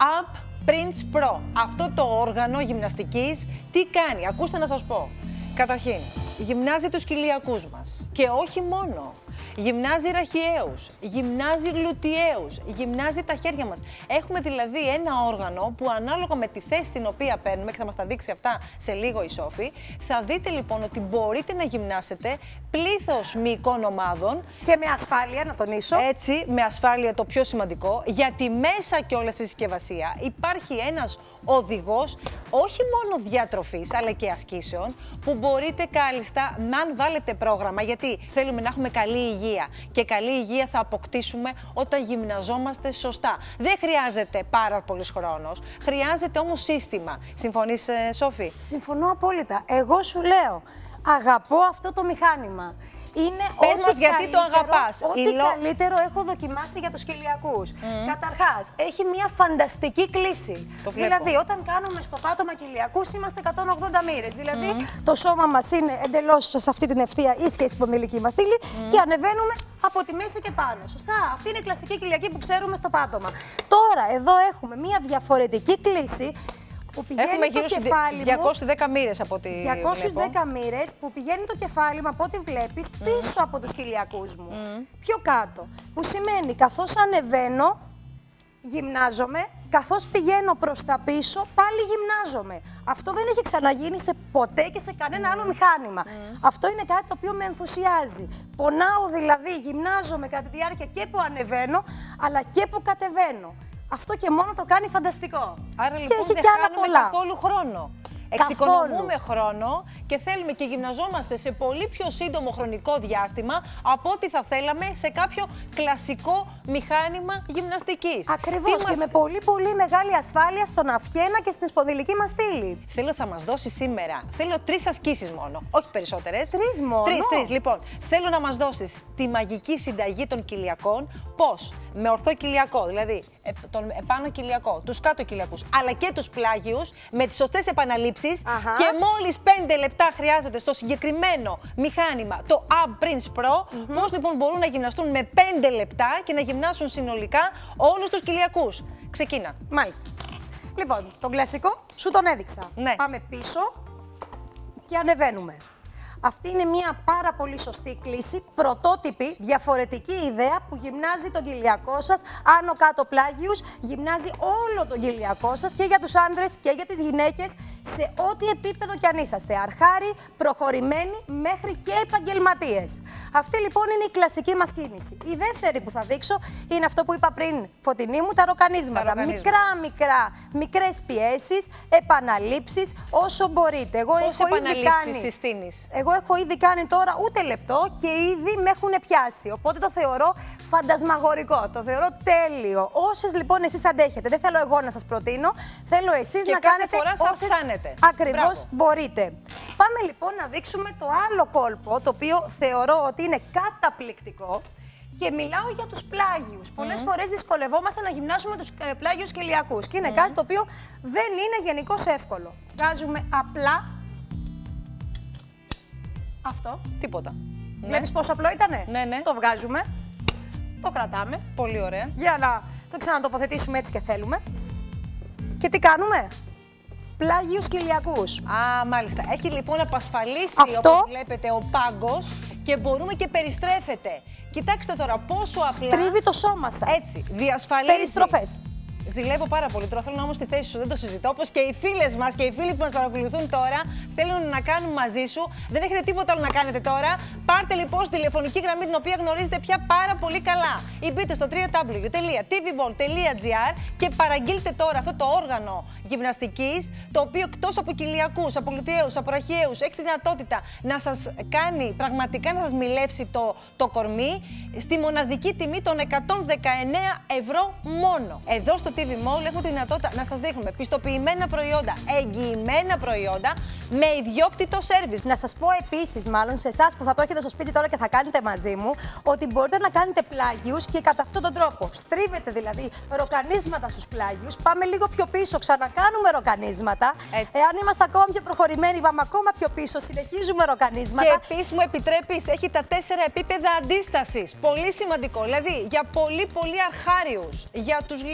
Ab Prince Pro. Αυτό το όργανο γυμναστικής τι κάνει, ακούστε να σας πω. Καταρχήν, γυμνάζει τους κοιλιακούς μας και όχι μόνο. Γυμνάζει ραχιαίους, γυμνάζει γλουτιαίους, γυμνάζει τα χέρια μας. Έχουμε δηλαδή ένα όργανο που ανάλογα με τη θέση την οποία παίρνουμε, και θα μας τα δείξει αυτά σε λίγο η Σόφη, θα δείτε λοιπόν ότι μπορείτε να γυμνάσετε πλήθος μυϊκών ομάδων. Και με ασφάλεια, να τονίσω. Έτσι, με ασφάλεια το πιο σημαντικό, γιατί μέσα κιόλας στη συσκευασία υπάρχει ένας οδηγός, όχι μόνο διατροφής, αλλά και ασκήσεων, που μπορείτε κάλλιστα, αν βάλετε πρόγραμμα, γιατί θέλουμε να έχουμε καλή υγεία και καλή υγεία θα αποκτήσουμε όταν γυμναζόμαστε σωστά. Δεν χρειάζεται πάρα πολύς χρόνος, χρειάζεται όμως σύστημα. Συμφωνείς, Σόφη? Συμφωνώ απόλυτα. Εγώ σου λέω, αγαπώ αυτό το μηχάνημα. Είναι πες μας γιατί το αγαπάς. Ό,τι καλύτερο έχω δοκιμάσει για τους κοιλιακούς. Καταρχάς, έχει μια φανταστική κλίση. Δηλαδή, όταν κάνουμε στο πάτωμα κοιλιακούς, είμαστε 180 μοίρες. Δηλαδή, το σώμα μας είναι εντελώς σε αυτή την ευθεία ίσια η σπονδυλική μας στήλη και ανεβαίνουμε από τη μέση και πάνω. Σωστά. Αυτή είναι η κλασική κοιλιακή που ξέρουμε στο πάτωμα. Τώρα, εδώ έχουμε μια διαφορετική κλίση. Που έχουμε γύρω στις 210 μοίρες από ό,τι 210 μοίρες που πηγαίνει το κεφάλι μου, από ό,τι βλέπεις, πίσω από τους κοιλιακούς μου. Πιο κάτω. Που σημαίνει καθώς ανεβαίνω, γυμνάζομαι, καθώς πηγαίνω προς τα πίσω, πάλι γυμνάζομαι. Αυτό δεν έχει ξαναγίνει σε ποτέ και σε κανένα άλλο μηχάνημα. Αυτό είναι κάτι το οποίο με ενθουσιάζει. Πονάω δηλαδή, γυμνάζομαι κατά τη διάρκεια και που ανεβαίνω, αλλά και που κατεβαίνω. Αυτό και μόνο το κάνει φανταστικό. Άρα λοιπόν και έχει δεν και άλλα χάνουμε πολλά. καθόλου χρόνο. Εξοικονομούμε χρόνο και θέλουμε και γυμναζόμαστε σε πολύ πιο σύντομο χρονικό διάστημα από ό,τι θα θέλαμε σε κάποιο κλασικό μηχάνημα γυμναστικής. Ακριβώς, και με πολύ μεγάλη ασφάλεια στον αυχένα και στην σπονδυλική μας στήλη. Θέλω θα μας δώσει σήμερα, θέλω 3 ασκήσεις μόνο, όχι περισσότερες. 3 μόνο? 3. Λοιπόν, θέλω να μας δώσεις τη μαγική συνταγή των κοιλιακών, πώς, με ορθό κοιλιακό, δηλαδή τον επάνω κοιλιακό, τους κάτω κοιλιακούς, αλλά και τους πλάγιους, με τις σωστές επαναλήψεις. Και μόλις 5 λεπτά χρειάζεται στο συγκεκριμένο μηχάνημα, το Ab Prince Pro, πώς λοιπόν μπορούν να γυμναστούν με 5 λεπτά και να γυμνάσουν συνολικά όλους τους κοιλιακούς. Ξεκίνα. Μάλιστα. Λοιπόν, τον κλασικό σου τον έδειξα. Ναι. Πάμε πίσω και ανεβαίνουμε. Αυτή είναι μια πάρα πολύ σωστή κλίση, πρωτότυπη, διαφορετική ιδέα που γυμνάζει τον κοιλιακό σας, άνω κάτω πλάγιους, γυμνάζει όλο τον κοιλιακό σας και για τους άντρες και για τις γυναίκες, σε ό,τι επίπεδο κι αν είσαστε, αρχάρι, προχωρημένοι μέχρι και επαγγελματίες. Αυτή λοιπόν είναι η κλασική μας κίνηση. Η δεύτερη που θα δείξω είναι αυτό που είπα πριν, Φωτεινή μου, τα ροκανίσματα. Μικρές πιέσεις, επαναλήψεις όσο μπορείτε. Εγώ έχω ήδη κάνει τώρα ούτε λεπτό και ήδη με έχουν πιάσει. Οπότε το θεωρώ φαντασμαγορικό, το θεωρώ τέλειο. Όσες λοιπόν εσείς αντέχετε, δεν θέλω εγώ να σας προτείνω, θέλω εσείς και να κάνετε όσες ακριβώς μπορείτε. Πάμε λοιπόν να δείξουμε το άλλο κόλπο, το οποίο θεωρώ ότι είναι καταπληκτικό. Και μιλάω για τους πλάγιους. Πολλές φορές δυσκολευόμαστε να γυμνάσουμε τους πλάγιους κοιλιακούς. Και είναι κάτι το οποίο δεν είναι γενικώς εύκολο. Βγάζουμε απλά αυτό. Τίποτα. Βλέπεις πόσο απλό ήτανε? Ναι. Το βγάζουμε, το κρατάμε. Πολύ ωραία. Για να το ξανατοποθετήσουμε έτσι και θέλουμε. Και τι κάνουμε? Πλάγιους κοιλιακούς. Α, μάλιστα. Έχει λοιπόν απασφαλίσει, αυτό, όπως βλέπετε, ο πάγκος και μπορούμε και περιστρέφεται. Κοιτάξτε τώρα πόσο απλά στρίβει το σώμα σας. Έτσι, διασφαλίζει. Περιστροφές. Ζηλεύω πάρα πολύ. Τώρα θέλω να όμως στη θέση σου, δεν το συζητώ. Όπως και οι φίλες μας και οι φίλοι που μας παρακολουθούν τώρα θέλουν να κάνουν μαζί σου. Δεν έχετε τίποτα άλλο να κάνετε τώρα. Πάρτε λοιπόν στη τηλεφωνική γραμμή την οποία γνωρίζετε πια πάρα πολύ καλά. Ή μπείτε στο www.tvball.gr και παραγγείλτε τώρα αυτό το όργανο γυμναστικής, το οποίο εκτός από κοιλιακούς, από γλουτιαίους, από ραχιαίους, έχει τη δυνατότητα να σας κάνει πραγματικά να σας μιλεύσει το κορμί στη μοναδική τιμή των 119 ευρώ μόνο. Εδώ στο TV Mall έχουμε τη δυνατότητα να σας δείχνουμε πιστοποιημένα προϊόντα, εγγυημένα προϊόντα με ιδιόκτητο σέρβις. Να σας πω επίσης, μάλλον σε εσάς που θα το έχετε στο σπίτι τώρα και θα κάνετε μαζί μου, ότι μπορείτε να κάνετε πλάγιους και κατά αυτόν τον τρόπο. Στρίβετε δηλαδή ροκανίσματα στους πλάγιους. Πάμε λίγο πιο πίσω, ξανακάνουμε ροκανίσματα. Εάν είμαστε ακόμα πιο προχωρημένοι, πάμε ακόμα πιο πίσω, συνεχίζουμε ροκανίσματα. Και επίσης μου επιτρέπεις, έχει τα 4 επίπεδα αντίστασης. Πολύ σημαντικό. Δηλαδή για πολύ αρχάριους, για τους λίγο προχωρημένους.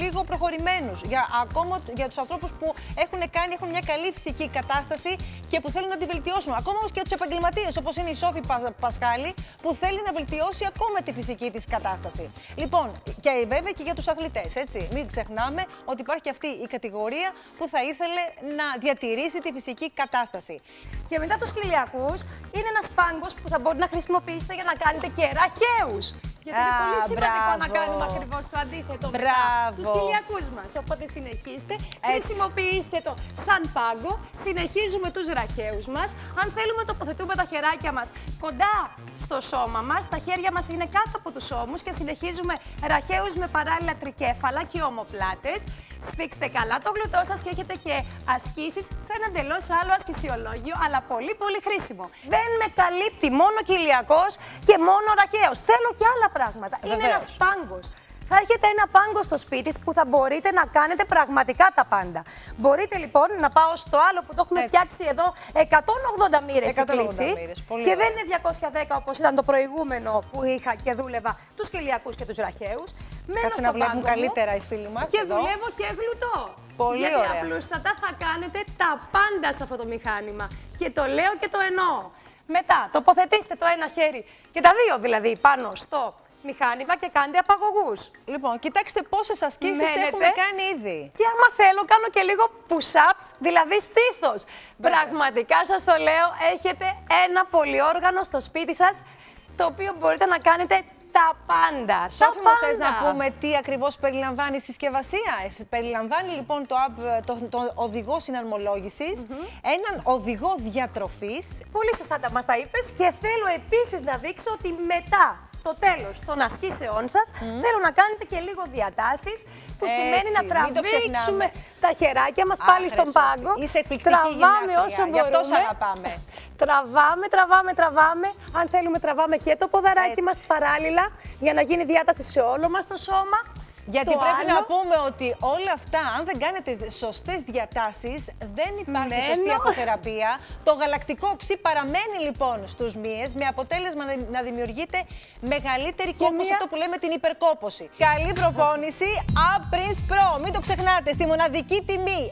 προχωρημένους, ακόμα για τους ανθρώπους που έχουν μια καλή φυσική κατάσταση και που θέλουν να τη βελτιώσουν. Ακόμα όμως και τους επαγγελματίες, όπως είναι η Σόφη Πασχάλη, που θέλει να βελτιώσει ακόμα τη φυσική της κατάσταση. Λοιπόν, και βέβαια και για τους αθλητές, έτσι. Μην ξεχνάμε ότι υπάρχει και αυτή η κατηγορία που θα ήθελε να διατηρήσει τη φυσική κατάσταση. Και μετά τους κοιλιακούς, είναι ένας πάγκος που θα μπορεί να χρησιμοποιήσετε για να κάνετε και ραχαίους. Γιατί είναι πολύ σημαντικό να κάνουμε ακριβώς το αντίθετο με τους κοιλιακούς μας. Οπότε συνεχίστε, χρησιμοποιήστε το σαν πάγκο, συνεχίζουμε τους ραχαίους μας. Αν θέλουμε τοποθετούμε τα χεράκια μας κοντά στο σώμα μας, τα χέρια μας είναι κάτω από τους ώμους και συνεχίζουμε ραχαίους με παράλληλα τρικέφαλα και ομοπλάτες. Σφίξτε καλά το γλουτό σας και έχετε και ασκήσεις σε ένα εντελώς άλλο ασκησιολόγιο, αλλά πολύ πολύ χρήσιμο. Δεν με καλύπτει μόνο κοιλιακός και μόνο ραχαίος. Θέλω και άλλα πράγματα. Βεβαίως. Είναι ένας πάγκος. Θα έχετε ένα πάγκο στο σπίτι που θα μπορείτε να κάνετε πραγματικά τα πάντα. Μπορείτε λοιπόν να πάω στο άλλο που το έχουμε φτιάξει εδώ 180 μοίρες η κλίση. Και δεν είναι 210 όπως ήταν το προηγούμενο που είχα και δούλευα τους κοιλιακούς και τους ραχαίους. Κάτσε να βλέπουν καλύτερα οι φίλοι μας. Και εδώ δουλεύω και γλουτό. Πολύ γιατί ωραία. απλούστατα θα κάνετε τα πάντα σε αυτό το μηχάνημα. Και το λέω και το εννοώ. Μετά τοποθετήστε το ένα χέρι και τα δύο δηλαδή πάνω στο μηχάνημα και κάντε απαγωγούς. Λοιπόν, κοιτάξτε πόσες ασκήσεις έχουμε κάνει ήδη. Και άμα θέλω κάνω και λίγο push-ups, δηλαδή στήθος. Πραγματικά σας το λέω, έχετε ένα πολυόργανο στο σπίτι σας, το οποίο μπορείτε να κάνετε τα πάντα. Σόφη μου, θες να πούμε τι ακριβώς περιλαμβάνει η συσκευασία? Περιλαμβάνει λοιπόν το οδηγό συναρμολόγησης, έναν οδηγό διατροφής. Πολύ σωστά μας τα είπες και θέλω επίσης να δείξω ότι μετά το τέλος των ασκήσεών σας θέλω να κάνετε και λίγο διατάσεις, που σημαίνει να τραβήξουμε τα χεράκια μας πάλι στον πάγκο. Είσαι εκπληκτική γυμνάστρια, γι' αυτό σ' αγαπάμε. Τραβάμε. Αν θέλουμε τραβάμε και το ποδαράκι μας παράλληλα για να γίνει διάταση σε όλο μας το σώμα. Γιατί πρέπει να πούμε ότι όλα αυτά, αν δεν κάνετε σωστές διατάσεις, δεν υπάρχει σωστή αποθεραπεία. Το γαλακτικό οξύ παραμένει λοιπόν στους μύες, με αποτέλεσμα να δημιουργείται μεγαλύτερη κόπωση, αυτό που λέμε την υπερκόπωση. Καλή προπόνηση, Up-Prince Pro. Μην το ξεχνάτε, στη μοναδική τιμή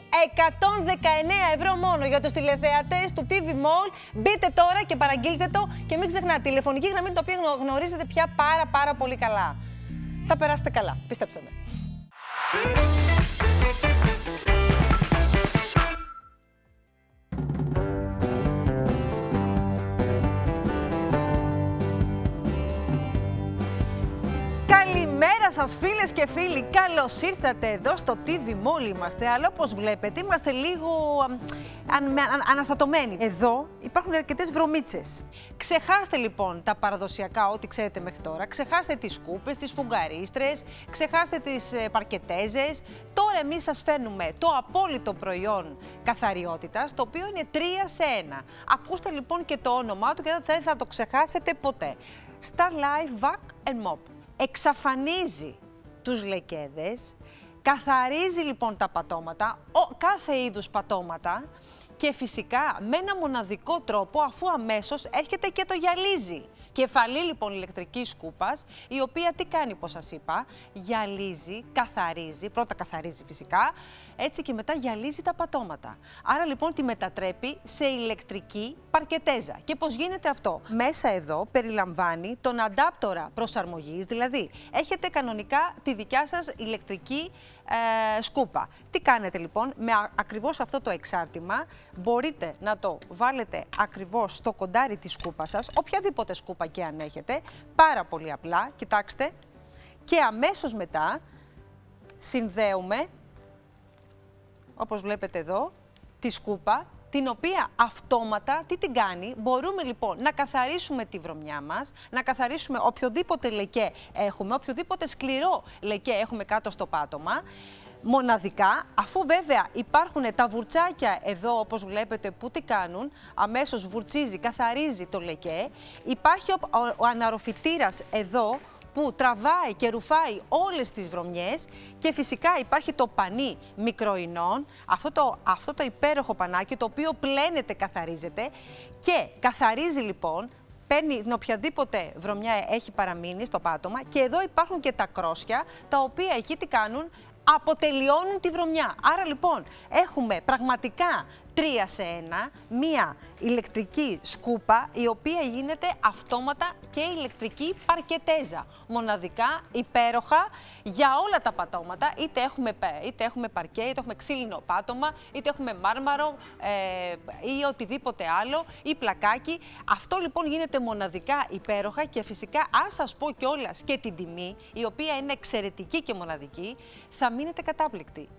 119 ευρώ μόνο για τους τηλεθεατές του TV Mall. Μπείτε τώρα και παραγγείλτε το και μην ξεχνάτε, τηλεφωνική γραμμή, το οποίο γνωρίζετε πια πάρα πολύ καλά. Θα περάσετε καλά, πιστέψτε με. Καλημέρα σας φίλες και φίλοι, καλώς ήρθατε εδώ στο TV Mall είμαστε, αλλά όπως βλέπετε είμαστε λίγο αναστατωμένοι. Εδώ υπάρχουν αρκετές βρωμίτσες. Ξεχάστε λοιπόν τα παραδοσιακά, ό,τι ξέρετε μέχρι τώρα, ξεχάστε τις σκούπες, τις φουγγαρίστρες, ξεχάστε τις παρκετέζες. Τώρα εμείς σας φέρνουμε το απόλυτο προϊόν καθαριότητας, το οποίο είναι 3 σε 1. Ακούστε λοιπόν και το όνομά του και δεν θα το ξεχάσετε ποτέ. Starlife Vac and Mop. Εξαφανίζει τους λεκέδες, καθαρίζει λοιπόν τα πατώματα, κάθε είδους πατώματα και φυσικά με ένα μοναδικό τρόπο, αφού αμέσως έρχεται και το γυαλίζει. Κεφαλή λοιπόν ηλεκτρικής σκούπας, η οποία τι κάνει, όπως σας είπα, γυαλίζει, καθαρίζει, πρώτα καθαρίζει φυσικά, έτσι και μετά γυαλίζει τα πατώματα. Άρα λοιπόν τη μετατρέπει σε ηλεκτρική παρκετέζα. Και πώς γίνεται αυτό? Μέσα εδώ περιλαμβάνει τον αντάπτορα προσαρμογής, δηλαδή έχετε κανονικά τη δικιά σας ηλεκτρική σκούπα. Τι κάνετε λοιπόν? Με ακριβώς αυτό το εξάρτημα μπορείτε να το βάλετε ακριβώς στο κοντάρι της σκούπας σας, οποιαδήποτε σκούπα και αν έχετε, πάρα πολύ απλά, κοιτάξτε, και αμέσως μετά συνδέουμε, όπως βλέπετε εδώ, τη σκούπα, την οποία αυτόματα τι την κάνει? Μπορούμε λοιπόν να καθαρίσουμε τη βρωμιά μας, να καθαρίσουμε οποιοδήποτε λεκέ έχουμε, οποιοδήποτε σκληρό λεκέ έχουμε κάτω στο πάτωμα, μοναδικά, αφού βέβαια υπάρχουν τα βουρτσάκια εδώ, όπως βλέπετε, που τι κάνουν, αμέσως βουρτσίζει, καθαρίζει το λεκέ, υπάρχει ο αναρροφητήρας εδώ, που τραβάει και ρουφάει όλες τις βρωμιές και φυσικά υπάρχει το πανί μικροϊνών, αυτό το υπέροχο πανάκι, το οποίο πλένεται, καθαρίζεται και καθαρίζει λοιπόν, παίρνει την οποιαδήποτε βρωμιά έχει παραμείνει στο πάτωμα και εδώ υπάρχουν και τα κρόσια, τα οποία εκεί τι κάνουν? αποτελειώνουν τη βρωμιά. Άρα λοιπόν έχουμε πραγματικά 3 σε 1, μία ηλεκτρική σκούπα η οποία γίνεται αυτόματα και ηλεκτρική παρκετέζα. Μοναδικά, υπέροχα για όλα τα πατώματα, είτε έχουμε παρκέ, είτε έχουμε ξύλινο πάτωμα, είτε έχουμε μάρμαρο ή οτιδήποτε άλλο ή πλακάκι. Αυτό λοιπόν γίνεται μοναδικά υπέροχα και φυσικά αν σας πω κιόλας και την τιμή, η οποία είναι εξαιρετική και μοναδική, θα μείνετε κατάπληκτοι.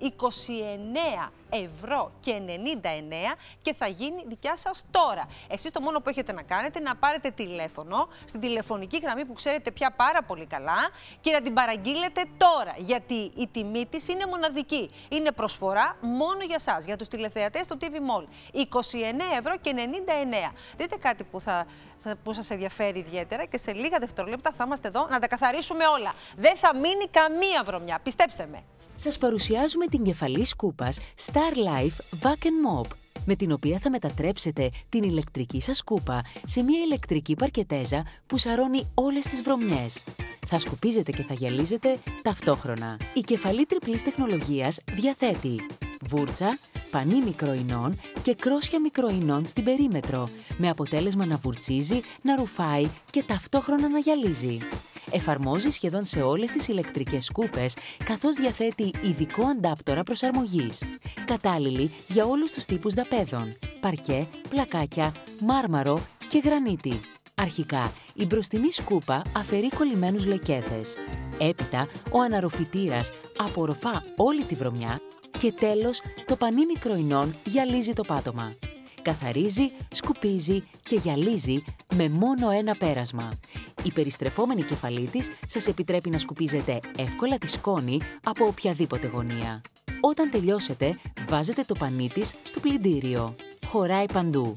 29,99 και θα γίνει δικιά σας τώρα. Εσείς το μόνο που έχετε να κάνετε να πάρετε τηλέφωνο στην τηλεφωνική γραμμή που ξέρετε πια πάρα πολύ καλά και να την παραγγείλετε τώρα, γιατί η τιμή της είναι μοναδική. Είναι προσφορά μόνο για σας, για τους τηλεθεατές του TV Mall. 29,99 €. Δείτε κάτι που σας ενδιαφέρει ιδιαίτερα και σε λίγα δευτερόλεπτα θα είμαστε εδώ να τα καθαρίσουμε όλα. Δεν θα μείνει καμία βρωμιά, πιστέψτε με. Σας παρουσιάζουμε την κεφαλή σκούπας Star Life Vac Mop, με την οποία θα μετατρέψετε την ηλεκτρική σας σκούπα σε μια ηλεκτρική παρκετέζα που σαρώνει όλες τις βρωμιές. Θα σκουπίζετε και θα γυαλίζετε ταυτόχρονα. Η κεφαλή τριπλής τεχνολογίας διαθέτει βούρτσα, πανί μικροϊνών και κρόσια μικροϊνών στην περίμετρο, με αποτέλεσμα να βουρτσίζει, να ρουφάει και ταυτόχρονα να γυαλίζει. Εφαρμόζει σχεδόν σε όλες τις ηλεκτρικές σκούπες, καθώς διαθέτει ειδικό αντάπτορα προσαρμογής. Κατάλληλη για όλους τους τύπους δαπέδων, παρκέ, πλακάκια, μάρμαρο και γρανίτη. Αρχικά, η μπροστινή σκούπα αφαιρεί κολλημένους λεκέδες. Έπειτα, ο αναρροφητήρας απορροφά όλη τη βρωμιά και τέλος, το πανί μικροϊνών γυαλίζει το πάτωμα. Καθαρίζει, σκουπίζει και γυαλίζει με μόνο ένα πέρασμα. Η περιστρεφόμενη κεφαλή της σας επιτρέπει να σκουπίζετε εύκολα τη σκόνη από οποιαδήποτε γωνία. Όταν τελειώσετε, βάζετε το πανί της στο πλυντήριο. Χωράει παντού.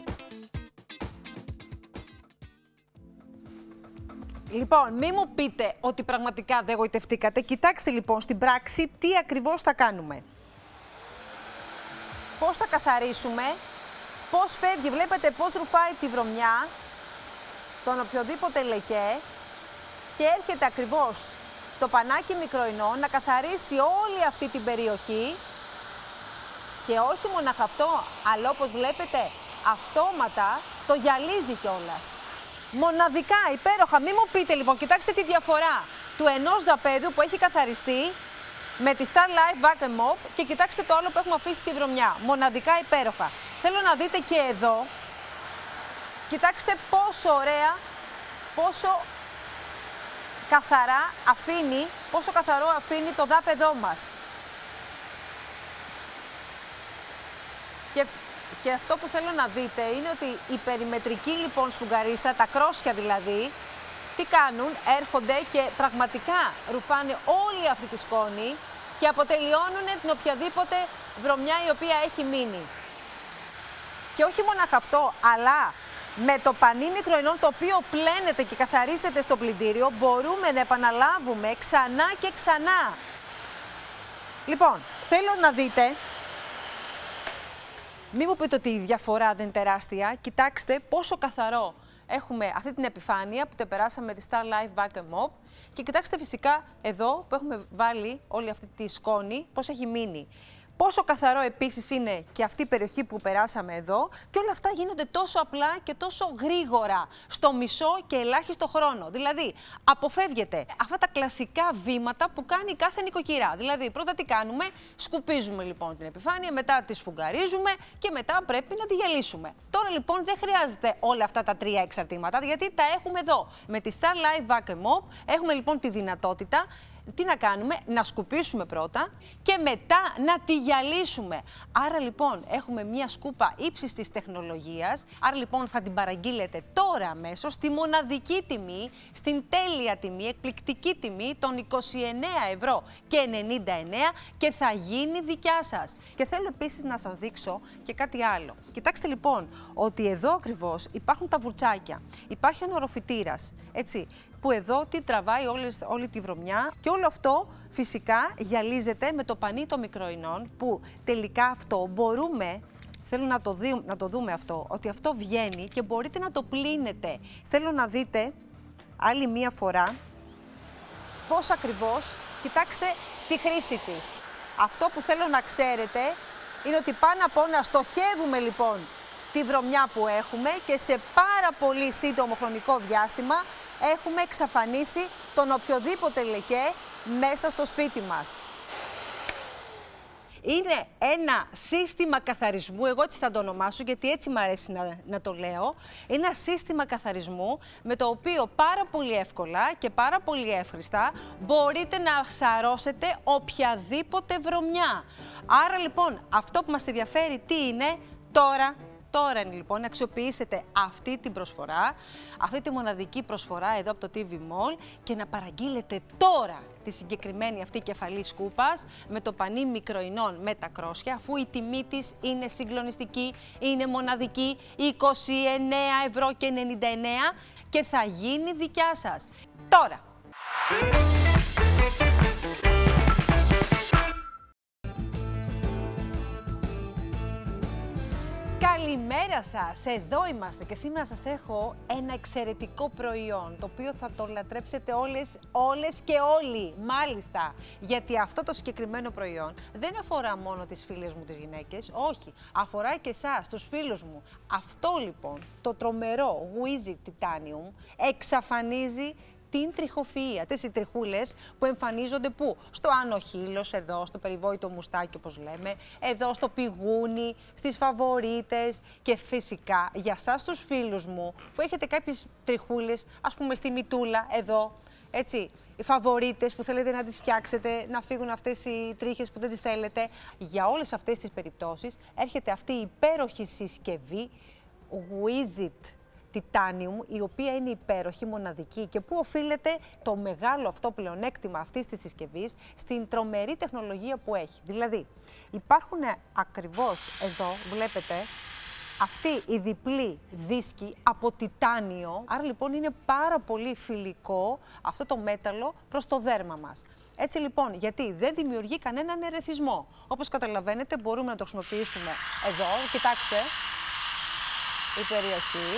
Λοιπόν, μη μου πείτε ότι πραγματικά δεν γοητευτήκατε. Κοιτάξτε λοιπόν στην πράξη τι ακριβώς θα κάνουμε. Πώς θα καθαρίσουμε, πώς φεύγει, βλέπετε πώς ρουφάει τη βρωμιά, τον οποιοδήποτε λεκέ και έρχεται ακριβώς το πανάκι μικροϊνών να καθαρίσει όλη αυτή την περιοχή και όχι μόνο αυτό, αλλά όπως βλέπετε αυτόματα το γυαλίζει κιόλας. Μοναδικά, υπέροχα, μη μου πείτε λοιπόν, κοιτάξτε τη διαφορά του ενός δαπέδου που έχει καθαριστεί με τη Star Life Vac Mop και κοιτάξτε το άλλο που έχουμε αφήσει στη βρωμιά. Μοναδικά υπέροχα. Θέλω να δείτε και εδώ, κοιτάξτε πόσο ωραία, πόσο καθαρά αφήνει, πόσο καθαρό αφήνει το δάπεδό μας. Και αυτό που θέλω να δείτε είναι ότι η περιμετρική λοιπόν σφουγγαρίστρα, τα κρόσια δηλαδή, τι κάνουν, έρχονται και πραγματικά ρουφάνε όλη αυτή τη σκόνη και αποτελειώνουν την οποιαδήποτε βρωμιά η οποία έχει μείνει. Και όχι μόνο αυτό, αλλά με το πανί μικροϊνών το οποίο πλένεται και καθαρίζεται στο πλυντήριο, μπορούμε να επαναλάβουμε ξανά και ξανά. Λοιπόν, θέλω να δείτε, μην μου πείτε ότι η διαφορά δεν είναι τεράστια, κοιτάξτε πόσο καθαρό έχουμε αυτή την επιφάνεια που το περάσαμε με τη Star Life Vac Mop και κοιτάξτε φυσικά εδώ που έχουμε βάλει όλη αυτή τη σκόνη, πώς έχει μείνει. Πόσο καθαρό επίσης είναι και αυτή η περιοχή που περάσαμε εδώ και όλα αυτά γίνονται τόσο απλά και τόσο γρήγορα, στο μισό και ελάχιστο χρόνο. Δηλαδή, αποφεύγετε αυτά τα κλασικά βήματα που κάνει κάθε νοικοκυρά. Δηλαδή, πρώτα τι κάνουμε, σκουπίζουμε λοιπόν την επιφάνεια, μετά τη σφουγγαρίζουμε και μετά πρέπει να τη γυαλίσουμε. Τώρα λοιπόν δεν χρειάζεται όλα αυτά τα τρία εξαρτήματα, γιατί τα έχουμε εδώ. Με τη Star Life Vac Mop έχουμε λοιπόν τη δυνατότητα τι να κάνουμε, να σκουπίσουμε πρώτα και μετά να τη γυαλίσουμε. Άρα λοιπόν έχουμε μια σκούπα ύψης της τεχνολογίας, άρα λοιπόν θα την παραγγείλετε τώρα αμέσως στη μοναδική τιμή, στην τέλεια τιμή, εκπληκτική τιμή των 29,99 και θα γίνει δικιά σας. Και θέλω επίσης να σας δείξω και κάτι άλλο. Κοιτάξτε λοιπόν ότι εδώ ακριβώς υπάρχουν τα βουρτσάκια, υπάρχει ο οροφητήρας, έτσι, που εδώ τι τραβάει όλη τη βρωμιά και όλο αυτό φυσικά γυαλίζεται με το πανί των μικροϊνών που τελικά αυτό μπορούμε, θέλω να το δούμε αυτό, ότι αυτό βγαίνει και μπορείτε να το πλύνετε. Θέλω να δείτε άλλη μία φορά πώς ακριβώς, κοιτάξτε τη χρήση της. Αυτό που θέλω να ξέρετε είναι ότι πάνω απ' όλα στοχεύουμε λοιπόν τη βρωμιά που έχουμε και σε πάρα πολύ σύντομο χρονικό διάστημα έχουμε εξαφανίσει τον οποιοδήποτε λεκέ μέσα στο σπίτι μας. Είναι ένα σύστημα καθαρισμού, εγώ έτσι θα το ονομάσω γιατί έτσι μου αρέσει να το λέω. Είναι ένα σύστημα καθαρισμού με το οποίο πάρα πολύ εύκολα και πάρα πολύ εύχριστα μπορείτε να σαρώσετε οποιαδήποτε βρωμιά. Άρα λοιπόν αυτό που μας ενδιαφέρει τι είναι Τώρα είναι λοιπόν να αξιοποιήσετε αυτή την προσφορά, αυτή τη μοναδική προσφορά εδώ από το TV Mall και να παραγγείλετε τώρα τη συγκεκριμένη αυτή κεφαλή σκούπας με το πανί μικροϊνών με τα κρόσια, αφού η τιμή της είναι συγκλονιστική, είναι μοναδική, 29,99 και θα γίνει δικιά σας. Τώρα! Καλημέρα σας! Εδώ είμαστε και σήμερα σας έχω ένα εξαιρετικό προϊόν το οποίο θα το λατρέψετε όλες και όλοι, μάλιστα. Γιατί αυτό το συγκεκριμένο προϊόν δεν αφορά μόνο τις φίλες μου τις γυναίκες, όχι, αφορά και εσάς, τους φίλους μου. Αυτό λοιπόν, το τρομερό Wizit Titanium εξαφανίζει την τριχοφυΐα, τις τριχούλες που εμφανίζονται πού? Στο άνω χείλος, εδώ, στο περιβόητο μουστάκι όπως λέμε, εδώ στο πηγούνι, στις φαβορίτες και φυσικά για σας τους φίλους μου που έχετε κάποιες τριχούλες, ας πούμε στη μητούλα, εδώ, έτσι, οι φαβορίτες που θέλετε να τις φτιάξετε, να φύγουν αυτές οι τρίχες που δεν τις θέλετε. Για όλες αυτές τις περιπτώσεις έρχεται αυτή η υπέροχη συσκευή Wizit Titanium, η οποία είναι υπέροχη, μοναδική και που οφείλεται το μεγάλο αυτό πλεονέκτημα αυτής της συσκευής στην τρομερή τεχνολογία που έχει. Δηλαδή, υπάρχουν ακριβώς εδώ, βλέπετε, αυτή η διπλή δίσκη από τιτάνιο, άρα λοιπόν είναι πάρα πολύ φιλικό αυτό το μέταλλο προς το δέρμα μας. Έτσι λοιπόν, γιατί δεν δημιουργεί κανέναν ερεθισμό. Όπως καταλαβαίνετε, μπορούμε να το χρησιμοποιήσουμε εδώ, κοιτάξτε, η περιοχή.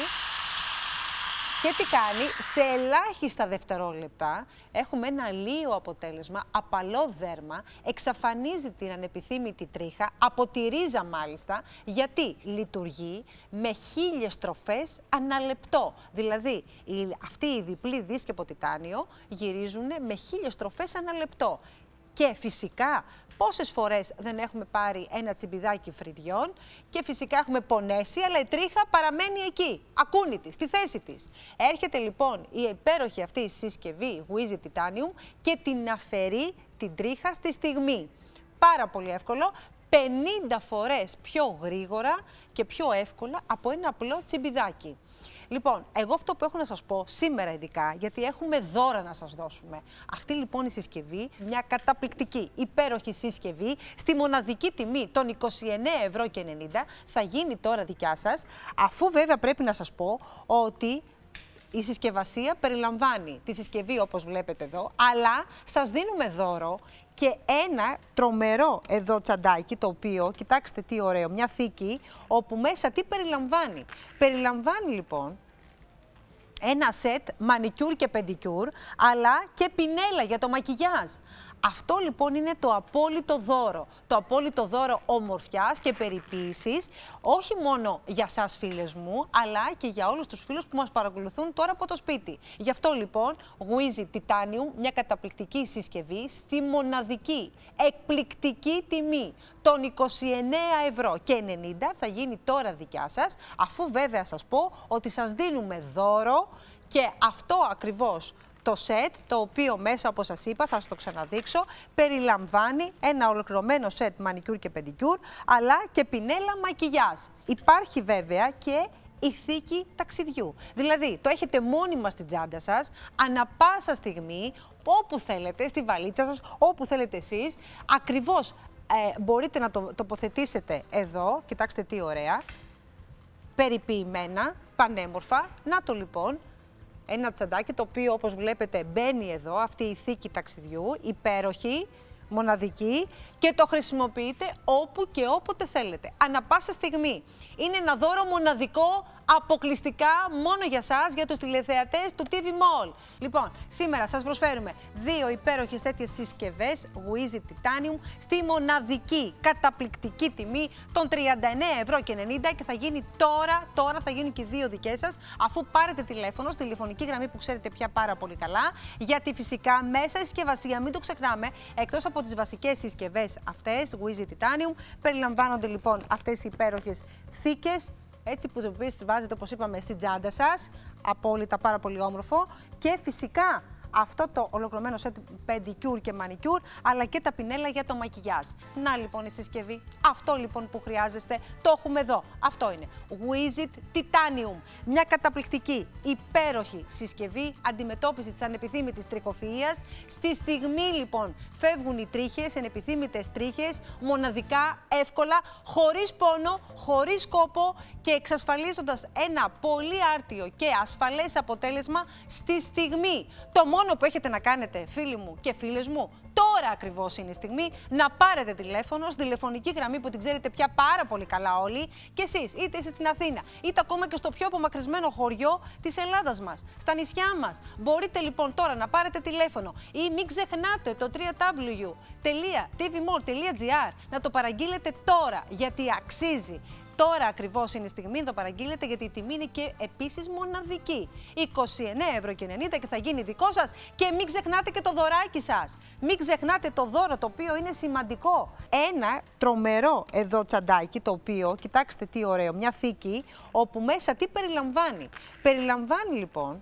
Και τι κάνει, σε ελάχιστα δευτερόλεπτα έχουμε ένα λίο αποτέλεσμα, απαλό δέρμα, εξαφανίζει την ανεπιθύμητη τρίχα, από τη ρίζα μάλιστα, γιατί λειτουργεί με 1000 στροφές ανά λεπτό. Δηλαδή, αυτοί οι διπλοί δίσκοι από τιτάνιο γυρίζουν με 1000 στροφές ανά λεπτό. Και φυσικά, πόσες φορές δεν έχουμε πάρει ένα τσιμπιδάκι φρυδιών και φυσικά έχουμε πονέσει, αλλά η τρίχα παραμένει εκεί, ακούνητη, στη θέση της. Έρχεται λοιπόν η υπέροχη αυτή συσκευή Wizit Titanium και την αφαιρεί την τρίχα στη στιγμή. Πάρα πολύ εύκολο, 50 φορές πιο γρήγορα και πιο εύκολα από ένα απλό τσιμπιδάκι. Λοιπόν, εγώ αυτό που έχω να σας πω σήμερα ειδικά, γιατί έχουμε δώρα να σας δώσουμε. Αυτή λοιπόν η συσκευή, μια καταπληκτική, υπέροχη συσκευή, στη μοναδική τιμή των 29,90 θα γίνει τώρα δικιά σας, αφού βέβαια πρέπει να σας πω ότι η συσκευασία περιλαμβάνει τη συσκευή όπως βλέπετε εδώ, αλλά σας δίνουμε δώρο και ένα τρομερό εδώ τσαντάκι, το οποίο, κοιτάξτε τι ωραίο, μια θήκη, όπου μέσα τι περιλαμβάνει. Περιλαμβάνει λοιπόν ένα σετ μανικιούρ και πεντικιούρ, αλλά και πινέλα για το μακιγιάζ. Αυτό λοιπόν είναι το απόλυτο δώρο. Το απόλυτο δώρο ομορφιάς και περιποίησης, όχι μόνο για σας φίλες μου, αλλά και για όλους τους φίλους που μας παρακολουθούν τώρα από το σπίτι. Γι' αυτό λοιπόν, Wizit Titanium, μια καταπληκτική συσκευή στη μοναδική, εκπληκτική τιμή των 29,90 θα γίνει τώρα δικιά σας, αφού βέβαια σας πω ότι σας δίνουμε δώρο και αυτό ακριβώς το σετ, το οποίο μέσα, όπως σας είπα, θα σας το ξαναδείξω, περιλαμβάνει ένα ολοκληρωμένο σετ μανικιούρ και πεντικιούρ, αλλά και πινέλα μακιγιάζ. Υπάρχει βέβαια και η θήκη ταξιδιού. Δηλαδή, το έχετε μόνιμα στην τσάντα σας, ανα πάσα στιγμή, όπου θέλετε, στη βαλίτσα σας, όπου θέλετε εσείς, ακριβώς μπορείτε να το τοποθετήσετε εδώ, κοιτάξτε τι ωραία, περιποιημένα, πανέμορφα, να το λοιπόν, ένα τσαντάκι το οποίο όπως βλέπετε μπαίνει εδώ, αυτή η θήκη ταξιδιού, υπέροχη, μοναδική και το χρησιμοποιείτε όπου και όποτε θέλετε, ανα πάσα στιγμή. Είναι ένα δώρο μοναδικό αποκλειστικά μόνο για σας, για τους τηλεθεατές του TV Mall. Λοιπόν, σήμερα σας προσφέρουμε 2 υπέροχες τέτοιες συσκευές Wizit Titanium στη μοναδική καταπληκτική τιμή των 39,90 € και θα γίνει τώρα θα γίνουν και 2 δικές σας, αφού πάρετε τηλέφωνο στη τηλεφωνική γραμμή που ξέρετε πια πάρα πολύ καλά, γιατί φυσικά μέσα η συσκευασία, μην το ξεχνάμε, εκτός από τις βασικές συσκευές αυτές, Wizit Titanium, περιλαμβάνονται λοιπόν αυτές οι υπέροχες θήκες, έτσι που τις βάζετε, όπως είπαμε, στην τσάντα σας, απόλυτα πάρα πολύ όμορφο, και φυσικά αυτό το ολοκληρωμένο σετ pedicure και manicure, αλλά και τα πινέλα για το μακιγιάζ. Να λοιπόν η συσκευή, αυτό λοιπόν που χρειάζεστε, το έχουμε εδώ. Αυτό είναι Wizit Titanium, μια καταπληκτική, υπέροχη συσκευή αντιμετώπισης της ανεπιθύμητης τριχοφυΐας. Στη στιγμή λοιπόν φεύγουν οι τρίχες, ανεπιθύμητες τρίχες, μοναδικά, εύκολα, χωρίς πόνο, χωρίς κόπο και εξασφαλίζοντας ένα πολύ άρτιο και ασφαλές αποτέλεσμα στη στιγμή. Το μόνο που έχετε να κάνετε, φίλοι μου και φίλες μου, τώρα ακριβώς είναι η στιγμή να πάρετε τηλέφωνο στη τηλεφωνική γραμμή που την ξέρετε πια πάρα πολύ καλά όλοι, και εσείς είτε είστε στην Αθήνα είτε ακόμα και στο πιο απομακρυσμένο χωριό της Ελλάδας μας, στα νησιά μας. Μπορείτε λοιπόν τώρα να πάρετε τηλέφωνο ή μην ξεχνάτε το www.tvmall.gr να το παραγγείλετε τώρα, γιατί αξίζει. Τώρα ακριβώς είναι η στιγμή να το παραγγείλετε, γιατί η τιμή είναι και επίσης μοναδική. 29,90 € και θα γίνει δικό σας. Και μην ξεχνάτε και το δωράκι σας. Μην ξεχνάτε το δώρο, το οποίο είναι σημαντικό. Ένα τρομερό εδώ τσαντάκι, το οποίο, κοιτάξτε τι ωραίο, μια θήκη, όπου μέσα τι περιλαμβάνει. Περιλαμβάνει λοιπόν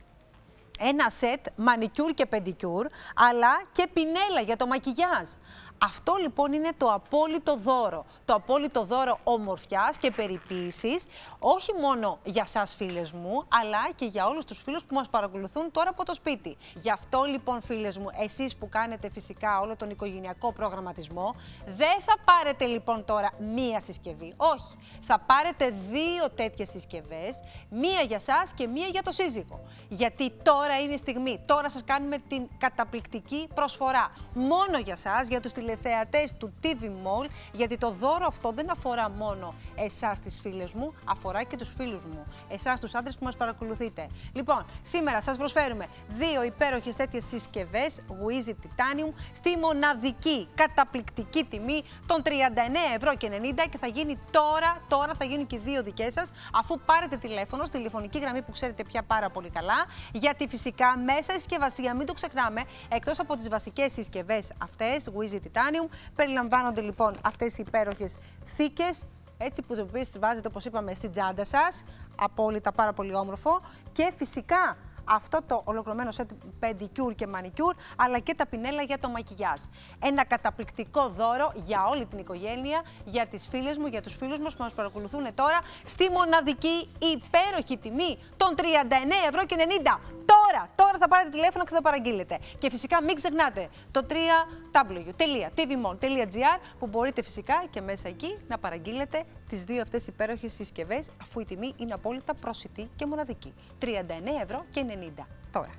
ένα σετ manicure και pedicure, αλλά και πινέλα για το μακιγιάζ. Αυτό λοιπόν είναι το απόλυτο δώρο. Το απόλυτο δώρο ομορφιάς και περιποίησης, όχι μόνο για σας φίλες μου, αλλά και για όλους τους φίλους που μας παρακολουθούν τώρα από το σπίτι. Γι' αυτό λοιπόν, φίλες μου, εσείς που κάνετε φυσικά όλο τον οικογενειακό προγραμματισμό, δεν θα πάρετε λοιπόν τώρα μία συσκευή. Όχι. Θα πάρετε 2 τέτοιες συσκευές, μία για σας και μία για το σύζυγο. Γιατί τώρα είναι η στιγμή. Τώρα σας κάνουμε την καταπληκτική προσφορά. Μόνο για σας, για τους τηλεθεατές του TV Mall, γιατί το δώρο αυτό δεν αφορά μόνο εσάς τις φίλες μου, αφορά και τους φίλους μου, εσάς τους άντρες που μας παρακολουθείτε. Λοιπόν, σήμερα σας προσφέρουμε 2 υπέροχες τέτοιες συσκευές Wizit Titanium στη μοναδική καταπληκτική τιμή των 39,90 € και θα γίνει τώρα θα γίνουν και 2 δικές σας, αφού πάρετε τηλέφωνο στη τηλεφωνική γραμμή που ξέρετε πια πάρα πολύ καλά, γιατί φυσικά μέσα η συσκευασία, μην το ξεχνάμε, εκτός από τις βασικές συσκευές αυτές, Wizit Titanium, περιλαμβάνονται λοιπόν αυτές οι υπέροχες θήκες, έτσι που τις βάζετε, όπως είπαμε, στην τσάντα σας, απόλυτα πάρα πολύ όμορφο, και φυσικά αυτό το ολοκληρωμένο σετ pedicure και manicure, αλλά και τα πινέλα για το μακιγιάζ. Ένα καταπληκτικό δώρο για όλη την οικογένεια, για τις φίλες μου, για τους φίλους μας που μας παρακολουθούν τώρα, στη μοναδική υπέροχη τιμή των 39,90 €. Τώρα θα πάρετε τηλέφωνο και θα παραγγείλετε. Και φυσικά μην ξεχνάτε το www.tvmall.gr, που μπορείτε φυσικά και μέσα εκεί να παραγγείλετε τις 2 αυτές υπέροχες συσκευές, αφού η τιμή είναι απόλυτα προσιτή και μοναδική. 39,90 € τώρα.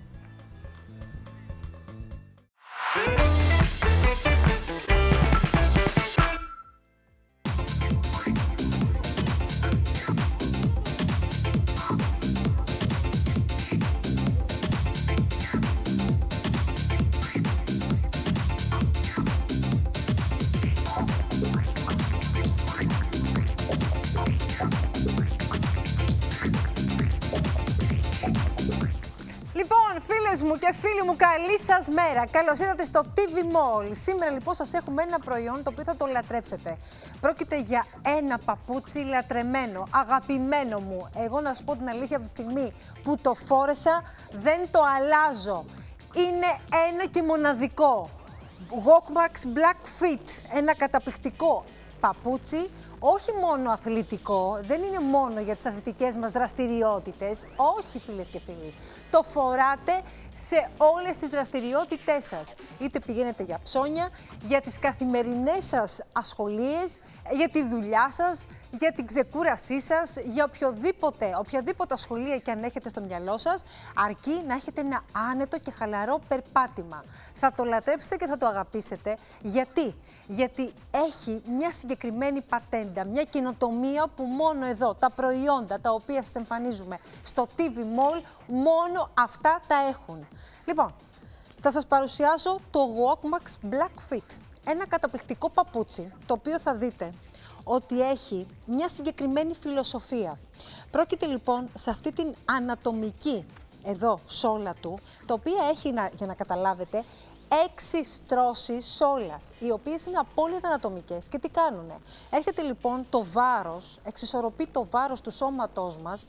Φίλες μου και φίλοι μου, καλή σας μέρα. Καλώς ήρθατε στο TV Mall. Σήμερα λοιπόν σας έχουμε ένα προϊόν το οποίο θα το λατρέψετε. Πρόκειται για ένα παπούτσι λατρεμένο, αγαπημένο μου. Εγώ να σας πω την αλήθεια, από τη στιγμή που το φόρεσα δεν το αλλάζω. Είναι ένα και μοναδικό. Walkmax Black Fit, ένα καταπληκτικό παπούτσι, όχι μόνο αθλητικό, δεν είναι μόνο για τις αθλητικές μας δραστηριότητες, όχι φίλες και φίλοι. Το φοράτε σε όλες τις δραστηριότητές σας. Είτε πηγαίνετε για ψώνια, για τις καθημερινές σας ασχολίες, για τη δουλειά σας, για την ξεκούρασή σας, για οποιαδήποτε ασχολία και αν έχετε στο μυαλό σας, αρκεί να έχετε ένα άνετο και χαλαρό περπάτημα. Θα το λατρέψετε και θα το αγαπήσετε. Γιατί έχει μια συγκεκριμένη συγκεκριμένη πατέντα, μια καινοτομία που μόνο εδώ, τα προϊόντα τα οποία σας εμφανίζουμε στο TV Mall, μόνο αυτά τα έχουν. Λοιπόν, θα σας παρουσιάσω το Walkmax Black Fit. Ένα καταπληκτικό παπούτσι, το οποίο θα δείτε ότι έχει μια συγκεκριμένη φιλοσοφία. Πρόκειται λοιπόν σε αυτή την ανατομική εδώ σόλα του, το οποίο έχει, για να καταλάβετε, 6 στρώσεις σόλας, οι οποίες είναι απόλυτα ανατομικές. Και τι κάνουνε? Έρχεται λοιπόν το βάρος, εξισορροπεί το βάρος του σώματός μας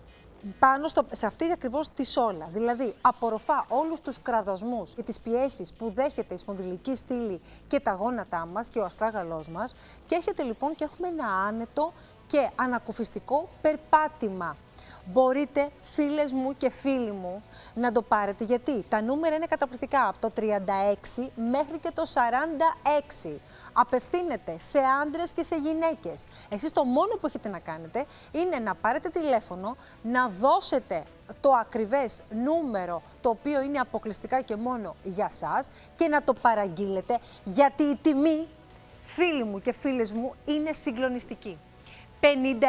πάνω σε αυτή ακριβώς τη σόλα. Δηλαδή, απορροφά όλους τους κραδασμούς και τις πιέσεις που δέχεται η σπονδυλική στήλη και τα γόνατά μας και ο αστράγαλός μας. Και έρχεται λοιπόν και έχουμε ένα άνετο και ανακουφιστικό περπάτημα. Μπορείτε, φίλες μου και φίλοι μου, να το πάρετε, γιατί τα νούμερα είναι καταπληκτικά, από το 36 μέχρι και το 46. Απευθύνεται σε άντρες και σε γυναίκες. Εσείς το μόνο που έχετε να κάνετε είναι να πάρετε τηλέφωνο, να δώσετε το ακριβές νούμερο, το οποίο είναι αποκλειστικά και μόνο για σας, και να το παραγγείλετε, γιατί η τιμή, φίλοι μου και φίλες μου, είναι συγκλονιστική. 59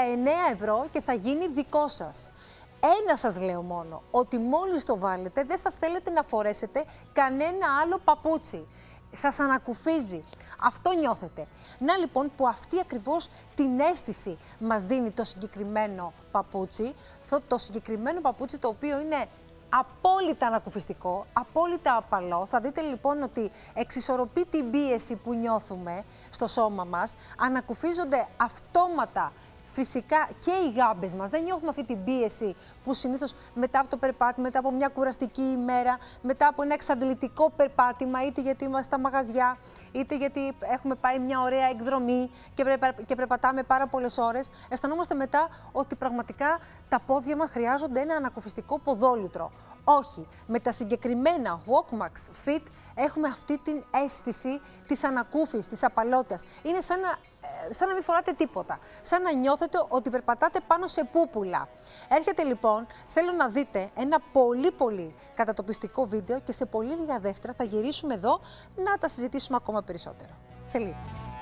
ευρώ και θα γίνει δικό σας. Ένα σας λέω μόνο, ότι μόλις το βάλετε δεν θα θέλετε να φορέσετε κανένα άλλο παπούτσι. Σας ανακουφίζει. Αυτό νιώθετε. Να λοιπόν που αυτή ακριβώς την αίσθηση μας δίνει το συγκεκριμένο παπούτσι. Αυτό το συγκεκριμένο παπούτσι, το οποίο είναι απόλυτα ανακουφιστικό, απόλυτα απαλό. Θα δείτε λοιπόν ότι εξισορροπεί την πίεση που νιώθουμε στο σώμα μας, ανακουφίζονται αυτόματα φυσικά και οι γάμπες μας. Δεν νιώθουμε αυτή την πίεση που συνήθως μετά από το περπάτημα, μετά από μια κουραστική ημέρα, μετά από ένα εξαντλητικό περπάτημα, είτε γιατί είμαστε στα μαγαζιά, είτε γιατί έχουμε πάει μια ωραία εκδρομή και περπατάμε πάρα πολλές ώρες, αισθανόμαστε μετά ότι πραγματικά τα πόδια μας χρειάζονται ένα ανακουφιστικό ποδόλιτρο. Όχι, με τα συγκεκριμένα Walkmax Fit έχουμε αυτή την αίσθηση της ανακούφισης, της απαλότητας. Είναι σαν να μην φοράτε τίποτα. Σαν να νιώθετε ότι περπατάτε πάνω σε πούπουλα. Έρχεται λοιπόν, θέλω να δείτε ένα πολύ κατατοπιστικό βίντεο και σε πολύ λίγα δεύτερα θα γυρίσουμε εδώ να τα συζητήσουμε ακόμα περισσότερο. Σε λίγο.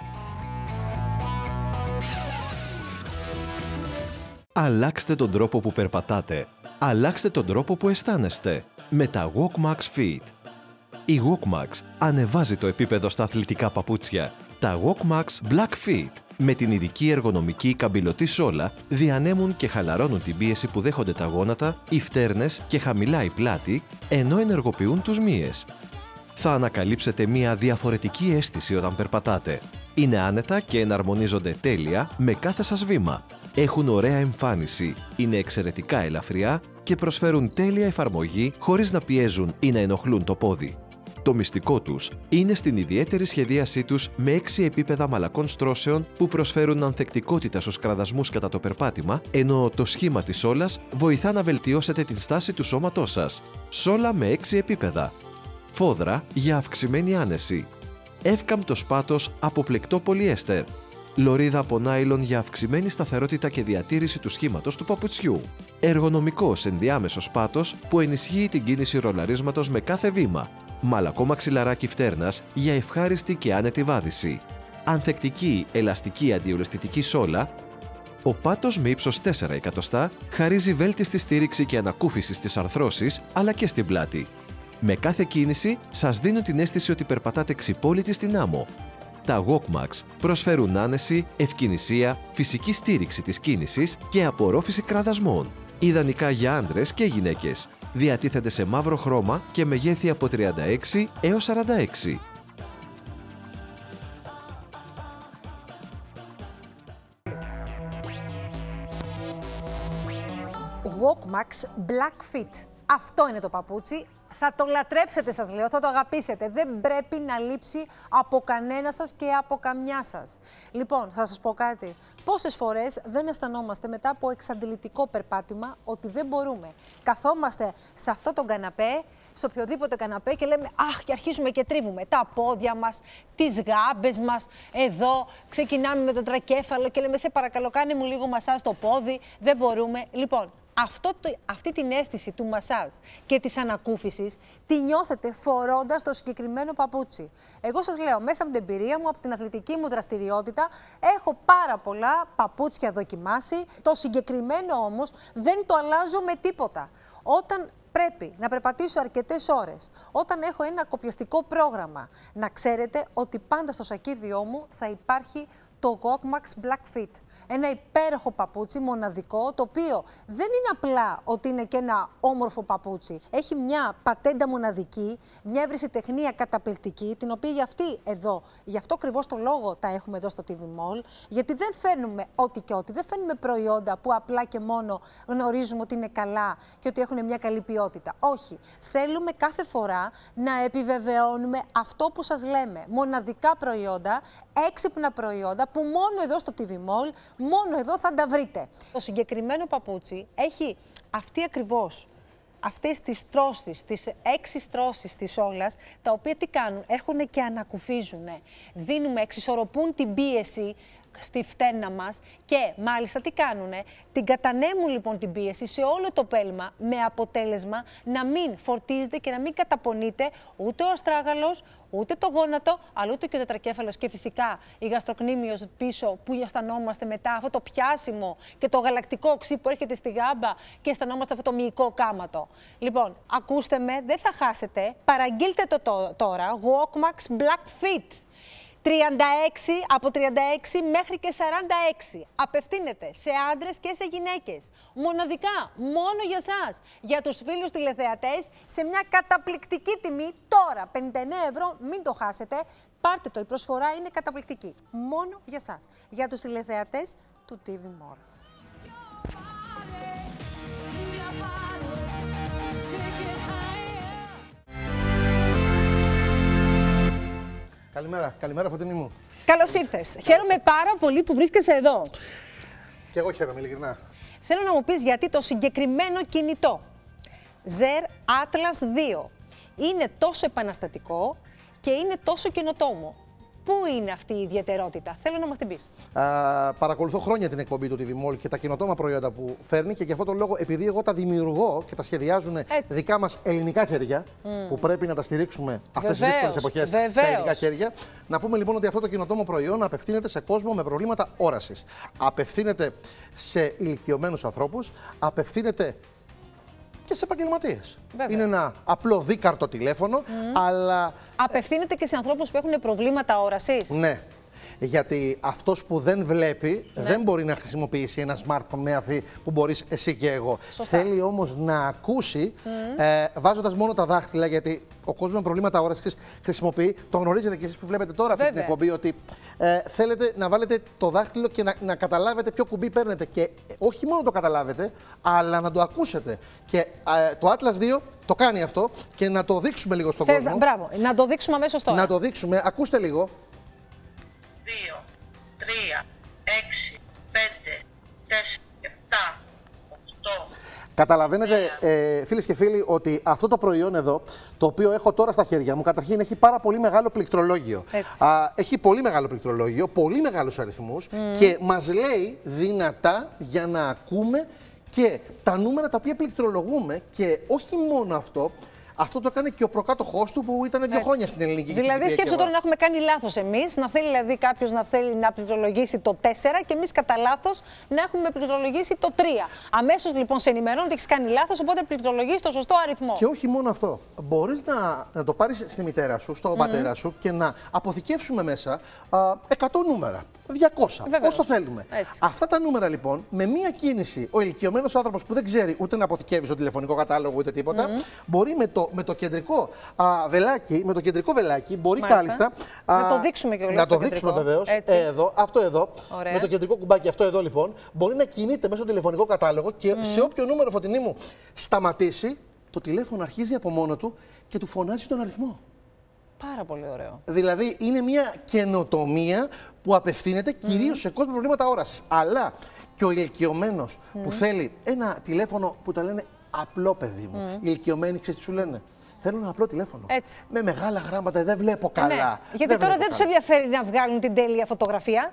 Αλλάξτε τον τρόπο που περπατάτε. Αλλάξτε τον τρόπο που αισθάνεστε με τα Walkmax Fit. Η Walkmax ανεβάζει το επίπεδο στα αθλητικά παπούτσια. Τα Walkmax Black Fit με την ειδική εργονομική καμπυλωτή σόλα διανέμουν και χαλαρώνουν την πίεση που δέχονται τα γόνατα, οι φτέρνες και χαμηλά η πλάτη, ενώ ενεργοποιούν τους μύες. Θα ανακαλύψετε μια διαφορετική αίσθηση όταν περπατάτε. Είναι άνετα και εναρμονίζονται τέλεια με κάθε σας βήμα. Έχουν ωραία εμφάνιση, είναι εξαιρετικά ελαφριά και προσφέρουν τέλεια εφαρμογή χωρίς να πιέζουν ή να ενοχλούν το πόδι. Το μυστικό τους είναι στην ιδιαίτερη σχεδίασή τους με 6 επίπεδα μαλακών στρώσεων που προσφέρουν ανθεκτικότητα στους κραδασμούς κατά το περπάτημα, ενώ το σχήμα της σόλας βοηθά να βελτιώσετε την στάση του σώματός σας. Σόλα με 6 επίπεδα. Φόδρα για αυξημένη άνεση. Εύκαμπτος πάτος από πλεκτό πολυέστερ. Λωρίδα από νάιλον για αυξημένη σταθερότητα και διατήρηση του σχήματος του παπουτσιού. Εργονομικός ενδιάμεσος πάτος που ενισχύει την κίνηση ρολαρίσματος με κάθε βήμα. Μαλακό μαξιλαράκι φτέρνας για ευχάριστη και άνετη βάδιση. Ανθεκτική, ελαστική αντιολισθητική σόλα. Ο πάτος με ύψος 4 εκατοστά χαρίζει βέλτιστη στήριξη και ανακούφιση στις αρθρώσεις αλλά και στην πλάτη. Με κάθε κίνηση σας δίνουν την αίσθηση ότι περπατάτε ξυπόλυτοι στην άμμο. Τα Walkmax προσφέρουν άνεση, ευκινησία, φυσική στήριξη της κίνησης και απορρόφηση κραδασμών. Ιδανικά για άντρες και γυναίκες. Διατίθεται σε μαύρο χρώμα και μεγέθη από 36 έως 46. Walkmax Black Fit. Αυτό είναι το παπούτσι. Θα το λατρέψετε, σας λέω, θα το αγαπήσετε. Δεν πρέπει να λείψει από κανένα σας και από καμιά σας. Λοιπόν, θα σας πω κάτι. Πόσες φορές δεν αισθανόμαστε μετά από εξαντλητικό περπάτημα ότι δεν μπορούμε. Καθόμαστε σε αυτό τον καναπέ, σε οποιοδήποτε καναπέ και λέμε αχ, και αρχίζουμε και τρίβουμε τα πόδια μας, τις γάμπες μας, εδώ ξεκινάμε με τον τρακέφαλο και λέμε σε παρακαλώ κάνε μου λίγο μασάζ στο πόδι, δεν μπορούμε. Λοιπόν, αυτή την αίσθηση του μασάζ και της ανακούφισης τη νιώθετε φορώντας το συγκεκριμένο παπούτσι. Εγώ σας λέω, μέσα από την εμπειρία μου, από την αθλητική μου δραστηριότητα, έχω πάρα πολλά παπούτσια δοκιμάσει. Το συγκεκριμένο όμως δεν το αλλάζω με τίποτα. Όταν πρέπει να περπατήσω αρκετές ώρες, όταν έχω ένα κοπιαστικό πρόγραμμα, να ξέρετε ότι πάντα στο σακίδιό μου θα υπάρχει το WalkMax Black Fit. Ένα υπέροχο παπούτσι, μοναδικό, το οποίο δεν είναι απλά ότι είναι και ένα όμορφο παπούτσι. Έχει μια πατέντα μοναδική, μια ευρεσιτεχνία καταπληκτική, την οποία γι' αυτό ακριβώς το λόγο τα έχουμε εδώ στο TV Mall, γιατί δεν φέρνουμε ό,τι και ό,τι, δεν φέρνουμε προϊόντα που απλά και μόνο γνωρίζουμε ότι είναι καλά και ότι έχουν μια καλή ποιότητα. Όχι, θέλουμε κάθε φορά να επιβεβαιώνουμε αυτό που σας λέμε. Μοναδικά προϊόντα, έξυπνα προϊόντα, που μόνο εδώ στο TV Mall, μόνο εδώ θα τα βρείτε. Το συγκεκριμένο παπούτσι έχει αυτές τις στρώσεις, τις 6 στρώσεις της όλας, τα οποία τι κάνουν, έρχονται και ανακουφίζουν. Εξισορροπούν την πίεση στη φτέρνα μας και μάλιστα τι κάνουνε, την κατανέμουν λοιπόν την πίεση σε όλο το πέλμα, με αποτέλεσμα να μην φορτίζεται και να μην καταπονείται ούτε ο αστράγαλος, ούτε το γόνατο, αλλά ούτε και ο τετρακέφαλος και φυσικά η γαστροκνήμιος πίσω που αισθανόμαστε μετά αυτό το πιάσιμο και το γαλακτικό οξύ που έρχεται στη γάμπα και αισθανόμαστε αυτό το μυϊκό κάματο. Λοιπόν, ακούστε με, δεν θα χάσετε, παραγγείλτε το τώρα, WalkMax Black Fit. 36, από 36 μέχρι και 46. Απευθύνεται σε άντρες και σε γυναίκες. Μοναδικά, μόνο για σας. Για τους φίλους τηλεθεατές, σε μια καταπληκτική τιμή. Τώρα, 59 ευρώ, μην το χάσετε. Πάρτε το, η προσφορά είναι καταπληκτική. Μόνο για σας. Για τους τηλεθεατές του TV Mall. Καλημέρα Φωτεινή μου. Καλώς ήρθες. Χαίρομαι πάρα πολύ που βρίσκεσαι εδώ. Και εγώ χαίρομαι, ειλικρινά. Θέλω να μου πεις γιατί το συγκεκριμένο κινητό Zer Atlas 2 είναι τόσο επαναστατικό και είναι τόσο καινοτόμο. Πού είναι αυτή η ιδιαιτερότητα, θέλω να μας την πεις. Παρακολουθώ χρόνια την εκπομπή του TV Mall και τα καινοτόμα προϊόντα που φέρνει και γι' αυτό τον λόγο, επειδή εγώ τα δημιουργώ και τα σχεδιάζουν δικά μας ελληνικά χέρια, που πρέπει να τα στηρίξουμε αυτές τις δύσκολες εποχές στα ελληνικά χέρια, να πούμε λοιπόν ότι αυτό το καινοτόμο προϊόν απευθύνεται σε κόσμο με προβλήματα όρασης. Απευθύνεται σε ηλικιωμένους ανθρώπους, απευθύνεται και σε επαγγελματίες. Είναι ένα απλό δίκαρτο τηλέφωνο, αλλά... Απευθύνεται και σε ανθρώπους που έχουν προβλήματα όρασης. Ναι. Γιατί αυτός που δεν βλέπει δεν μπορεί να χρησιμοποιήσει ένα smartphone με αφή που μπορείς εσύ και εγώ. Σωστά. Θέλει όμως να ακούσει βάζοντας μόνο τα δάχτυλα, γιατί ο κόσμος με προβλήματα όρασης χρησιμοποιεί, το γνωρίζετε και εσείς που βλέπετε τώρα αυτή την εκπομπή, ότι θέλετε να βάλετε το δάχτυλο και να καταλάβετε ποιο κουμπί παίρνετε. Και όχι μόνο το καταλάβετε, αλλά να το ακούσετε. Και το Atlas 2 το κάνει αυτό και να το δείξουμε λίγο στον κόσμο. Μπράβο, να το δείξουμε αμέσως τώρα. Να το δείξουμε, ακούστε λίγο. 2, 3, 6, 5, 4, 7, 8. Καταλαβαίνετε, φίλες και φίλοι, ότι αυτό το προϊόν εδώ, το οποίο έχω τώρα στα χέρια μου, καταρχήν έχει πάρα πολύ μεγάλο πληκτρολόγιο. Έχει πολύ μεγάλο πληκτρολόγιο, πολύ μεγάλους αριθμούς και μας λέει δυνατά για να ακούμε και τα νούμερα τα οποία πληκτρολογούμε. Και όχι μόνο αυτό, αυτό το έκανε και ο προκάτοχός του που ήταν 2 χρόνια στην ελληνική κοινωνία. Δηλαδή, σκέψτε τώρα να έχουμε κάνει λάθος εμείς, να θέλει δηλαδή κάποιος να θέλει να πληκτρολογήσει το 4 και εμείς κατά λάθος να έχουμε πληκτρολογήσει το 3. Αμέσως λοιπόν σε ενημερώνω ότι έχεις κάνει λάθος, οπότε πληκτρολογείς το σωστό αριθμό. Και όχι μόνο αυτό. Μπορείς να το πάρεις στη μητέρα σου, στον πατέρα σου και να αποθηκεύσουμε μέσα 100 νούμερα. 200, όσο θέλουμε. Έτσι. Αυτά τα νούμερα λοιπόν, με μία κίνηση, ο ηλικιωμένος άνθρωπος που δεν ξέρει ούτε να αποθηκεύει στο τηλεφωνικό κατάλογο ούτε τίποτα, μπορεί με το κεντρικό βελάκι, μπορεί κάλλιστα. Να το δείξουμε και να το δείξουμε βεβαίως. Αυτό εδώ. Ωραία. Με το κεντρικό κουμπάκι, αυτό εδώ λοιπόν, μπορεί να κινείται μέσα στο τηλεφωνικό κατάλογο και σε όποιο νούμερο, Φωτεινή μου, σταματήσει, το τηλέφωνο αρχίζει από μόνο του και του φωνάζει τον αριθμό. Πάρα πολύ ωραίο. Δηλαδή είναι μια καινοτομία που απευθύνεται κυρίως σε κόσμο με προβλήματα όρασης. Αλλά και ο ηλικιωμένος που θέλει ένα τηλέφωνο που τα λένε απλό, παιδί μου. Οι ηλικιωμένοι, ξέρεις τι σου λένε? Θέλω ένα απλό τηλέφωνο. Έτσι. Με μεγάλα γράμματα, δεν βλέπω καλά. Ναι. Γιατί τώρα δεν τους ενδιαφέρει να βγάλουν την τέλεια φωτογραφία.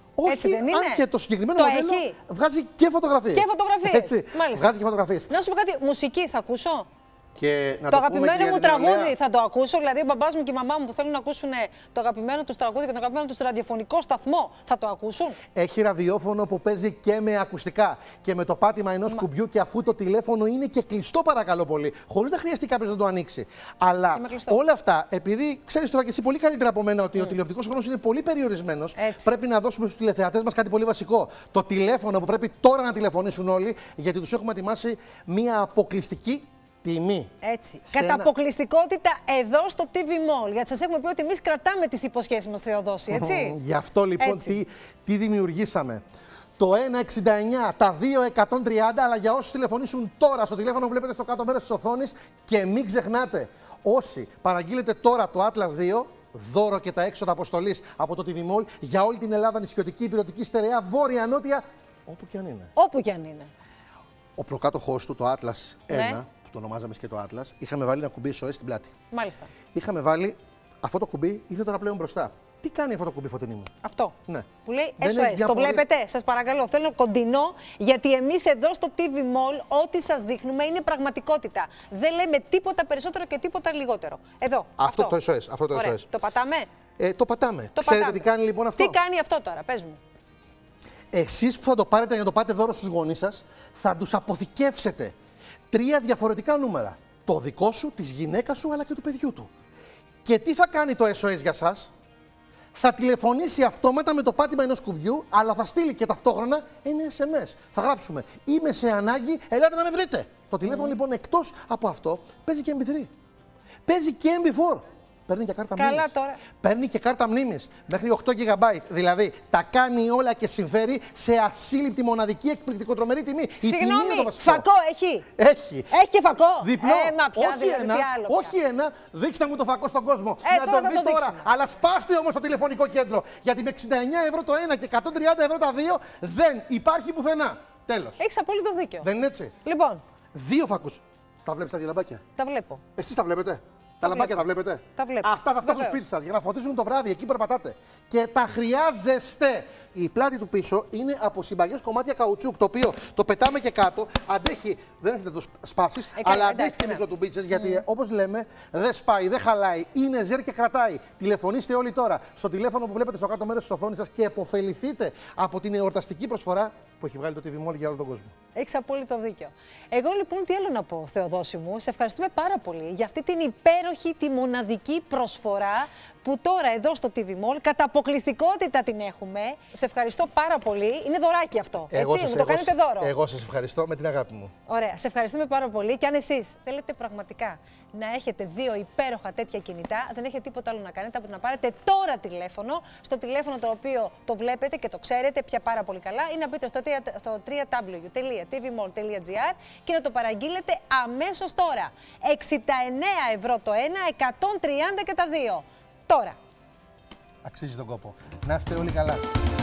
Όχι, έτσι δεν είναι? Αν και το συγκεκριμένο μοντέλο βγάζει και φωτογραφίες. Και φωτογραφίες. Μάλιστα. Βγάζει και φωτογραφίες. Να σου πω κάτι, μουσική θα ακούσω. Και να το αγαπημένο πούμε μου τραγούδι θα το ακούσω. Δηλαδή, ο μπαμπάς μου και η μαμά μου που θέλουν να ακούσουν το αγαπημένο τους τραγούδι και τον αγαπημένο τους ραδιοφωνικό σταθμό θα το ακούσουν. Έχει ραδιόφωνο που παίζει και με ακουστικά και με το πάτημα ενός κουμπιού, και αφού το τηλέφωνο είναι και κλειστό, παρακαλώ πολύ, χωρίς να χρειαστεί κάποιος να το ανοίξει. Αλλά όλα αυτά, επειδή ξέρεις τώρα και εσύ πολύ καλύτερα από μένα ότι ο τηλεοπτικός χρόνος είναι πολύ περιορισμένος, πρέπει να δώσουμε στους τηλεθεατές μας κάτι πολύ βασικό. Το τηλέφωνο που πρέπει τώρα να τηλεφωνήσουν όλοι, γιατί τους έχουμε ετοιμάσει μία αποκλειστική τιμή. Έτσι. Κατά αποκλειστικότητα εδώ στο TV Mall. Γιατί σας έχουμε πει ότι εμείς κρατάμε τις υποσχέσεις μας, Θεοδόση, έτσι. Γι' αυτό λοιπόν τι δημιουργήσαμε. Το 1,69, τα 2,130, αλλά για όσους τηλεφωνήσουν τώρα στο τηλέφωνο που βλέπετε στο κάτω μέρος της οθόνης, και μην ξεχνάτε, όσοι παραγγείλετε τώρα το Atlas 2, δώρο και τα έξοδα αποστολής από το TV Mall για όλη την Ελλάδα, νησιωτική, υπηρετική, στερεά, βόρεια, νότια, όπου και αν είναι. Όπου και αν είναι. Ο προκάτοχός του, το Atlas 1, το ονομάζαμε και το Atlas, είχαμε βάλει ένα κουμπί SOS στην πλάτη. Μάλιστα. Είχαμε βάλει αυτό το κουμπί, ήρθε τώρα πλέον μπροστά. Τι κάνει αυτό το κουμπί, Φωτεινή μου? Αυτό. Ναι. Που λέει SOS. Το βλέπετε, σας παρακαλώ. Θέλω κοντινό, γιατί εμείς εδώ στο TV Mall, ό,τι σας δείχνουμε είναι πραγματικότητα. Δεν λέμε τίποτα περισσότερο και τίποτα λιγότερο. Εδώ. Αυτό το SOS. Αυτό το Ωραία. SOS. Το πατάμε. Το πατάμε. Ξέρετε τι κάνει λοιπόν αυτό? Τι κάνει αυτό τώρα, πες μου. Εσείς που θα το πάρετε για να το πάτε δώρο στους γονείς σας, θα τους αποθηκεύσετε 3 διαφορετικά νούμερα. Το δικό σου, της γυναίκας σου, αλλά και του παιδιού του. Και τι θα κάνει το SOS για σας? Θα τηλεφωνήσει αυτόματα με το πάτημα ενός κουμπιού, αλλά θα στείλει και ταυτόχρονα ένα SMS. Θα γράψουμε «Είμαι σε ανάγκη, ελάτε να με βρείτε». Το τηλέφωνο λοιπόν, εκτός από αυτό, παίζει και MP3. Παίζει και MP4. Παίρνει και κάρτα μνήμης. Τώρα. Παίρνει και κάρτα μνήμης μέχρι 8 GB. Δηλαδή τα κάνει όλα και συμφέρει σε ασύλληπτη, μοναδική, εκπληκτικοτρομερή τιμή. Συγγνώμη, φακό έχει. Έχει. Έχει και φακό. Διπλό. Μα πια, όχι δηλαδή, ένα, τι άλλο όχι ένα. Δείξτε μου το φακό στον κόσμο. Να τώρα το δει τώρα. Αλλά σπάστε όμως το τηλεφωνικό κέντρο. Γιατί με 69 ευρώ το ένα και 130 ευρώ τα δύο δεν υπάρχει πουθενά. Τέλος. Έχεις απόλυτο δίκιο. Δεν είναι έτσι? Λοιπόν. 2 φακούς. Τα βλέπεις τα διαλαμπάκια? Τα βλέπω. Εσείς τα βλέπετε? Τα λαμπάκια τα βλέπετε? Τα βλέπω. Αυτά θα φτάσουν στο σπίτι σας για να φωτίζουν το βράδυ εκεί που περπατάτε. Και τα χρειάζεστε. Η πλάτη του πίσω είναι από συμπαγές κομμάτια καουτσούκ, το οποίο το πετάμε και κάτω. Αντέχει, δεν έχετε το σπάσεις, αλλά αντέχει και μικροτουμπίτσες, γιατί όπως λέμε δεν σπάει, δεν χαλάει, είναι ζέρ και κρατάει. Τηλεφωνήστε όλοι τώρα στο τηλέφωνο που βλέπετε στο κάτω μέρος της οθόνης σας και επωφεληθείτε από την εορταστική προσφορά που έχει βγάλει το TV Mall για όλο τον κόσμο. Έχεις απόλυτο δίκιο. Εγώ λοιπόν τι άλλο να πω, Θεοδόση μου, σε ευχαριστούμε πάρα πολύ για αυτή την υπέροχη, τη μοναδική προσφορά που τώρα εδώ στο TV Mall κατά αποκλειστικότητα την έχουμε. Σε ευχαριστώ πάρα πολύ. Είναι δωράκι αυτό. Έτσι, μου το κάνετε δώρο. Εγώ σας ευχαριστώ με την αγάπη μου. Ωραία, σε ευχαριστούμε πάρα πολύ. Και αν εσείς θέλετε πραγματικά να έχετε 2 υπέροχα τέτοια κινητά, δεν έχετε τίποτα άλλο να κάνετε από το να πάρετε τώρα τηλέφωνο, στο τηλέφωνο το οποίο το βλέπετε και το ξέρετε πια πάρα πολύ καλά, ή να μπείτε στο www.tvmall.gr και να το παραγγείλετε αμέσως τώρα. 69 ευρώ το ένα, 130 και τα δύο. Τώρα. Αξίζει τον κόπο. Να είστε όλοι καλά.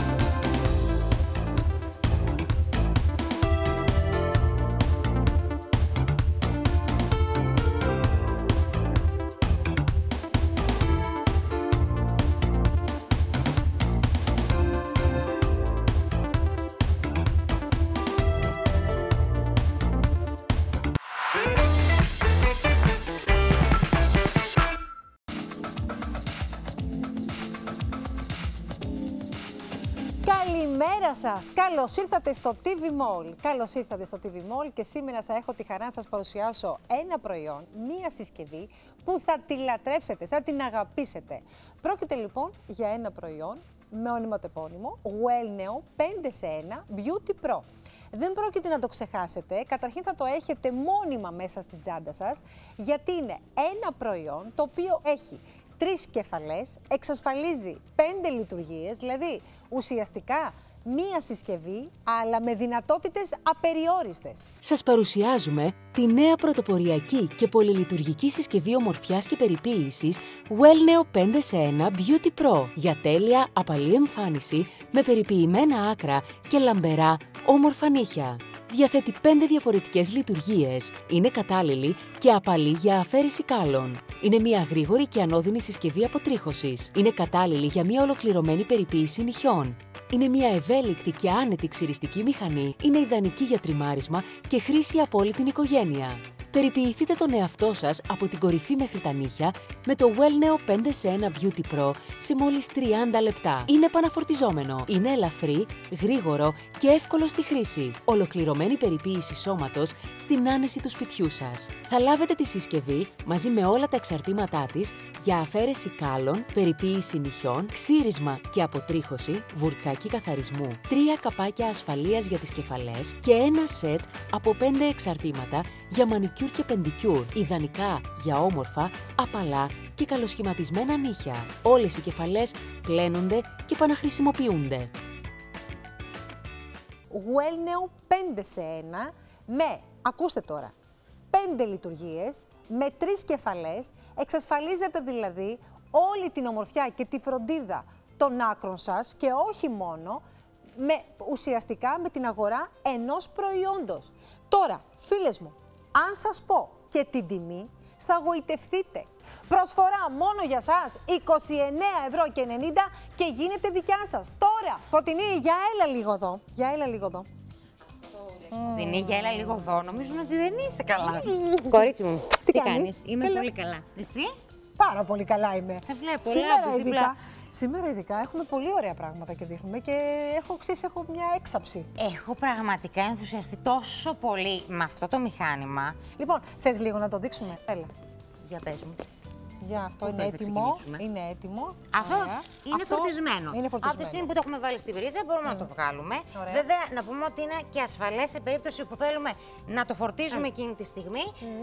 Καλημέρα σας! Καλώς ήρθατε στο TV Mall. Καλώς ήρθατε στο TV Mall και σήμερα θα έχω τη χαρά να σας παρουσιάσω ένα προϊόν, μία συσκευή που θα τη λατρέψετε, θα την αγαπήσετε. Πρόκειται λοιπόν για ένα προϊόν με ονοματεπώνυμο Wellneo 5-σε-1 Beauty Pro. Δεν πρόκειται να το ξεχάσετε, καταρχήν θα το έχετε μόνιμα μέσα στην τσάντα σας, γιατί είναι ένα προϊόν το οποίο έχει 3 κεφαλές, εξασφαλίζει 5 λειτουργίες, δηλαδή ουσιαστικά μία συσκευή, αλλά με δυνατότητες απεριόριστες. Σας παρουσιάζουμε τη νέα πρωτοποριακή και πολυλειτουργική συσκευή ομορφιάς και περιποίησης Wellneo 5-σε-1 Beauty Pro για τέλεια, απαλή εμφάνιση, με περιποιημένα άκρα και λαμπερά, όμορφα νύχια. Διαθέτει 5 διαφορετικές λειτουργίες. Είναι κατάλληλη και απαλή για αφαίρεση κάλων. Είναι μια γρήγορη και ανώδυνη συσκευή αποτρίχωσης. Είναι κατάλληλη για μια ολοκληρωμένη περιποίηση νυχιών. Είναι μια ευέλικτη και άνετη ξυριστική μηχανή. Είναι ιδανική για τριμάρισμα και χρήση από όλη την οικογένεια. Περιποιηθείτε τον εαυτό σας από την κορυφή μέχρι τα νύχια με το Wellneo 5 σε 1 Beauty Pro σε μόλις 30 λεπτά. Είναι επαναφορτιζόμενο, είναι ελαφρύ, γρήγορο και εύκολο στη χρήση. Ολοκληρωμένη περιποίηση σώματος στην άνεση του σπιτιού σας. Θα λάβετε τη συσκευή μαζί με όλα τα εξαρτήματά της για αφαίρεση κάλων, περιποίηση νυχιών, ξύρισμα και αποτρίχωση, βουρτσάκι καθαρισμού, 3 καπάκια ασφαλείας για τις κεφαλές και ένα σετ από 5 εξαρτήματα για μανικιούρ και πεντικιούρ, ιδανικά για όμορφα, απαλά και καλοσχηματισμένα νύχια. Όλες οι κεφαλές πλένονται και επαναχρησιμοποιούνται. Wellneo 5 σε 1 με, ακούστε τώρα, 5 λειτουργίες με 3 κεφαλές. Εξασφαλίζετε δηλαδή όλη την ομορφιά και τη φροντίδα των άκρων σας και όχι μόνο, ουσιαστικά με την αγορά ενός προϊόντος. Τώρα, φίλες μου, αν σας πω και την τιμή, θα γοητευτείτε. Προσφορά μόνο για σας, 29,90 € και γίνεται δικιά σας. Τώρα, Φωτεινή, για έλα λίγο εδώ. Για έλα λίγο εδώ. Φωτεινή, για έλα λίγο εδώ. Νομίζουν ότι δεν είσαι καλά. Κορίτσι μου, τι κάνεις? Είμαι πολύ καλά. Εσύ? Πάρα πολύ καλά είμαι. Σε βλέπω, Σήμερα ειδικά έχουμε πολύ ωραία πράγματα και δείχνουμε και έχω μια έξαψη. Έχω πραγματικά ενθουσιαστεί τόσο πολύ με αυτό το μηχάνημα. Λοιπόν, θες λίγο να το δείξουμε? Έλα. Για πες μου. Για αυτό είναι έτοιμο. Είναι έτοιμο. Αυτό είναι φορτισμένο. Είναι φορτισμένο. Από τη στιγμή που το έχουμε βάλει στη βρίζα μπορούμε να το βγάλουμε. Ωραία. Βέβαια, να πούμε ότι είναι και ασφαλές σε περίπτωση που θέλουμε να το φορτίζουμε εκείνη τη στιγμή.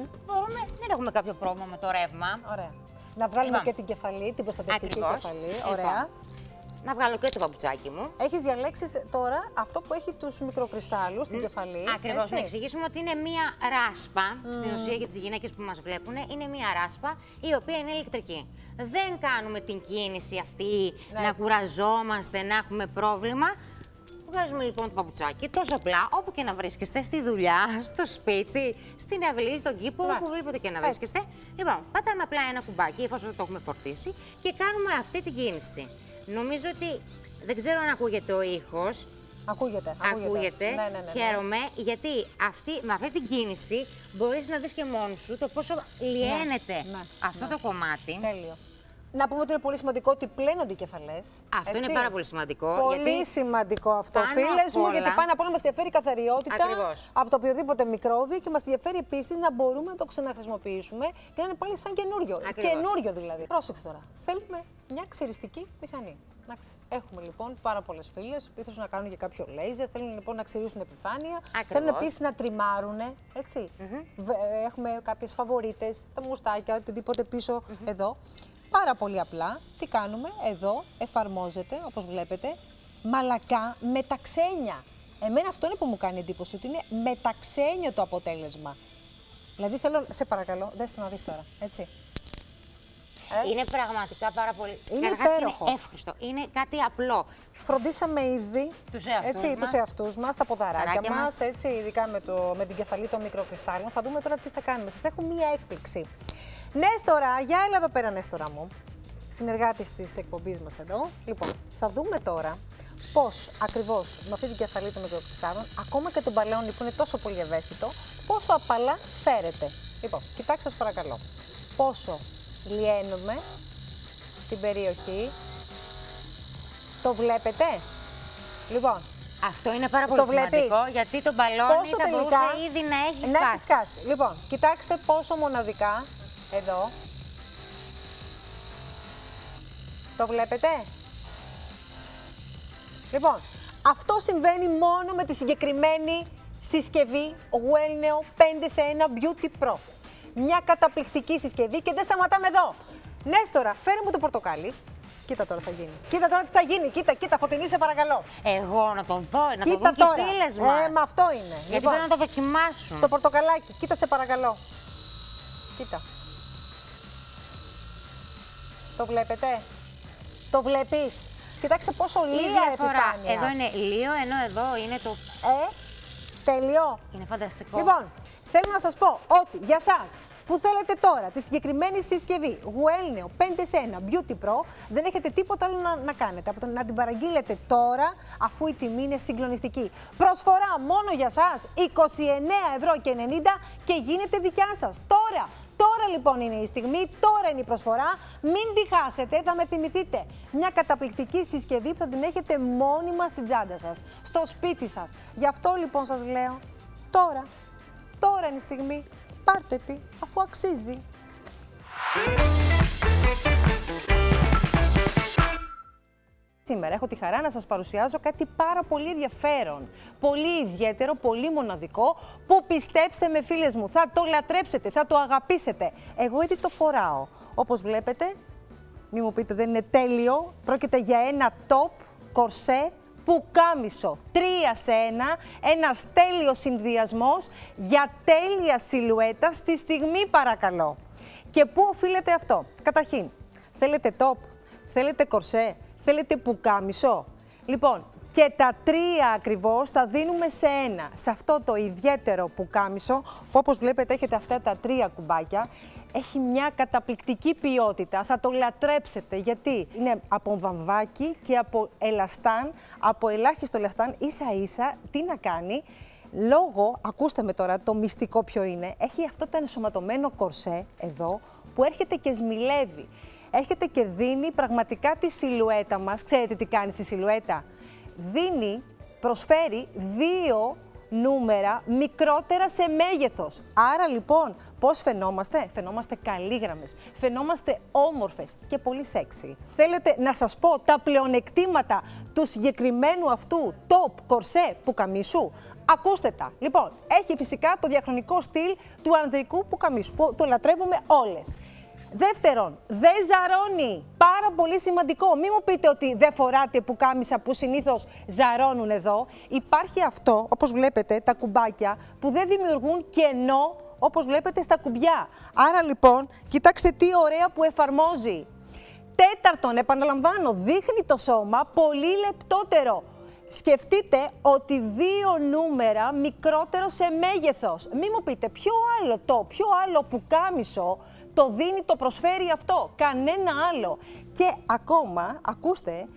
Δεν έχουμε κάποιο πρόβλημα με το ρεύμα. Ωραία. Να βγάλουμε και την κεφαλή, την προστατευτική κεφαλή. Ωραία. Να βγάλω και το παπουτσάκι μου. Έχεις διαλέξει τώρα αυτό που έχει τους μικροκριστάλλους στην κεφαλή. Ακριβώς. Να εξηγήσουμε ότι είναι μία ράσπα, στην ουσία για τις γυναίκες που μας βλέπουν, είναι μία ράσπα η οποία είναι ηλεκτρική. Δεν κάνουμε την κίνηση αυτή, να κουραζόμαστε, να έχουμε πρόβλημα. Βγάζουμε λοιπόν το παπουτσάκι τόσο απλά, όπου και να βρίσκεστε, στη δουλειά, στο σπίτι, στην αυλή, στον κήπο, οπουδήποτε και να βρίσκεστε. Λοιπόν, πατάμε απλά ένα κουμπάκι, εφόσον το έχουμε φορτίσει, και κάνουμε αυτή την κίνηση. Νομίζω ότι δεν ξέρω αν ακούγεται ο ήχος. Ακούγεται. Ναι. Χαίρομαι, γιατί με αυτή την κίνηση μπορείς να δεις και μόνος σου το πόσο λιένεται αυτό το κομμάτι. Τέλειο. Να πούμε ότι είναι πολύ σημαντικό ότι πλένονται οι κεφαλές. Αυτό είναι πάρα πολύ σημαντικό. Πολύ σημαντικό αυτό, φίλες μου, γιατί πάνω απ' όλα μας ενδιαφέρει η καθαριότητα από το οποιοδήποτε μικρόβιο και μας ενδιαφέρει επίσης να μπορούμε να το ξαναχρησιμοποιήσουμε και να είναι πάλι σαν καινούριο. Καινούριο δηλαδή. Πρόσεξε τώρα. Θέλουμε μια ξυριστική μηχανή. Έχουμε λοιπόν πάρα πολλές φίλες που ήθελαν να κάνουν και κάποιο λέιζερ, θέλουν λοιπόν να ξυρίσουν επιφάνεια, θέλουν επίσης να τριμάρουν. Έτσι. Έχουμε κάποιες φαβορίτες, τα μουστάκια, οτιδήποτε πίσω εδώ. Πάρα πολύ απλά, τι κάνουμε, εδώ εφαρμόζεται, όπως βλέπετε, μαλακά μεταξένια. Εμένα αυτό είναι που μου κάνει εντύπωση, ότι είναι μεταξένιο το αποτέλεσμα. Δηλαδή θέλω, σε παρακαλώ, δες το να δεις τώρα, έτσι. Είναι πραγματικά πάρα πολύ... Είναι υπέροχο. Είναι εύχριστο, είναι κάτι απλό. Φροντίσαμε ήδη τους εαυτούς μας, τα ποδαράκια μας, έτσι, ειδικά με την κεφαλή των μικροκριστάλλων. Θα δούμε τώρα τι θα κάνουμε. Σας έχω μία έκπληξη. Νέστορα, για έλα εδώ πέρα, Νέστορα μου. Συνεργάτης της εκπομπής μας εδώ. Λοιπόν, θα δούμε τώρα πώς ακριβώς με αυτή την κεφαλή των μικροκριστάλλων, ακόμα και τον παλαιόνι που είναι τόσο πολύ ευαίσθητο, πόσο απαλά φέρεται. Λοιπόν, κοιτάξτε σας παρακαλώ. Πόσο λιένουμε την περιοχή. Το βλέπετε? Λοιπόν, αυτό είναι πάρα πολύ σημαντικό, γιατί το μπαλόνι θα μπορούσε ήδη να έχει σκάσει. Λοιπόν, κοιτάξτε πόσο μοναδικά, εδώ, το βλέπετε? Λοιπόν, αυτό συμβαίνει μόνο με τη συγκεκριμένη συσκευή Wellneo 5 σε 1 Beauty Pro. Μια καταπληκτική συσκευή και δεν σταματάμε εδώ. Νέστορα, φέρε μου το πορτοκάλι. Κοίτα τώρα τι θα γίνει. Κοίτα τώρα τι θα γίνει. Κοίτα, Φωτεινή, σε παρακαλώ. Εγώ να το δω, να το δουν και οι φίλες μας. Μα αυτό είναι. Γιατί λοιπόν, πρέπει να το δοκιμάσουν. Το πορτοκαλάκι, κοίτα σε παρακαλώ. Κοίτα. Το βλέπετε? Το βλέπεις? Κοιτάξτε πόσο λία επιφάνεια. Εδώ είναι λίο, ενώ εδώ είναι το... τέλειο. Είναι φανταστικό. Λοιπόν, θέλω να σας πω ότι για σας που θέλετε τώρα τη συγκεκριμένη συσκευή Wellneo 5 σε 1 Beauty Pro, δεν έχετε τίποτα άλλο να κάνετε από το να την παραγγείλετε τώρα, αφού η τιμή είναι συγκλονιστική. Προσφορά μόνο για σας 29,90 και γίνεται δικιά σας τώρα. Τώρα λοιπόν είναι η στιγμή, τώρα είναι η προσφορά. Μην τη χάσετε, θα με θυμηθείτε. Μια καταπληκτική συσκευή που θα την έχετε μόνιμα στην τσάντα σας, στο σπίτι σας. Γι' αυτό λοιπόν σας λέω, τώρα είναι η στιγμή. Πάρτε τη, αφού αξίζει. Σήμερα έχω τη χαρά να σας παρουσιάζω κάτι πάρα πολύ ενδιαφέρον, πολύ ιδιαίτερο, πολύ μοναδικό, που πιστέψτε με φίλες μου, θα το λατρέψετε, θα το αγαπήσετε. Εγώ ήδη το φοράω. Όπως βλέπετε, μη μου πείτε δεν είναι τέλειο, πρόκειται για ένα top κορσέ πουκάμισο 3 σε 1, ένας τέλειος συνδυασμός για τέλεια σιλουέτα στη στιγμή παρακαλώ. Και πού οφείλεται αυτό? Καταρχήν, θέλετε top, θέλετε κορσέ, θέλετε πουκάμισο? Λοιπόν, και τα τρία ακριβώς τα δίνουμε σε ένα. Σε αυτό το ιδιαίτερο πουκάμισο, που όπως βλέπετε έχετε αυτά τα τρία κουμπάκια, έχει μια καταπληκτική ποιότητα, θα το λατρέψετε, γιατί είναι από βαμβάκι και από ελαστάν, από ελάχιστο ελαστάν, ίσα ίσα, τι να κάνει, λόγω, ακούστε με τώρα, το μυστικό ποιο είναι, έχει αυτό το ενσωματωμένο κορσέ εδώ, που έρχεται και σμιλεύει, έρχεται και δίνει πραγματικά τη σιλουέτα μας, ξέρετε τι κάνει στη σιλουέτα, προσφέρει 2 νούμερα μικρότερα σε μέγεθος. Άρα λοιπόν, πώς φαινόμαστε? Φαινόμαστε καλήγραμμες, φαινόμαστε όμορφες και πολύ σεξι. Θέλετε να σας πω τα πλεονεκτήματα του συγκεκριμένου αυτού top κορσέ πουκαμίσου? Ακούστε τα. Λοιπόν, έχει φυσικά το διαχρονικό στυλ του ανδρικού πουκαμίσου, που το λατρεύουμε όλες. Δεύτερον, δεν ζαρώνει. Πάρα πολύ σημαντικό. Μην μου πείτε ότι δεν φοράτε πουκάμισα που συνήθως ζαρώνουν εδώ. Υπάρχει αυτό, όπως βλέπετε, τα κουμπάκια που δεν δημιουργούν κενό, όπως βλέπετε στα κουμπιά. Άρα λοιπόν, κοιτάξτε τι ωραία που εφαρμόζει. Τέταρτον, επαναλαμβάνω, δείχνει το σώμα πολύ λεπτότερο. Σκεφτείτε ότι 2 νούμερα μικρότερο σε μέγεθος. Μην μου πείτε ποιο άλλο πουκάμισο το δίνει, το προσφέρει αυτό, κανένα άλλο. Και ακόμα, ακούστε,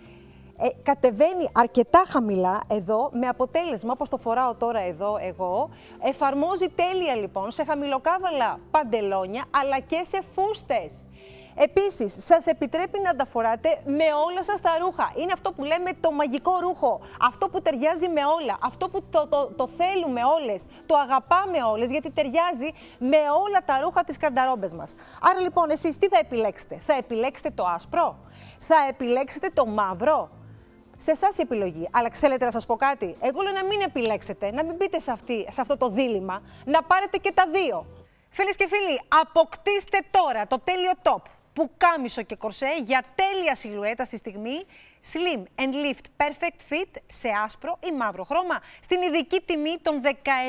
κατεβαίνει αρκετά χαμηλά εδώ, με αποτέλεσμα, όπως το φοράω τώρα εδώ εγώ, εφαρμόζει τέλεια λοιπόν σε χαμηλοκάβαλα παντελόνια, αλλά και σε φούστες. Επίσης, σας επιτρέπει να τα φοράτε με όλα σας τα ρούχα. Είναι αυτό που λέμε το μαγικό ρούχο. Αυτό που ταιριάζει με όλα. Αυτό που το θέλουμε όλες. Το αγαπάμε όλες, γιατί ταιριάζει με όλα τα ρούχα της καρνταρόμπες μας. Άρα λοιπόν, εσείς τι θα επιλέξετε? Θα επιλέξετε το άσπρο? Θα επιλέξετε το μαύρο? Σε εσάς η επιλογή. Αλλά θέλετε να σας πω κάτι? Εγώ λέω να μην επιλέξετε, να μην μπείτε σε αυτό το δίλημμα, να πάρετε και τα δύο. Φίλες και φίλοι, αποκτήστε τώρα το τέλειο top πουκάμισο και κορσέ για τέλεια σιλουέτα στη στιγμή, Slim and Lift Perfect Fit σε άσπρο ή μαύρο χρώμα, στην ειδική τιμή των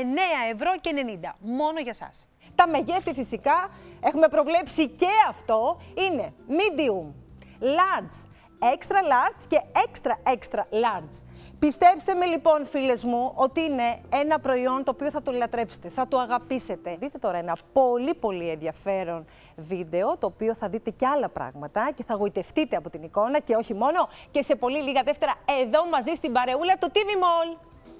19,90 €, μόνο για σας. Τα μεγέθη φυσικά έχουμε προβλέψει και αυτό, είναι medium, large, extra large και extra large. Πιστέψτε με λοιπόν φίλες μου ότι είναι ένα προϊόν το οποίο θα το λατρέψετε, θα το αγαπήσετε. Δείτε τώρα ένα πολύ ενδιαφέρον βίντεο, το οποίο θα δείτε και άλλα πράγματα και θα γοητευτείτε από την εικόνα και όχι μόνο, και σε πολύ λίγα δεύτερα εδώ μαζί στην παρεούλα του TV Mall.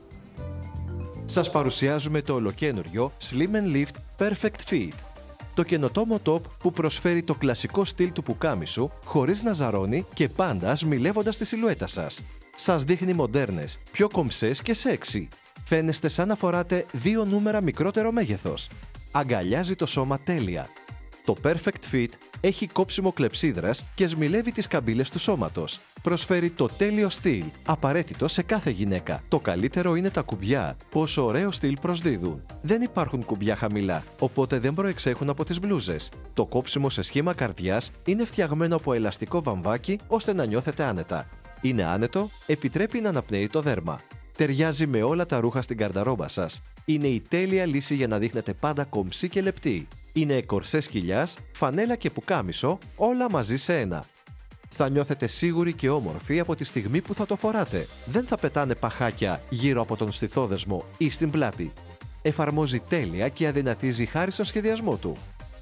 Σας παρουσιάζουμε το ολοκαίνουργιο Slim and Lift Perfect Fit. Το καινοτόμο top που προσφέρει το κλασικό στυλ του πουκάμισου χωρίς να ζαρώνει και πάντα σμιλεύοντας τη σιλουέτα σας. Σας δείχνει μοντέρνες, πιο κομψές και σεξι. Φαίνεστε σαν να φοράτε 2 νούμερα μικρότερο μέγεθος. Αγκαλιάζει το σώμα τέλεια. Το Perfect Fit έχει κόψιμο κλεψίδρας και σμιλεύει τις καμπύλες του σώματος. Προσφέρει το τέλειο στυλ, απαραίτητο σε κάθε γυναίκα. Το καλύτερο είναι τα κουμπιά, πόσο ωραίο στυλ προσδίδουν. Δεν υπάρχουν κουμπιά χαμηλά, οπότε δεν προεξέχουν από τις μπλούζες. Το κόψιμο σε σχήμα καρδιάς είναι φτιαγμένο από ελαστικό βαμβάκι ώστε να νιώθετε άνετα. Είναι άνετο, επιτρέπει να αναπνέει το δέρμα. Ταιριάζει με όλα τα ρούχα στην καρνταρόμπα σας. Είναι η τέλεια λύση για να δείχνετε πάντα κομψή και λεπτή. Είναι κορσέ κοιλιάς, φανέλα και πουκάμισο, όλα μαζί σε ένα. Θα νιώθετε σίγουροι και όμορφοι από τη στιγμή που θα το φοράτε. Δεν θα πετάνε παχάκια γύρω από τον στιθόδεσμο ή στην πλάτη. Εφαρμόζει τέλεια και αδυνατίζει χάρη στον σχεδιασμό του.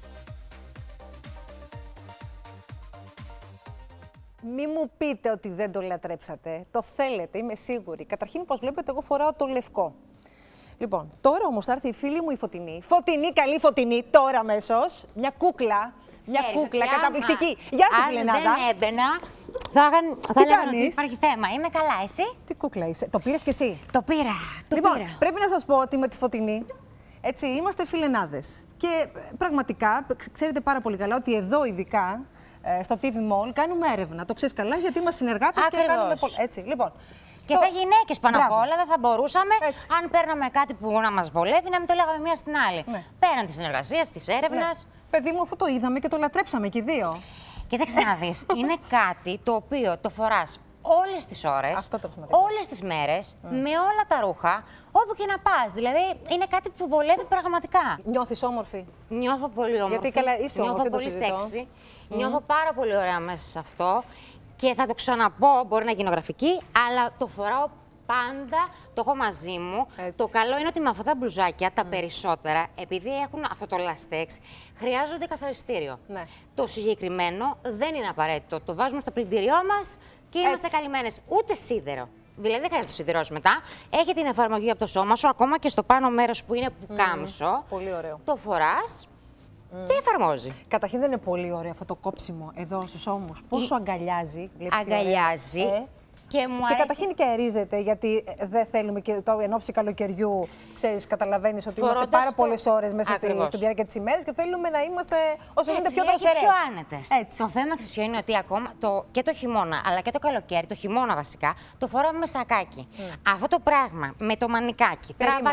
Μη μου πείτε ότι δεν το λατρέψατε. Το θέλετε, είμαι σίγουρη. Καταρχήν, όπως βλέπετε, εγώ φοράω το λευκό. Λοιπόν, τώρα όμως θα έρθει η φίλη μου η Φωτεινή. Φωτεινή, καλή Φωτεινή, τώρα αμέσως. Μια κούκλα. Μια κούκλα καταπληκτική. Γεια σου, Φιλενάδα. Αν δεν έμπαινα, θα έλεγα ότι υπάρχει θέμα. Είμαι καλά, εσύ? Τι κούκλα είσαι, το πήρες κι εσύ? Το πήρα. Λοιπόν, πρέπει να σας πω ότι με τη Φωτεινή, έτσι, είμαστε φιλενάδες. Και πραγματικά, ξέρετε πάρα πολύ καλά ότι εδώ ειδικά, στο TV Mall, κάνουμε έρευνα. Το ξέρεις καλά, γιατί είμαστε συνεργάτες και κάνουμε πολλά. Έτσι, λοιπόν. Και σαν γυναίκες πάνω απ' όλα δεν θα μπορούσαμε, αν παίρναμε κάτι που να μας βολεύει, να μην το λέγαμε μία στην άλλη. Ναι. Πέραν της συνεργασίας, της έρευνας. Ναι. Παιδί μου, αυτό το είδαμε και το λατρέψαμε και οι δύο. Κοίταξε να δεις, είναι κάτι το οποίο το φοράς όλες τις ώρες, όλες τις μέρες, με όλα τα ρούχα, όπου και να πας. Δηλαδή, είναι κάτι που βολεύει πραγματικά. Νιώθεις όμορφη? Νιώθω πολύ όμορφη. Γιατί καλά είσαι όμορφη, νιώθω πολύ σεξι. Νιώθω πάρα πολύ ωραία μέσα σε αυτό. Και θα το ξαναπώ, μπορεί να γίνω γραφική, αλλά το φοράω πάντα, το έχω μαζί μου. Έτσι. Το καλό είναι ότι με αυτά τα μπλουζάκια, τα περισσότερα, επειδή έχουν αυτό το λαστέξ, χρειάζονται καθαριστήριο. Ναι. Το συγκεκριμένο δεν είναι απαραίτητο. Το βάζουμε στο πλυντήριό μας και είμαστε καλυμμένες. Ούτε σίδερο. Δηλαδή δεν χρειάζεται το σιδερός μετά. Έχει την εφαρμογή από το σώμα σου, ακόμα και στο πάνω μέρος που είναι πουκάμισο. Πολύ ωραίο. Το φοράς. Και εφαρμόζει. Καταρχήν δεν είναι πολύ ωραίο αυτό το κόψιμο εδώ στους ώμους. Πόσο αγκαλιάζει. Αγκαλιάζει. Και μου αρέσει. Καταρχήν και αερίζεται, γιατί δεν θέλουμε και το εν ώψη καλοκαιριού, ξέρεις, καταλαβαίνεις ότι είμαστε πάρα πολλές ώρες μέσα στη διάρκεια της ημέρας και θέλουμε να είμαστε όσο γίνεται πιο δροσερές. Πιο άνετες. Το θέμα ποιο είναι ότι ακόμα και το χειμώνα, αλλά και το καλοκαίρι, το χειμώνα βασικά, το φοράμε με σακάκι. Αυτό το πράγμα με το μανικάκι. Τράβα.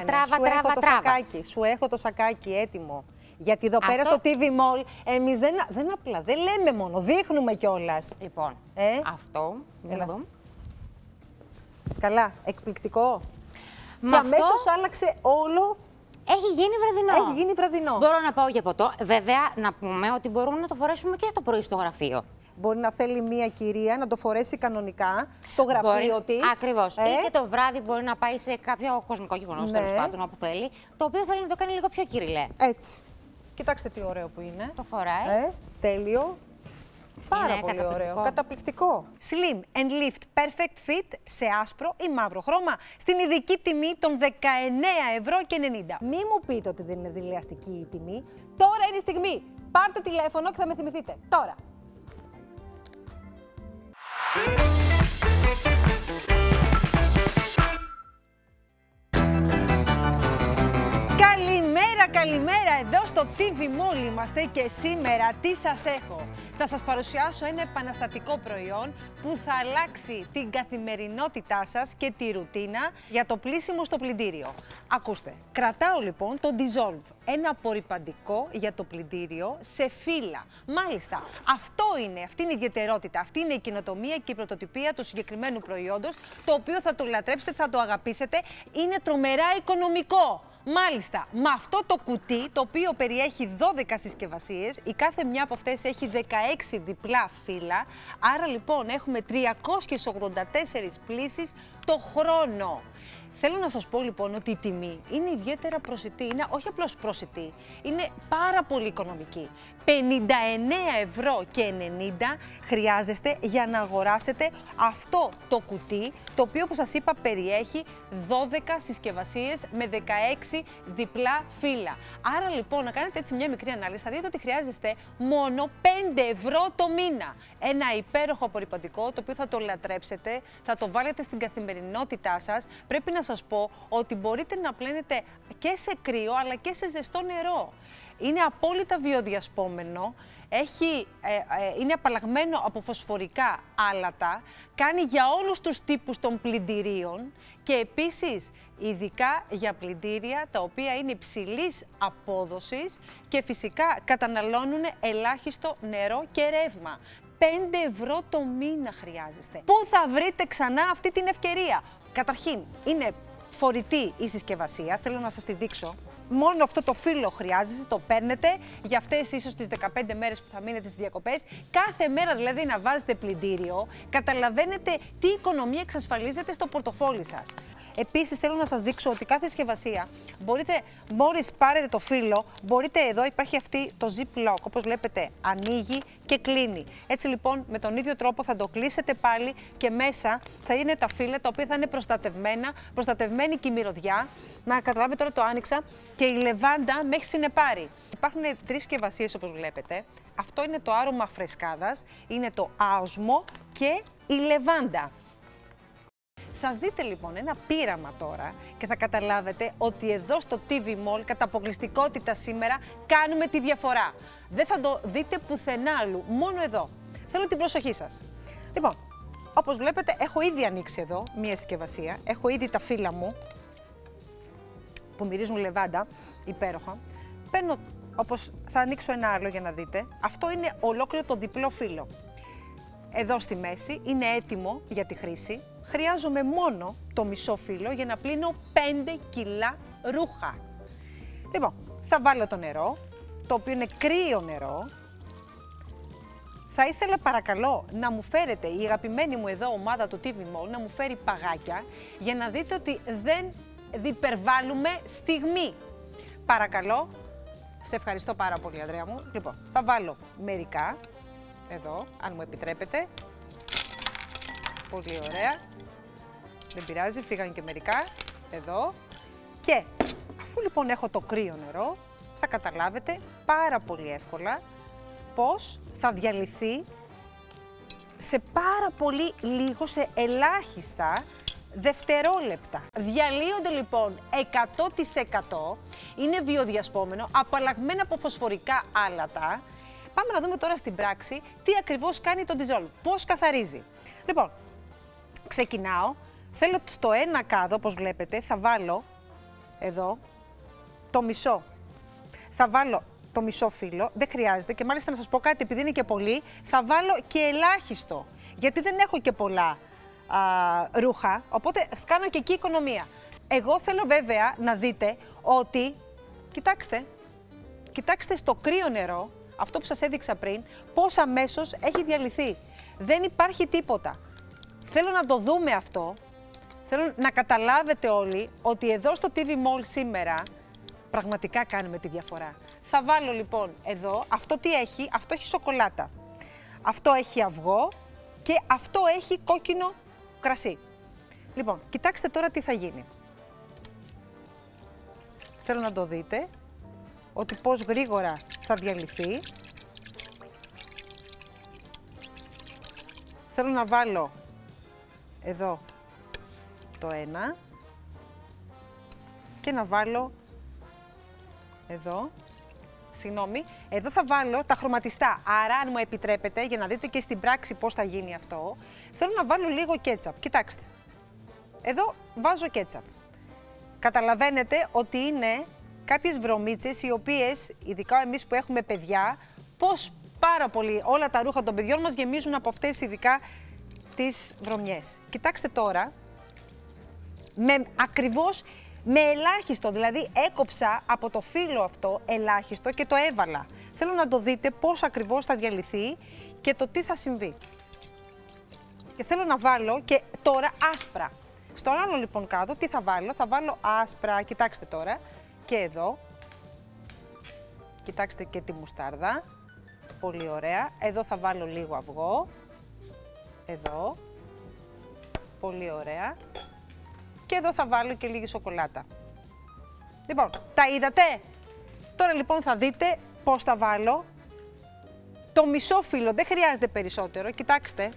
Σου έχω το σακάκι έτοιμο. Γιατί εδώ πέρα στο TV Mall εμείς δεν λέμε μόνο, δείχνουμε κιόλας. Λοιπόν, αυτό. Καλά, εκπληκτικό. Και αμέσως άλλαξε όλο. Έχει γίνει βραδινό. Μπορώ να πάω για ποτό. Βέβαια, να πούμε ότι μπορούμε να το φορέσουμε και το πρωί στο γραφείο. Μπορεί να θέλει μία κυρία να το φορέσει κανονικά στο γραφείο της. Ακριβώς. Ή και το βράδυ μπορεί να πάει σε κάποιο κοσμικό γεγονός, τέλος πάντων, όπου θέλει. Το οποίο θέλει να το κάνει λίγο πιο κυριλέ. Έτσι. Κοιτάξτε τι ωραίο που είναι. Το φοράει. Τέλειο. Πάρα πολύ ωραίο. Καταπληκτικό. Slim and Lift Perfect Fit σε άσπρο ή μαύρο χρώμα στην ειδική τιμή των 19,90 €. Μη μου πείτε ότι δεν είναι δηλιαστική η τιμή. Τώρα είναι η στιγμή. Πάρτε τηλέφωνο και θα με θυμηθείτε. Τώρα. Καλημέρα, εδώ στο TV Mall είμαστε και σήμερα τι σας έχω? Θα σας παρουσιάσω ένα επαναστατικό προϊόν που θα αλλάξει την καθημερινότητά σας και τη ρουτίνα για το πλύσιμο στο πλυντήριο. Ακούστε, κρατάω λοιπόν το Dissolve, ένα απορρυπαντικό για το πλυντήριο σε φύλλα. Μάλιστα, αυτή είναι η ιδιαιτερότητα, αυτή είναι η καινοτομία και η πρωτοτυπία του συγκεκριμένου προϊόντος, το οποίο θα το λατρέψετε, θα το αγαπήσετε, είναι τρομερά οικονομικό. Μάλιστα, με αυτό το κουτί, το οποίο περιέχει 12 συσκευασίες, η κάθε μια από αυτές έχει 16 διπλά φύλλα, άρα λοιπόν έχουμε 384 πλύσεις το χρόνο. Θέλω να σας πω λοιπόν ότι η τιμή είναι ιδιαίτερα προσιτή, είναι όχι απλώς προσιτή, είναι πάρα πολύ οικονομική. 59,90 € χρειάζεστε για να αγοράσετε αυτό το κουτί, το οποίο όπως σας είπα περιέχει 12 συσκευασίες με 16 διπλά φύλλα. Άρα λοιπόν να κάνετε έτσι μια μικρή ανάλυση, θα δείτε ότι χρειάζεστε μόνο 5 € το μήνα. Ένα υπέροχο απορρυπαντικό, το οποίο θα το λατρέψετε, θα το βάλετε στην καθημερινότητά σας. Πρέπει να σας πω ότι μπορείτε να πλένετε και σε κρύο αλλά και σε ζεστό νερό. Είναι απόλυτα βιοδιασπόμενο, είναι απαλλαγμένο από φωσφορικά άλατα, κάνει για όλους τους τύπους των πλυντηρίων και επίσης ειδικά για πλυντήρια τα οποία είναι υψηλής απόδοσης και φυσικά καταναλώνουν ελάχιστο νερό και ρεύμα. 5 € το μήνα χρειάζεστε. Πού θα βρείτε ξανά αυτή την ευκαιρία? Καταρχήν, είναι φορητή η συσκευασία, θέλω να σας τη δείξω. Μόνο αυτό το φύλλο χρειάζεται, το παίρνετε για αυτές ίσως τις 15 μέρες που θα μείνετε στις διακοπές. Κάθε μέρα δηλαδή να βάζετε πλυντήριο, καταλαβαίνετε τι οικονομία εξασφαλίζετε στο πορτοφόλι σας. Επίσης θέλω να σας δείξω ότι κάθε συσκευασία μπορείτε, μόλις πάρετε το φύλλο, μπορείτε εδώ υπάρχει αυτή το zip lock, όπως βλέπετε ανοίγει και κλείνει. Έτσι λοιπόν με τον ίδιο τρόπο θα το κλείσετε πάλι και μέσα θα είναι τα φύλλα τα οποία θα είναι προστατευμένα, προστατευμένη και η μυρωδιά. Να καταλάβετε τώρα το άνοιξα και η λεβάντα με έχει συνεπάρει. Υπάρχουν 3 συσκευασίες όπως βλέπετε. Αυτό είναι το άρωμα φρεσκάδας, είναι το άοσμο και η λεβάντα. Θα δείτε λοιπόν ένα πείραμα τώρα και θα καταλάβετε ότι εδώ στο TV Mall κατά αποκλειστικότητα σήμερα κάνουμε τη διαφορά. Δεν θα το δείτε πουθενά άλλου, μόνο εδώ. Θέλω την προσοχή σας. Λοιπόν, όπως βλέπετε έχω ήδη ανοίξει εδώ μία συσκευασία, έχω ήδη τα φύλλα μου που μυρίζουν λεβάντα, υπέροχα. Παίρνω, όπως θα ανοίξω ένα άλλο για να δείτε, αυτό είναι ολόκληρο το διπλό φύλλο. Εδώ στη μέση είναι έτοιμο για τη χρήση. Χρειάζομαι μόνο το μισό φύλλο για να πλύνω 5 κιλά ρούχα. Λοιπόν, θα βάλω το νερό, το οποίο είναι κρύο νερό. Θα ήθελα παρακαλώ να μου φέρετε, η αγαπημένη μου εδώ ομάδα του TV Mall, να μου φέρει παγάκια για να δείτε ότι δεν διπερβάλλουμε στιγμή. Παρακαλώ, σε ευχαριστώ πάρα πολύ Ανδρέα μου. Λοιπόν, θα βάλω μερικά. Εδώ, αν μου επιτρέπετε. Πολύ ωραία. Δεν πειράζει, φύγαν και μερικά. Εδώ. Και αφού λοιπόν έχω το κρύο νερό, θα καταλάβετε πάρα πολύ εύκολα πώς θα διαλυθεί σε πάρα πολύ λίγο, σε ελάχιστα δευτερόλεπτα. Διαλύονται λοιπόν 100%, είναι βιοδιασπόμενο, απαλλαγμένα από φωσφορικά άλατα. Πάμε να δούμε τώρα στην πράξη τι ακριβώς κάνει το Dissolve, πώς καθαρίζει. Λοιπόν, ξεκινάω, θέλω στο ένα κάδο, όπως βλέπετε, θα βάλω εδώ το μισό. Θα βάλω το μισό φύλλο, δεν χρειάζεται και μάλιστα να σας πω κάτι, επειδή είναι και πολύ, θα βάλω και ελάχιστο, γιατί δεν έχω και πολλά ρούχα, οπότε κάνω και εκεί οικονομία. Εγώ θέλω βέβαια να δείτε ότι, κοιτάξτε στο κρύο νερό, αυτό που σας έδειξα πριν, πώς αμέσως έχει διαλυθεί. Δεν υπάρχει τίποτα. Θέλω να το δούμε αυτό. Θέλω να καταλάβετε όλοι ότι εδώ στο TV Mall σήμερα πραγματικά κάνουμε τη διαφορά. Θα βάλω λοιπόν εδώ, αυτό τι έχει, αυτό έχει σοκολάτα. Αυτό έχει αυγό και αυτό έχει κόκκινο κρασί. Λοιπόν, κοιτάξτε τώρα τι θα γίνει. Θέλω να το δείτε, ότι πώς γρήγορα θα διαλυθεί. Θέλω να βάλω εδώ το ένα και να βάλω εδώ, συγγνώμη, εδώ θα βάλω τα χρωματιστά. Άρα, αν μου επιτρέπετε, για να δείτε και στην πράξη πώς θα γίνει αυτό, θέλω να βάλω λίγο κέτσαπ. Κοιτάξτε, εδώ βάζω κέτσαπ. Καταλαβαίνετε ότι είναι κάποιες βρωμίτσες οι οποίες, ειδικά εμείς που έχουμε παιδιά, πώς πάρα πολύ όλα τα ρούχα των παιδιών μας γεμίζουν από αυτές ειδικά τις βρωμιές. Κοιτάξτε τώρα, με ελάχιστο, δηλαδή έκοψα από το φύλλο αυτό ελάχιστο και το έβαλα. Θέλω να το δείτε πώς ακριβώς θα διαλυθεί και το τι θα συμβεί. Και θέλω να βάλω και τώρα άσπρα. Στον άλλο λοιπόν κάδο τι θα βάλω άσπρα, κοιτάξτε τώρα, και εδώ. Κοιτάξτε και τη μουστάρδα, πολύ ωραία. Εδώ θα βάλω λίγο αυγό, εδώ, πολύ ωραία. Και εδώ θα βάλω και λίγη σοκολάτα. Λοιπόν, τα είδατε? Τώρα λοιπόν θα δείτε πώς θα βάλω το μισό φύλλο, δεν χρειάζεται περισσότερο, κοιτάξτε.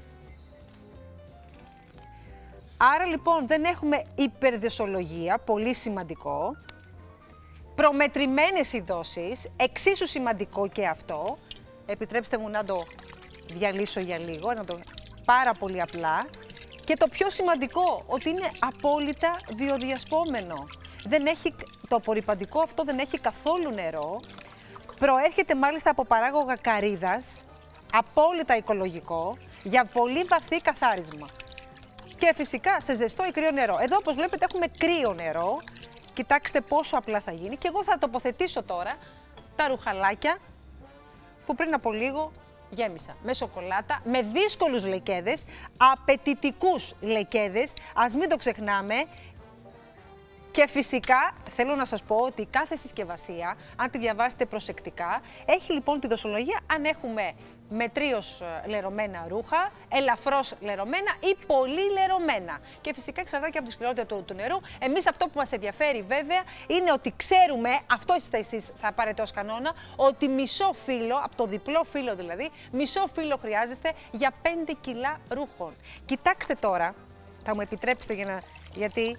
Άρα λοιπόν δεν έχουμε υπερδεσολογία, πολύ σημαντικό. Προμετρημένες οι δόσεις, εξίσου σημαντικό και αυτό. Επιτρέψτε μου να το διαλύσω για λίγο, να το πάρα πολύ απλά. Και το πιο σημαντικό, ότι είναι απόλυτα βιοδιασπόμενο. Δεν έχει, το απορρυπαντικό αυτό δεν έχει καθόλου νερό. Προέρχεται μάλιστα από παράγωγα καρύδας, απόλυτα οικολογικό, για πολύ βαθύ καθάρισμα. Και φυσικά σε ζεστό ή κρύο νερό. Εδώ όπως βλέπετε έχουμε κρύο νερό Κοιτάξτε πόσο απλά θα γίνει. Και εγώ θα τοποθετήσω τώρα τα ρουχαλάκια που πριν από λίγο γέμισα με σοκολάτα, με δύσκολους λεκέδες, απαιτητικούς λεκέδες, ας μην το ξεχνάμε. Και φυσικά θέλω να σας πω ότι κάθε συσκευασία, αν τη διαβάσετε προσεκτικά, έχει λοιπόν τη δοσολογία αν έχουμε μετρίως λερωμένα ρούχα, ελαφρώς λερωμένα ή πολύ λερωμένα. Και φυσικά εξαρτάται και από τη σκληρότητα του νερού. Εμείς αυτό που μας ενδιαφέρει βέβαια είναι ότι ξέρουμε, αυτό εσείς θα πάρετε ως κανόνα, ότι μισό φύλλο, από το διπλό φύλλο δηλαδή, μισό φύλλο χρειάζεστε για 5 κιλά ρούχων. Κοιτάξτε τώρα, θα μου επιτρέψετε γιατί...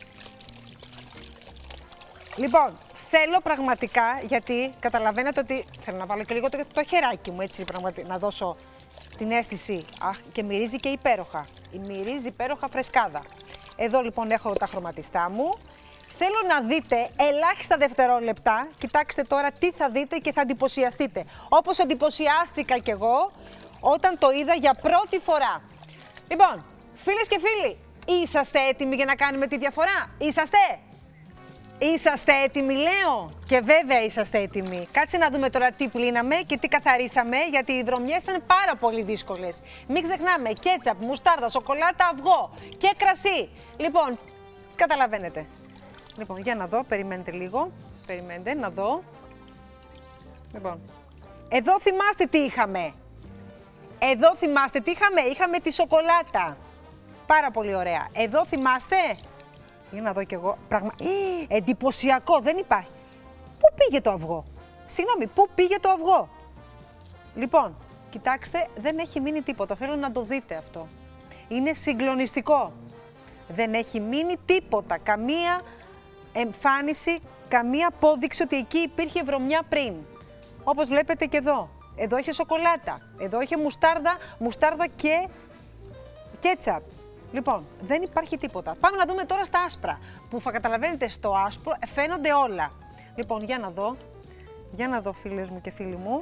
Λοιπόν, θέλω πραγματικά, γιατί καταλαβαίνετε ότι θέλω να βάλω και λίγο το χεράκι μου, έτσι να δώσω την αίσθηση. Αχ, και μυρίζει και υπέροχα. Μυρίζει υπέροχα φρεσκάδα. Εδώ λοιπόν έχω τα χρωματιστά μου. Θέλω να δείτε ελάχιστα δευτερόλεπτα. Κοιτάξτε τώρα τι θα δείτε και θα εντυπωσιαστείτε. Όπως εντυπωσιάστηκα κι εγώ όταν το είδα για πρώτη φορά. Λοιπόν, φίλες και φίλοι, είσαστε έτοιμοι για να κάνουμε τη διαφορά? Είσαστε? Είσαστε έτοιμοι, λέω? Και βέβαια είσαστε έτοιμοι. Κάτσε να δούμε τώρα τι πλύναμε και τι καθαρίσαμε, γιατί οι δρομιές ήταν πάρα πολύ δύσκολες. Μην ξεχνάμε, κέτσαπ, μουστάρδα, σοκολάτα, αυγό και κρασί. Λοιπόν, καταλαβαίνετε. Λοιπόν, για να δω, περιμένετε λίγο. Περιμένετε, να δω. Λοιπόν, εδώ θυμάστε τι είχαμε. Εδώ θυμάστε τι είχαμε. Είχαμε τη σοκολάτα. Πάρα πολύ ωραία. Εδώ θυμάστε. Για να δω κι εγώ. Εντυπωσιακό, δεν υπάρχει. Πού πήγε το αυγό? Συγγνώμη, πού πήγε το αυγό? Λοιπόν, κοιτάξτε, δεν έχει μείνει τίποτα. Θέλω να το δείτε αυτό. Είναι συγκλονιστικό. Δεν έχει μείνει τίποτα. Καμία εμφάνιση, καμία απόδειξη ότι εκεί υπήρχε βρωμιά πριν. Όπως βλέπετε και εδώ. Εδώ είχε σοκολάτα. Εδώ είχε μουστάρδα και κέτσαπ. Λοιπόν, δεν υπάρχει τίποτα. Πάμε να δούμε τώρα στα άσπρα. Που θα καταλαβαίνετε, στο άσπρο φαίνονται όλα. Λοιπόν, για να δω. Για να δω, φίλες μου και φίλοι μου.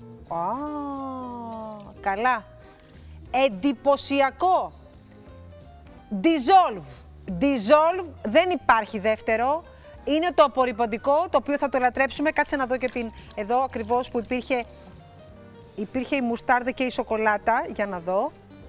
Καλά. Εντυπωσιακό. Dissolve, δεν υπάρχει δεύτερο. Είναι το απορριπαντικό, το οποίο θα το λατρέψουμε. Κάτσε να δω και την εδώ ακριβώς που υπήρχε η μουστάρδα και η σοκολάτα. Για να δω.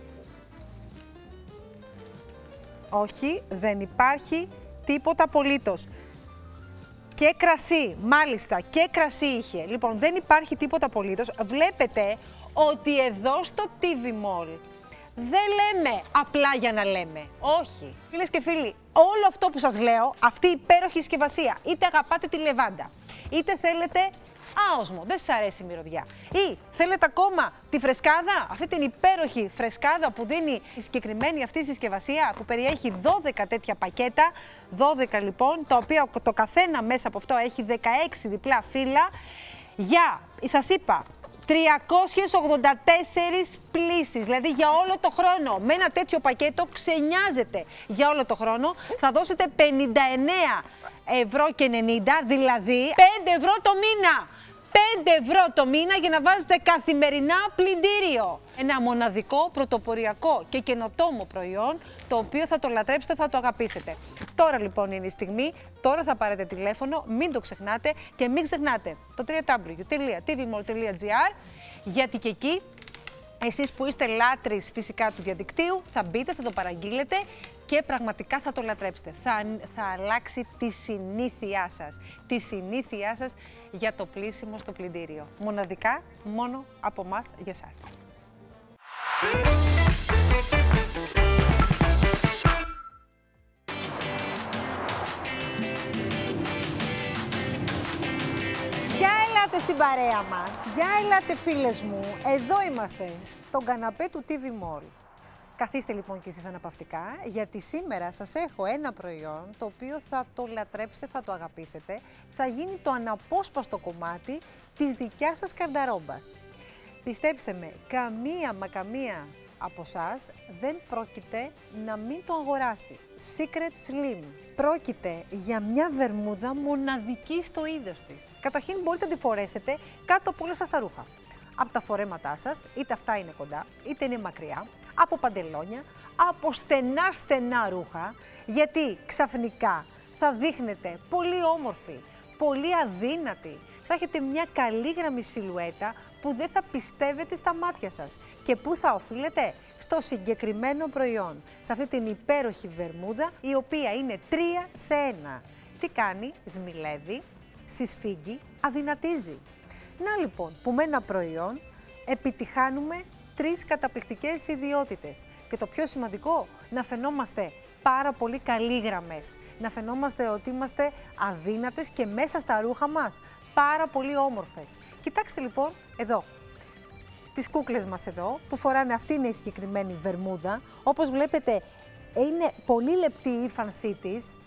Όχι, δεν υπάρχει τίποτα απολύτως. Και κρασί, μάλιστα, και κρασί είχε. Λοιπόν, δεν υπάρχει τίποτα απολύτως. Βλέπετε ότι εδώ στο TV Mall δεν λέμε απλά για να λέμε. Όχι. Φίλες και φίλοι, όλο αυτό που σας λέω, αυτή η υπέροχη συσκευασία, είτε αγαπάτε τη λεβάντα, είτε θέλετε άοσμο, δεν σας αρέσει η μυρωδιά, ή θέλετε ακόμα τη φρεσκάδα, αυτή την υπέροχη φρεσκάδα που δίνει η συγκεκριμένη αυτή συσκευασία, που περιέχει 12 τέτοια πακέτα, 12 λοιπόν, τα οποία το καθένα μέσα από αυτό έχει 16 διπλά φύλλα, για, σας είπα, 384 πλύσεις, δηλαδή για όλο το χρόνο. Με ένα τέτοιο πακέτο ξενιάζετε για όλο το χρόνο. Θα δώσετε 59 ευρώ και 90, δηλαδή 5 ευρώ το μήνα. 5 ευρώ το μήνα για να βάζετε καθημερινά πλυντήριο. Ένα μοναδικό, πρωτοποριακό και καινοτόμο προϊόν, το οποίο θα το λατρέψετε, θα το αγαπήσετε. Τώρα λοιπόν είναι η στιγμή, τώρα θα πάρετε τηλέφωνο, μην το ξεχνάτε και μην ξεχνάτε το www.tvmall.gr, γιατί και εκεί εσείς που είστε λάτρεις φυσικά του διαδικτύου θα μπείτε, θα το παραγγείλετε και πραγματικά θα το λατρέψετε. Θα αλλάξει τη συνήθειά σας. Τη συνήθειά σας για το πλύσιμο στο πλυντήριο. Μοναδικά, μόνο από εμάς για σας. Για ελάτε στην παρέα μας. Για ελάτε φίλες μου. Εδώ είμαστε, στον καναπέ του TV Mall. Καθίστε λοιπόν και εσείς αναπαυτικά, γιατί σήμερα σας έχω ένα προϊόν το οποίο θα το λατρέψετε, θα το αγαπήσετε, θα γίνει το αναπόσπαστο κομμάτι της δικιάς σας καρνταρόμπας. Πιστέψτε με, καμία από εσάς δεν πρόκειται να μην το αγοράσει. Secret Slim. Πρόκειται για μια βερμούδα μοναδική στο είδος της. Καταρχήν μπορείτε να τη φορέσετε κάτω από όλα σας τα ρούχα. Από τα φορέματά σας, είτε αυτά είναι κοντά, είτε είναι μακριά, από παντελόνια, από στενά ρούχα, γιατί ξαφνικά θα δείχνετε πολύ όμορφοι, πολύ αδύνατοι. Θα έχετε μια καλή γραμμή σιλουέτα που δεν θα πιστεύετε στα μάτια σας. Και πού θα οφείλετε? Στο συγκεκριμένο προϊόν. Σε αυτή την υπέροχη βερμούδα, η οποία είναι 3 σε 1. Τι κάνει? Σμιλεύει, συσφίγγει, αδυνατίζει. Να λοιπόν, που με ένα προϊόν επιτυχάνουμε 3 καταπληκτικές ιδιότητες. Και το πιο σημαντικό, να φαινόμαστε πάρα πολύ καλοί γραμμές. Να φαινόμαστε ότι είμαστε αδύνατες και μέσα στα ρούχα μας πάρα πολύ όμορφες. Κοιτάξτε λοιπόν εδώ, τις κούκλες μας εδώ, που φοράνε, αυτή είναι η συγκεκριμένη βερμούδα. Όπως βλέπετε, είναι πολύ λεπτή η ύφανσή της.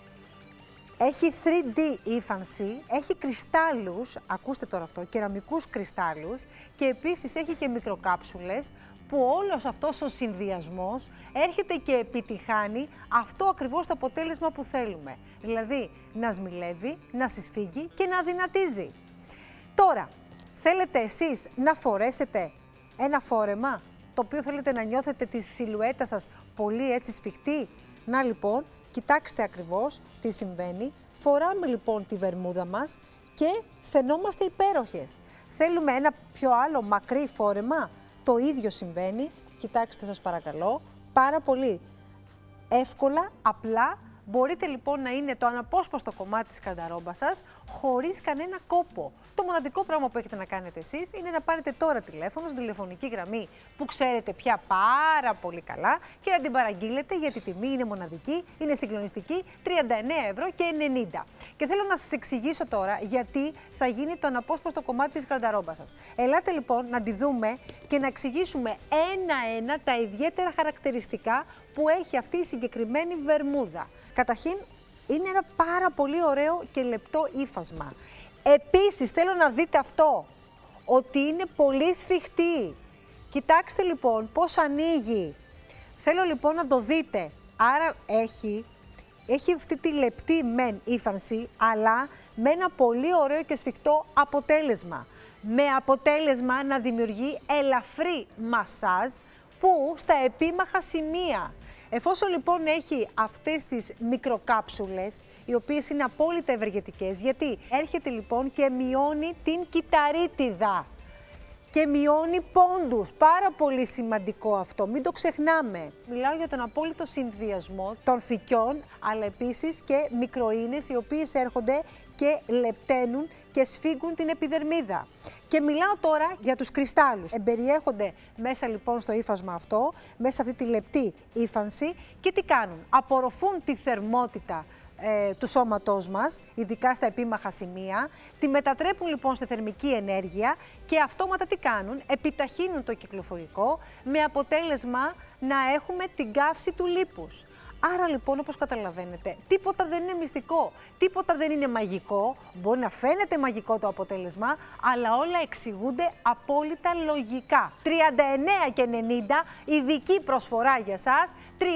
Έχει 3D ύφανση, έχει κρυστάλλους, ακούστε τώρα αυτό, κεραμικούς κρυστάλλους, και επίσης έχει και μικροκάψουλες, που όλος αυτός ο συνδυασμός έρχεται και επιτυχάνει αυτό ακριβώς το αποτέλεσμα που θέλουμε. Δηλαδή, να σμιλεύει, να συσφίγγει και να αδυνατίζει. Τώρα, θέλετε εσείς να φορέσετε ένα φόρεμα, το οποίο θέλετε να νιώθετε τη σιλουέτα σας πολύ έτσι σφιχτή? Να λοιπόν, κοιτάξτε ακριβώς τι συμβαίνει. Φοράμε λοιπόν τη βερμούδα μας και φαινόμαστε υπέροχες. Θέλουμε ένα πιο άλλο μακρύ φόρεμα? Το ίδιο συμβαίνει. Κοιτάξτε σας παρακαλώ, πάρα πολύ εύκολα, απλά. Μπορείτε λοιπόν να είναι το αναπόσπαστο κομμάτι της καρνταρόμπας σας χωρίς κανένα κόπο. Το μοναδικό πράγμα που έχετε να κάνετε εσείς είναι να πάρετε τώρα τηλέφωνο στην τηλεφωνική γραμμή που ξέρετε πια πάρα πολύ καλά και να την παραγγείλετε, γιατί η τιμή είναι μοναδική, είναι συγκλονιστική, 39,90 €. Και θέλω να σας εξηγήσω τώρα γιατί θα γίνει το αναπόσπαστο κομμάτι της καρνταρόμπας σας. Ελάτε λοιπόν να τη δούμε και να εξηγήσουμε ένα-ένα τα ιδιαίτερα χαρακτηριστικά που έχει αυτή η συγκεκριμένη βερμούδα. Καταρχήν, είναι ένα πάρα πολύ ωραίο και λεπτό ύφασμα. Επίσης, θέλω να δείτε αυτό, ότι είναι πολύ σφιχτή. Κοιτάξτε λοιπόν πώς ανοίγει. Θέλω λοιπόν να το δείτε. Άρα έχει αυτή τη λεπτή μεν ύφανση, αλλά με ένα πολύ ωραίο και σφιχτό αποτέλεσμα. Με αποτέλεσμα να δημιουργεί ελαφρύ μασάζ που στα επίμαχα σημεία. Εφόσον λοιπόν έχει αυτές τις μικροκάψουλες, οι οποίες είναι απόλυτα ευεργετικές, γιατί έρχεται λοιπόν και μειώνει την κυταρίτιδα και μειώνει πόντους. Πάρα πολύ σημαντικό αυτό, μην το ξεχνάμε. Μιλάω για τον απόλυτο συνδυασμό των φυκιών, αλλά επίσης και μικροΐνες, οι οποίες έρχονται και λεπταίνουν και σφίγγουν την επιδερμίδα. Και μιλάω τώρα για τους κρυστάλλους. Εμπεριέχονται μέσα λοιπόν στο ύφασμα αυτό, μέσα σε αυτή τη λεπτή ύφανση, και τι κάνουν? Απορροφούν τη θερμότητα του σώματός μας, ειδικά στα επίμαχα σημεία, τη μετατρέπουν λοιπόν σε θερμική ενέργεια και αυτόματα τι κάνουν? Επιταχύνουν το κυκλοφορικό, με αποτέλεσμα να έχουμε την καύση του λίπους. Άρα λοιπόν, όπως καταλαβαίνετε, τίποτα δεν είναι μυστικό, τίποτα δεν είναι μαγικό. Μπορεί να φαίνεται μαγικό το αποτέλεσμα, αλλά όλα εξηγούνται απόλυτα λογικά. 39,90, ειδική προσφορά για σας,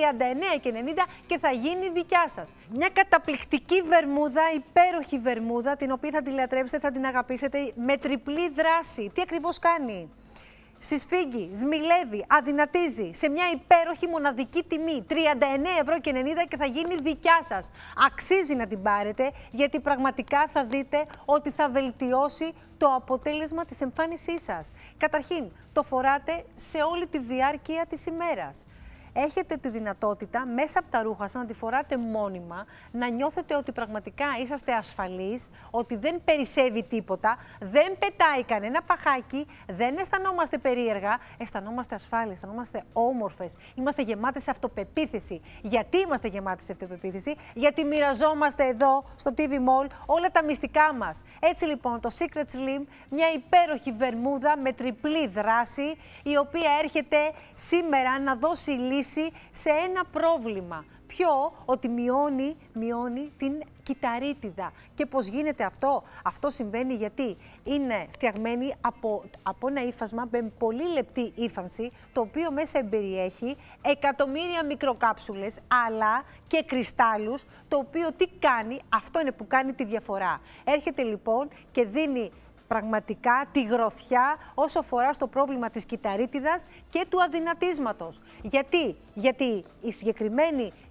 39,90 και θα γίνει δικιά σας. Μια καταπληκτική βερμούδα, υπέροχη βερμούδα, την οποία θα τη λατρέψετε, θα την αγαπήσετε, με τριπλή δράση. Τι ακριβώς κάνει? Συσφίγγει, σμιλεύει, αδυνατίζει σε μια υπέροχη μοναδική τιμή, 39,90 και θα γίνει δικιά σας. Αξίζει να την πάρετε, γιατί πραγματικά θα δείτε ότι θα βελτιώσει το αποτέλεσμα της εμφάνισής σας. Καταρχήν, το φοράτε σε όλη τη διάρκεια της ημέρας. Έχετε τη δυνατότητα μέσα από τα ρούχα σας να τη φοράτε μόνιμα, να νιώθετε ότι πραγματικά είσαστε ασφαλείς, ότι δεν περισσεύει τίποτα, δεν πετάει κανένα παχάκι, δεν αισθανόμαστε περίεργα, αισθανόμαστε ασφάλεια, αισθανόμαστε όμορφες, είμαστε γεμάτες σε αυτοπεποίθηση. Γιατί είμαστε γεμάτες σε αυτοπεποίθηση? Γιατί μοιραζόμαστε εδώ στο TV Mall όλα τα μυστικά μας. Έτσι λοιπόν, το Secret Slim, μια υπέροχη βερμούδα με τριπλή δράση, η οποία έρχεται σήμερα να δώσει λύση σε ένα πρόβλημα. Ποιο? Ότι μειώνει την κυταρίτιδα. Και πώς γίνεται αυτό? Αυτό συμβαίνει γιατί είναι φτιαγμένη από ένα ύφασμα με πολύ λεπτή ύφανση, το οποίο μέσα εμπεριέχει εκατομμύρια μικροκάψουλες, αλλά και κρυστάλλους, το οποίο τι κάνει? Αυτό είναι που κάνει τη διαφορά. Έρχεται λοιπόν και δίνει πραγματικά τη γροθιά όσο αφορά στο πρόβλημα της κυταρίτιδας και του αδυνατίσματος. Γιατί η συγκεκριμένη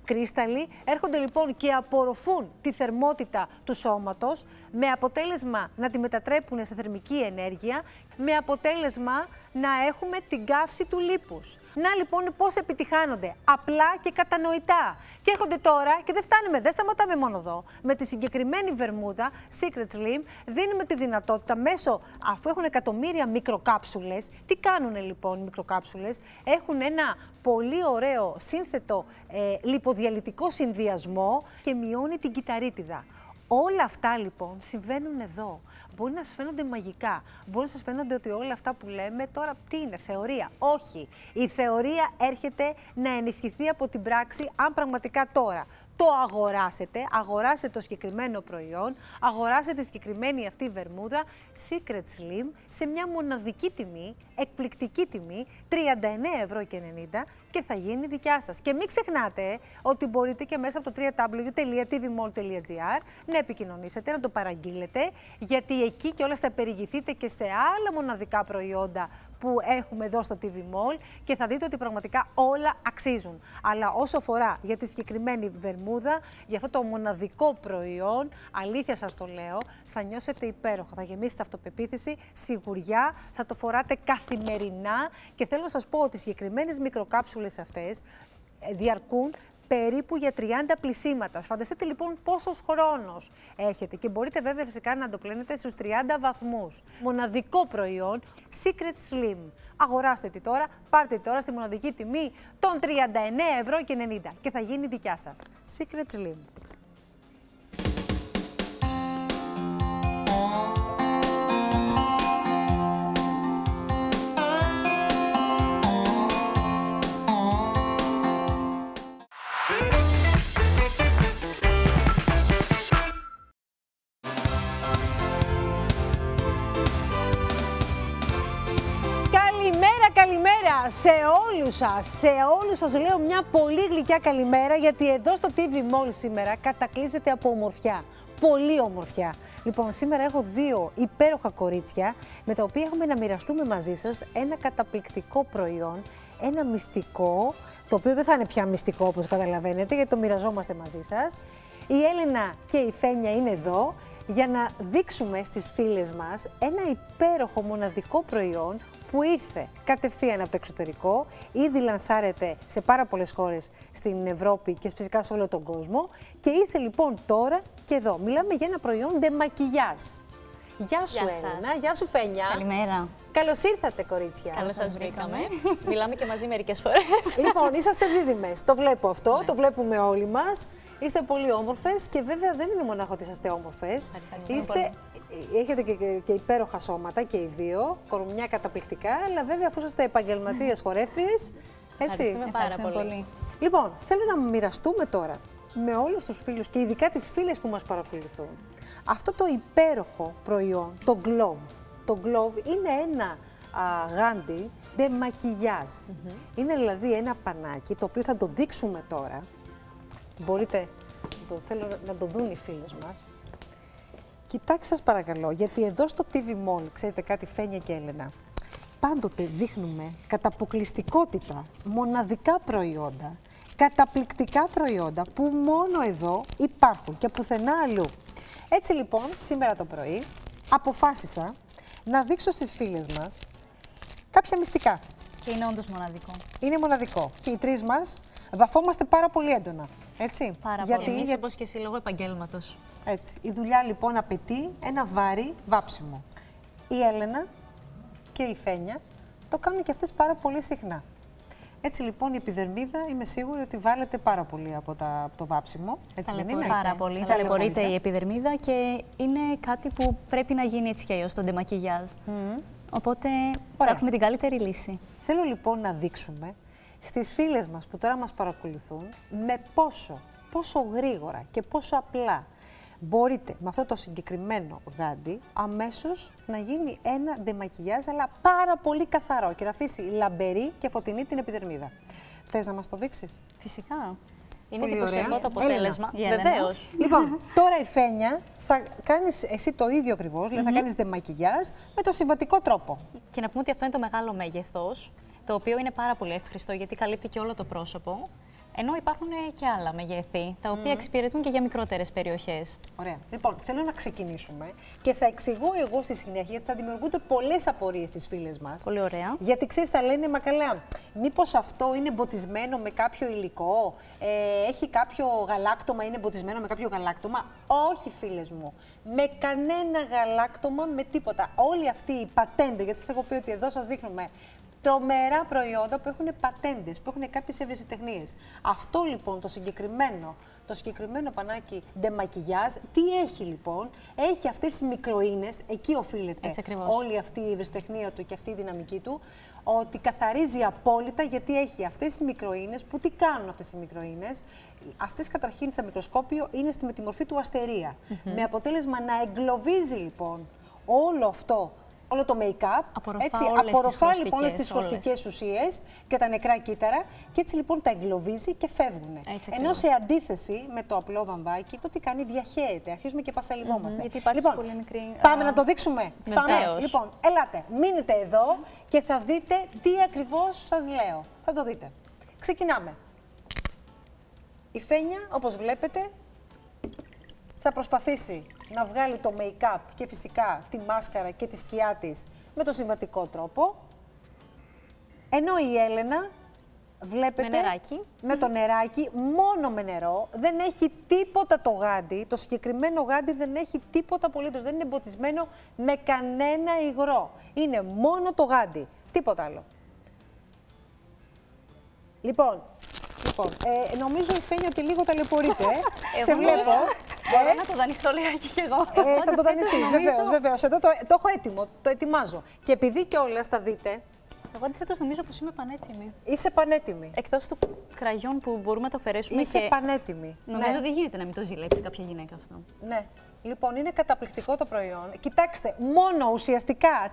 κρίσταλλοι έρχονται λοιπόν και απορροφούν τη θερμότητα του σώματος, με αποτέλεσμα να τη μετατρέπουν σε θερμική ενέργεια, με αποτέλεσμα να έχουμε την καύση του λίπους. Να λοιπόν πώς επιτυχάνονται, απλά και κατανοητά. Και έρχονται τώρα και δεν φτάνουμε, δεν σταματάμε μόνο εδώ. Με τη συγκεκριμένη βερμούδα Secret Slim δίνουμε τη δυνατότητα μέσω, αφού έχουν εκατομμύρια μικροκάψουλες, τι κάνουν λοιπόν οι μικροκάψουλες, έχουν ένα πολύ ωραίο σύνθετο λιποδιαλυτικό συνδυασμό και μειώνει την κυταρίτιδα. Όλα αυτά λοιπόν συμβαίνουν εδώ. Μπορεί να σας φαίνονται μαγικά, μπορεί να σας φαίνονται ότι όλα αυτά που λέμε τώρα τι είναι, θεωρία. Όχι. Η θεωρία έρχεται να ενισχυθεί από την πράξη αν πραγματικά τώρα το αγοράσετε το συγκεκριμένο προϊόν, αγοράσετε τη συγκεκριμένη αυτή βερμούδα Secret Slim σε μια μοναδική τιμή, εκπληκτική τιμή, 39,90 και θα γίνει δικιά σας. Και μην ξεχνάτε ότι μπορείτε και μέσα από το www.tvmall.gr να επικοινωνήσετε, να το παραγγείλετε, γιατί εκεί και όλα θα περιηγηθείτε και σε άλλα μοναδικά προϊόντα που έχουμε εδώ στο TV Mall και θα δείτε ότι πραγματικά όλα αξίζουν. Αλλά όσο αφορά για τη συγκεκριμένη βερμούδα, για αυτό το μοναδικό προϊόν, αλήθεια σας το λέω, θα νιώσετε υπέροχα, θα γεμίσετε αυτοπεποίθηση, σιγουριά, θα το φοράτε καθημερινά και θέλω να σας πω ότι οι συγκεκριμένες μικροκάψουλες αυτές διαρκούν περίπου για 30 πλυσίματα. Φανταστείτε λοιπόν πόσος χρόνος έχετε και μπορείτε βέβαια φυσικά να το πλένετε στους 30 βαθμούς. Μοναδικό προϊόν, Secret Slim. Αγοράστε τη τώρα, πάρτε τη τώρα στη μοναδική τιμή των 39,90 και θα γίνει δικιά σας. Secret Slim. Καλημέρα σε όλους σας λέω μια πολύ γλυκιά καλημέρα, γιατί εδώ στο TV Mall σήμερα κατακλείζεται από ομορφιά, πολύ ομορφιά. Λοιπόν, σήμερα έχω δύο υπέροχα κορίτσια με τα οποία έχουμε να μοιραστούμε μαζί σας ένα καταπληκτικό προϊόν, ένα μυστικό, το οποίο δεν θα είναι πια μυστικό όπως καταλαβαίνετε, γιατί το μοιραζόμαστε μαζί σας. Η Έλενα και η Φένια είναι εδώ για να δείξουμε στις φίλες μας ένα υπέροχο μοναδικό προϊόν που ήρθε κατευθείαν από το εξωτερικό, ήδη λανσάρεται σε πάρα πολλές χώρες στην Ευρώπη και φυσικά σε όλο τον κόσμο και ήρθε λοιπόν τώρα και εδώ. Μιλάμε για ένα προϊόν ντεμακιγιάζ. Γεια σου Έλενα, γεια σου Φένια. Καλημέρα. Καλώς ήρθατε κορίτσια. Καλώς σας βρήκαμε. Μιλάμε και μαζί μερικές φορές. Λοιπόν, είσαστε δίδυμες, το βλέπω αυτό, το βλέπουμε όλοι μας. Είστε πολύ όμορφες και βέβαια δεν είναι μονάχο ότι είσαστε όμορφες. Έχετε και υπέροχα σώματα και οι δύο, κορμιά καταπληκτικά, αλλά βέβαια αφού είσαστε επαγγελματίες χορεύτριες, έτσι. Ευχαριστούμε πάρα πολύ. Λοιπόν, θέλω να μοιραστούμε τώρα με όλους τους φίλους και ειδικά τις φίλες που μας παρακολουθούν αυτό το υπέροχο προϊόν, το Glove. Το Glove είναι ένα γάντι ντεμακιγιάζ. Είναι δηλαδή ένα πανάκι το οποίο θα το δείξουμε τώρα. Μπορείτε, θέλω να το δουν οι φίλες μας. Κοιτάξτε σας παρακαλώ, γιατί εδώ στο TV Mall, ξέρετε κάτι Φένια και Έλενα, πάντοτε δείχνουμε κατά αποκλειστικότητα μοναδικά προϊόντα, καταπληκτικά προϊόντα που μόνο εδώ υπάρχουν και πουθενά αλλού. Έτσι λοιπόν, σήμερα το πρωί αποφάσισα να δείξω στις φίλες μας κάποια μυστικά. Και είναι όντως μοναδικό. Είναι μοναδικό. Και οι τρεις μας βαφόμαστε πάρα πολύ έντονα. Έτσι. Πάρα πολύ. Εμείς όπως και εσύ λόγω επαγγέλματος. Έτσι. Η δουλειά λοιπόν απαιτεί ένα βαρύ βάψιμο. Η Έλενα και η Φένια το κάνουν και αυτές πάρα πολύ συχνά. Έτσι λοιπόν η επιδερμίδα είμαι σίγουρη ότι βάλετε πάρα πολύ από το βάψιμο. Έτσι δεν είναι? Πάρα πολύ. Ταλαιπωρείται η επιδερμίδα και είναι κάτι που πρέπει να γίνει έτσι και αλλιώς, το ντεμακιγιάζ. Οπότε θα έχουμε την καλύτερη λύση. Θέλω λοιπόν να δείξουμε στις φίλες μας που τώρα μας παρακολουθούν με πόσο γρήγορα και πόσο απλά μπορείτε με αυτό το συγκεκριμένο γάντι αμέσως να γίνει ένα ντεμακιγιάζ, αλλά πάρα πολύ καθαρό και να αφήσει λαμπερή και φωτεινή την επιδερμίδα. Θες να μας το δείξεις? Φυσικά. Είναι εντυπωσιακό το αποτέλεσμα. Βεβαίως. Λοιπόν, τώρα η Φένια θα κάνεις εσύ το ίδιο ακριβώς, δηλαδή θα κάνεις ντεμακιγιάζ με το συμβατικό τρόπο. Και να πούμε ότι αυτό είναι το μεγάλο μέγεθος, το οποίο είναι πάρα πολύ εύχριστο γιατί καλύπτει και όλο το πρόσωπο. Ενώ υπάρχουν και άλλα μεγέθη, τα οποία εξυπηρετούν και για μικρότερες περιοχές. Ωραία. Λοιπόν, θέλω να ξεκινήσουμε και θα εξηγώ εγώ στη συνέχεια, γιατί θα δημιουργούνται πολλές απορίες στις φίλες μας. Πολύ ωραία. Γιατί ξέρεις, θα λένε, μα καλά, μήπως αυτό είναι εμποτισμένο με κάποιο υλικό, έχει κάποιο γαλάκτωμα, είναι εμποτισμένο με κάποιο γαλάκτωμα. Όχι, φίλες μου. Με κανένα γαλάκτωμα, με τίποτα. Όλοι αυτοί οι πατέντες, γιατί σας έχω πει ότι εδώ σας δείχνουμε τρομερά προϊόντα που έχουν πατέντες, που έχουν κάποιες ευρεσιτεχνίες. Αυτό λοιπόν το συγκεκριμένο πανάκι ντεμακιγιάζ, τι έχει λοιπόν? Έχει αυτές τις μικροίνες, εκεί οφείλεται όλη αυτή η ευρεσιτεχνία του και αυτή η δυναμική του, ότι καθαρίζει απόλυτα, γιατί έχει αυτές τις μικροίνες. Που τι κάνουν αυτές οι μικροίνες? Αυτές καταρχήν στα μικροσκόπιο είναι με τη μορφή του αστερία. Με αποτέλεσμα να εγκλωβίζει λοιπόν όλο το make-up, απορροφά λοιπόν όλες τις χωστικές ουσίες και τα νεκρά κύτταρα και έτσι λοιπόν τα εγκλωβίζει και φεύγουν. Ενώ σε αντίθεση με το απλό βαμβάκι, αυτό τι κάνει? Διαχέεται. Αρχίζουμε και πασαλιβόμαστε. Γιατί υπάρχει λοιπόν, πολύ μικρή... Πάμε να το δείξουμε. Πάμε. Λοιπόν, ελάτε, μείνετε εδώ και θα δείτε τι ακριβώς σας λέω. Θα το δείτε. Ξεκινάμε. Η Φένια, όπως βλέπετε, θα προσπαθήσει να βγάλει το make-up και φυσικά τη μάσκαρα και τη σκιά της με το συμβατικό τρόπο. Ενώ η Έλενα, βλέπετε, με το νεράκι, μόνο με νερό, δεν έχει τίποτα το γάντι. Το συγκεκριμένο γάντι δεν έχει τίποτα απολύτως, δεν είναι εμποτισμένο με κανένα υγρό. Είναι μόνο το γάντι, τίποτα άλλο. Λοιπόν, νομίζω η Φένια ότι λίγο ταλαιπωρείται. Σε βλέπω. Μπορώ να το δανειστώ λιγάκι κι εγώ. Θα το δανειστείς, βεβαίως. Εδώ το έχω έτοιμο, το ετοιμάζω. Και επειδή κιόλας θα δείτε... Εγώ αντιθέτως νομίζω πως είμαι πανέτοιμη. Είσαι πανέτοιμη. Εκτός του κραγιόν που μπορούμε να το αφαιρέσουμε. Είσαι πανέτοιμη. Νομίζω δεν γίνεται να μην το ζηλέψει κάποια γυναίκα αυτό. Ναι. Λοιπόν, είναι καταπληκτικό το προϊόν. Κοιτάξτε, μόνο ουσιαστικά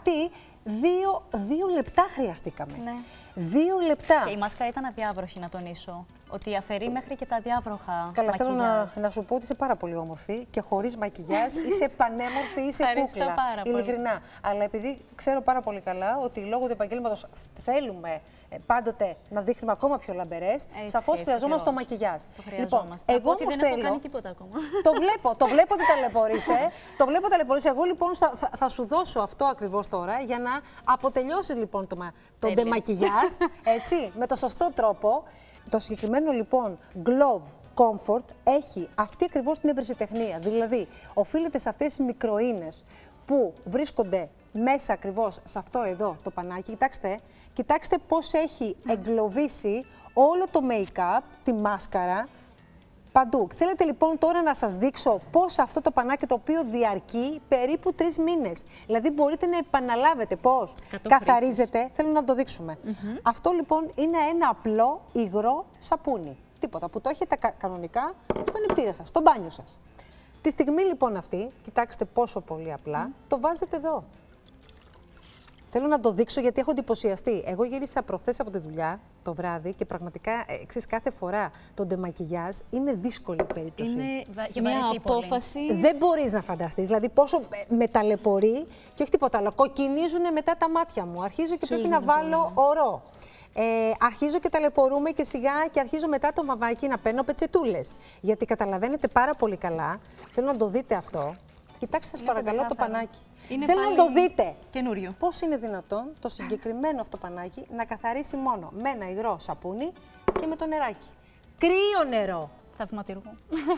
δύο λεπτά χρειαστήκαμε. Ναι. 2 λεπτά. Και η μάσκαρα ήταν αδιάβροχη, να τονίσω. Ότι αφαιρεί μέχρι και τα αδιάβροχα. Καλά, θέλω να σου πω ότι είσαι πάρα πολύ όμορφη και χωρίς μακιγιάζ είσαι πανέμορφη, είσαι κούκλα. Ειλικρινά. Αλλά επειδή ξέρω πάρα πολύ καλά ότι λόγω του επαγγέλματος θέλουμε πάντοτε να δείχνουμε ακόμα πιο λαμπερές, σαφώς χρειαζόμαστε το μακιγιάζ. Λοιπόν, εγώ όμως δεν έχω κάνει τίποτα ακόμα. Το βλέπω ότι ταλαιπωρείσαι. Εγώ λοιπόν θα σου δώσω αυτό ακριβώς τώρα για να αποτελειώσεις λοιπόν το ντεμακιγιάζ, έτσι, με το σωστό τρόπο. Το συγκεκριμένο λοιπόν Glove Comfort έχει αυτή ακριβώς την ευρεσιτεχνία. Δηλαδή, οφείλεται σε αυτές τις μικροίνες που βρίσκονται μέσα ακριβώς σε αυτό εδώ το πανάκι. Κοιτάξτε πώς έχει εγκλωβίσει όλο το make-up, τη μάσκαρα, παντού. Θέλετε λοιπόν τώρα να σας δείξω πώς αυτό το πανάκι, το οποίο διαρκεί περίπου 3 μήνες. Δηλαδή μπορείτε να επαναλάβετε πώς καθαρίζετε. Θέλω να το δείξουμε. Αυτό λοιπόν είναι ένα απλό υγρό σαπούνι. Τίποτα, που το έχετε κανονικά στο νηπτήρα σας, στο μπάνιο σας. Τη στιγμή λοιπόν αυτή, κοιτάξτε πόσο πολύ απλά, το βάζετε εδώ. Θέλω να το δείξω γιατί έχω εντυπωσιαστεί. Εγώ γύρισα προχθές από τη δουλειά το βράδυ και πραγματικά, ξέρεις, κάθε φορά το ντεμακιγιάζ είναι δύσκολη περίπτωση. Είναι μια απόφαση. Δεν μπορείς να φανταστείς. Δηλαδή, πόσο με ταλαιπωρεί και όχι τίποτα άλλο. Κοκκινίζουν μετά τα μάτια μου. Αρχίζω και πρέπει να βάλω ορό. Αρχίζω και ταλαιπωρούμε και σιγά και αρχίζω μετά το μαβάκι να παίρνω πετσετούλες. Γιατί καταλαβαίνετε πάρα πολύ καλά. Θέλω να το δείτε αυτό. Κοιτάξτε, σας παρακαλώ το πανάκι. Θέλω να το δείτε. Καινούριο. Πώς είναι δυνατόν το συγκεκριμένο αυτό πανάκι να καθαρίσει μόνο με ένα υγρό σαπούνι και με το νεράκι. Κρύο νερό. Θαυματουργό.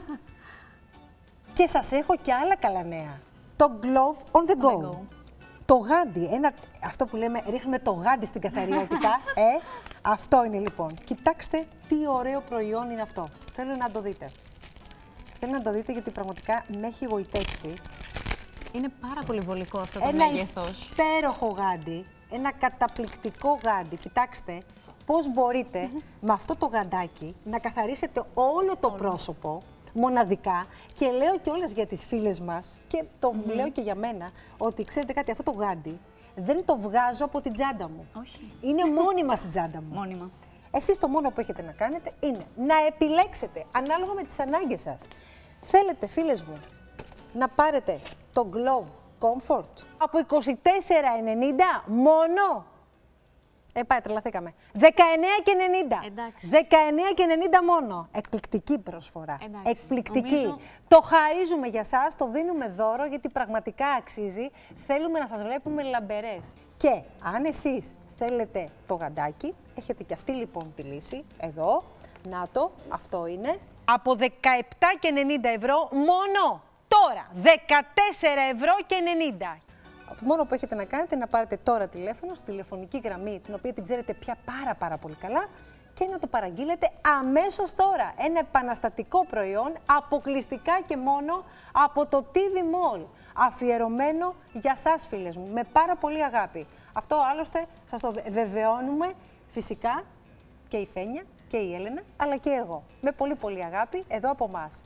Και σας έχω και άλλα καλά νέα. Το Glove on the go. Το γάντι, αυτό που λέμε ρίχνουμε το γάντι στην καθαριότητα. Αυτό είναι λοιπόν. Κοιτάξτε τι ωραίο προϊόν είναι αυτό. Θέλω να το δείτε. Θέλω να το δείτε γιατί πραγματικά με έχει γοητεύσει. Είναι πάρα πολύ βολικό αυτό το μέγεθος. Ένα υπέροχο γάντι, ένα καταπληκτικό γάντι. Κοιτάξτε πώς μπορείτε με αυτό το γαντάκι να καθαρίσετε όλο το πρόσωπο μοναδικά. Και λέω κιόλας για τις φίλες μας και το λέω και για μένα ότι ξέρετε κάτι, αυτό το γάντι δεν το βγάζω από την τσάντα μου. Όχι. Είναι μόνιμα στην τσάντα μου. Μόνιμα. Εσείς το μόνο που έχετε να κάνετε είναι να επιλέξετε ανάλογα με τις ανάγκες σας. Θέλετε, φίλες μου, να πάρετε το Glove Comfort από 24,90 μόνο. Πάει, τρελαθήκαμε. 19,90. Εντάξει. 19,90 μόνο. Εκπληκτική προσφορά. Εντάξει. Εκπληκτική. Νομίζω... Το χαρίζουμε για σας, το δίνουμε δώρο γιατί πραγματικά αξίζει. Θέλουμε να σας βλέπουμε λαμπερές. Και αν εσείς θέλετε το γαντάκι, έχετε και αυτή λοιπόν τη λύση. Εδώ. Να το, αυτό είναι. Από 17,90 ευρώ μόνο. Τώρα, 14,90 ευρώ. Το μόνο που έχετε να κάνετε είναι να πάρετε τώρα τηλέφωνο στη τηλεφωνική γραμμή, την οποία την ξέρετε πια πάρα πολύ καλά, και να το παραγγείλετε αμέσως τώρα. Ένα επαναστατικό προϊόν, αποκλειστικά και μόνο από το TV Mall. Αφιερωμένο για σας, φίλες μου, με πάρα πολύ αγάπη. Αυτό άλλωστε σας το βεβαιώνουμε φυσικά και η Φένια και η Έλενα, αλλά και εγώ. Με πολύ αγάπη εδώ από εμάς.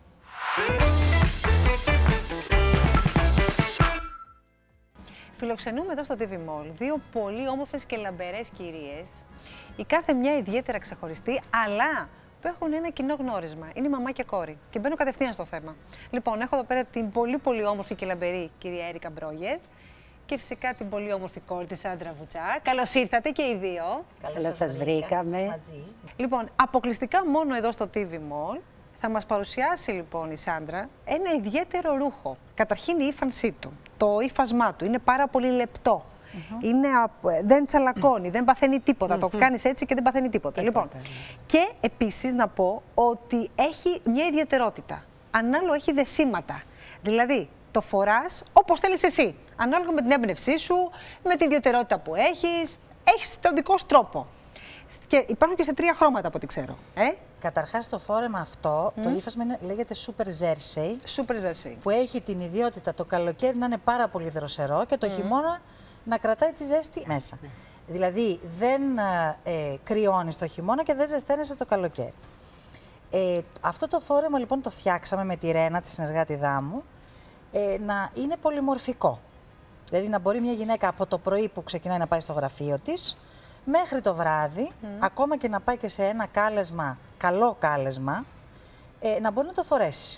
Φιλοξενούμε εδώ στο TV Mall δύο πολύ όμορφες και λαμπερές κυρίες, η κάθε μια ιδιαίτερα ξεχωριστή, αλλά που έχουν ένα κοινό γνώρισμα. Είναι η μαμά και κόρη. Και μπαίνω κατευθείαν στο θέμα. Λοιπόν, έχω εδώ πέρα την πολύ όμορφη και λαμπερή κυρία Έρικα Μπρόγερ και φυσικά την πολύ όμορφη κόρη της Σάντρα Βουτσά. Καλώς ήρθατε και οι δύο. Καλώς σας βρήκαμε. Μαζί. Λοιπόν, αποκλειστικά μόνο εδώ στο TV Mall θα μας παρουσιάσει λοιπόν η Σάντρα ένα ιδιαίτερο ρούχο. Καταρχήν η ύφανσή του, το ύφασμά του είναι πάρα πολύ λεπτό. Δεν τσαλακώνει, δεν παθαίνει τίποτα. Το κάνεις έτσι και δεν παθαίνει τίποτα. Λοιπόν, και επίσης να πω ότι έχει μια ιδιαιτερότητα. Ανάλογα έχει δεσίματα. Δηλαδή, το φοράς όπως θέλεις εσύ. Ανάλογα με την έμπνευσή σου, με την ιδιαιτερότητα που έχεις. Έχεις τον δικό σου τρόπο. Και υπάρχουν και σε 3 χρώματα από ό,τι ξέρω. Καταρχάς το φόρεμα αυτό, το ύφασμα λέγεται Super Jersey. Super Jersey. Που έχει την ιδιότητα το καλοκαίρι να είναι πάρα πολύ δροσερό και το χειμώνα να κρατάει τη ζέστη μέσα. Δηλαδή δεν κρυώνει το χειμώνα και δεν ζεσταίνεσαι το καλοκαίρι. Αυτό το φόρεμα λοιπόν το φτιάξαμε με τη Ρένα, τη συνεργάτηδά μου, να είναι πολυμορφικό. Δηλαδή να μπορεί μια γυναίκα από το πρωί που ξεκινάει να πάει στο γραφείο της, μέχρι το βράδυ, ακόμα και να πάει και σε ένα κάλεσμα, καλό κάλεσμα, να μπορεί να το φορέσει.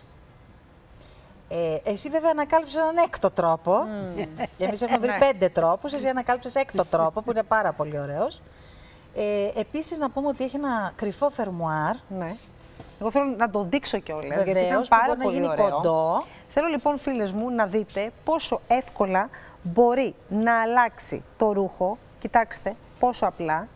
Εσύ βέβαια ανακάλυψες έναν έκτο τρόπο. Εμείς έχουμε βρει 5 τρόπους, εσύ ανακάλυψες έκτο τρόπο που είναι πάρα πολύ ωραίος. Επίσης να πούμε ότι έχει ένα κρυφό φερμουάρ. Ναι. Εγώ θέλω να το δείξω κιόλας, γιατί ήταν πάρα πολύ ωραίο. Κοντό. Θέλω λοιπόν, φίλες μου, να δείτε πόσο εύκολα μπορεί να αλλάξει το ρούχο. Κοιτάξτε πόσο απλά,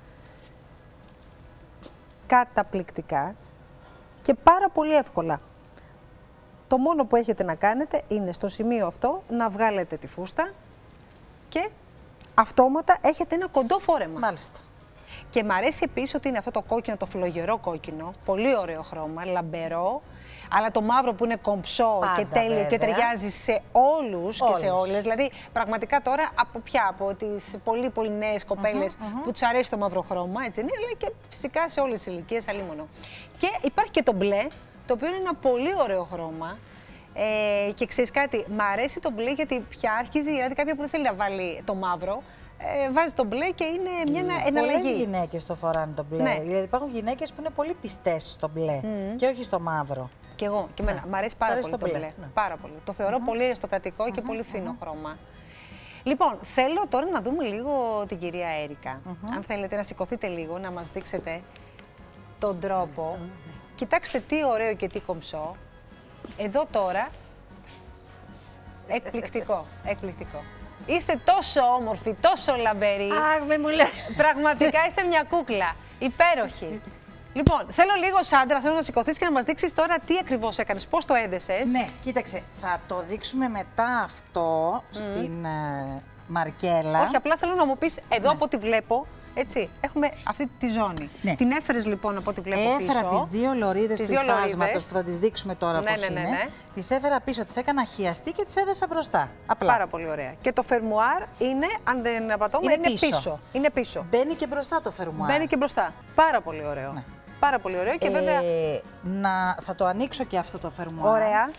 καταπληκτικά και πάρα πολύ εύκολα. Το μόνο που έχετε να κάνετε είναι στο σημείο αυτό να βγάλετε τη φούστα και αυτόματα έχετε ένα κοντό φόρεμα. Μάλιστα. Και μ' αρέσει επίσης ότι είναι αυτό το κόκκινο, το φλογερό κόκκινο, πολύ ωραίο χρώμα, λαμπερό, αλλά το μαύρο που είναι κομψό πάντα, και τέλειο βέβαια. Και ταιριάζει σε όλους και σε όλες. Δηλαδή, πραγματικά τώρα από ποια, από τις πολύ νέες κοπέλες που τους αρέσει το μαύρο χρώμα, έτσι είναι, αλλά και φυσικά σε όλες τις ηλικίες, αλίμονο. Και υπάρχει και το μπλε, το οποίο είναι ένα πολύ ωραίο χρώμα. Και ξέρεις κάτι, μ' αρέσει το μπλε γιατί πια αρχίζει, δηλαδή κάποια που δεν θέλει να βάλει το μαύρο, βάζει το μπλε και είναι μια εναλλαγή. Πολλές γυναίκες το φοράνε το μπλε. Ναι. Δηλαδή υπάρχουν γυναίκες που είναι πολύ πιστές στο μπλε και όχι στο μαύρο. Και εγώ, και εμένα. Μ' αρέσει πάρα πολύ το μπλε. Ναι. Πάρα πολύ. Το θεωρώ πολύ αριστοκρατικό και πολύ φίνο χρώμα. Λοιπόν, θέλω τώρα να δούμε λίγο την κυρία Έρικα. Αν θέλετε να σηκωθείτε λίγο, να μας δείξετε τον τρόπο. Κοιτάξτε τι ωραίο και τι κομψό. Εδώ τώρα, εκπληκτικό, εκπληκτικό. Είστε τόσο όμορφοι, τόσο λαμπεροί. Αχ, με μου λέει. Πραγματικά είστε μια κούκλα. Υπέροχη. Λοιπόν, θέλω λίγο, Σάντρα, θέλω να σηκωθείς και να μας δείξεις τώρα τι ακριβώς έκανες, πώς το έδεσες. Ναι, κοίταξε, θα το δείξουμε μετά αυτό στην μαρκέλα. Όχι, απλά θέλω να μου πεις, εδώ από ό,τι βλέπω, έτσι, έχουμε αυτή τη ζώνη. Ναι. Την έφερες λοιπόν από ό,τι βλέπω πίσω. Έφερα τις 2 λωρίδες του υφάσματος, που θα τις δείξουμε τώρα πώς είναι. Ναι. Τις έφερα πίσω, τις έκανα χιαστή και τις έδεσα μπροστά. Απλά. Πάρα πολύ ωραία. Και το φερμουάρ είναι, αν δεν απατώμε, είναι πίσω. Είναι πίσω. Μπαίνει και μπροστά το φερμουάρ. Μπαίνει και μπροστά. Πάρα πολύ ωραίο. Ναι. Πάρα πολύ ωραίο και βέβαια... θα το ανοίξω και αυτό το φερμουάρ. Ωραία.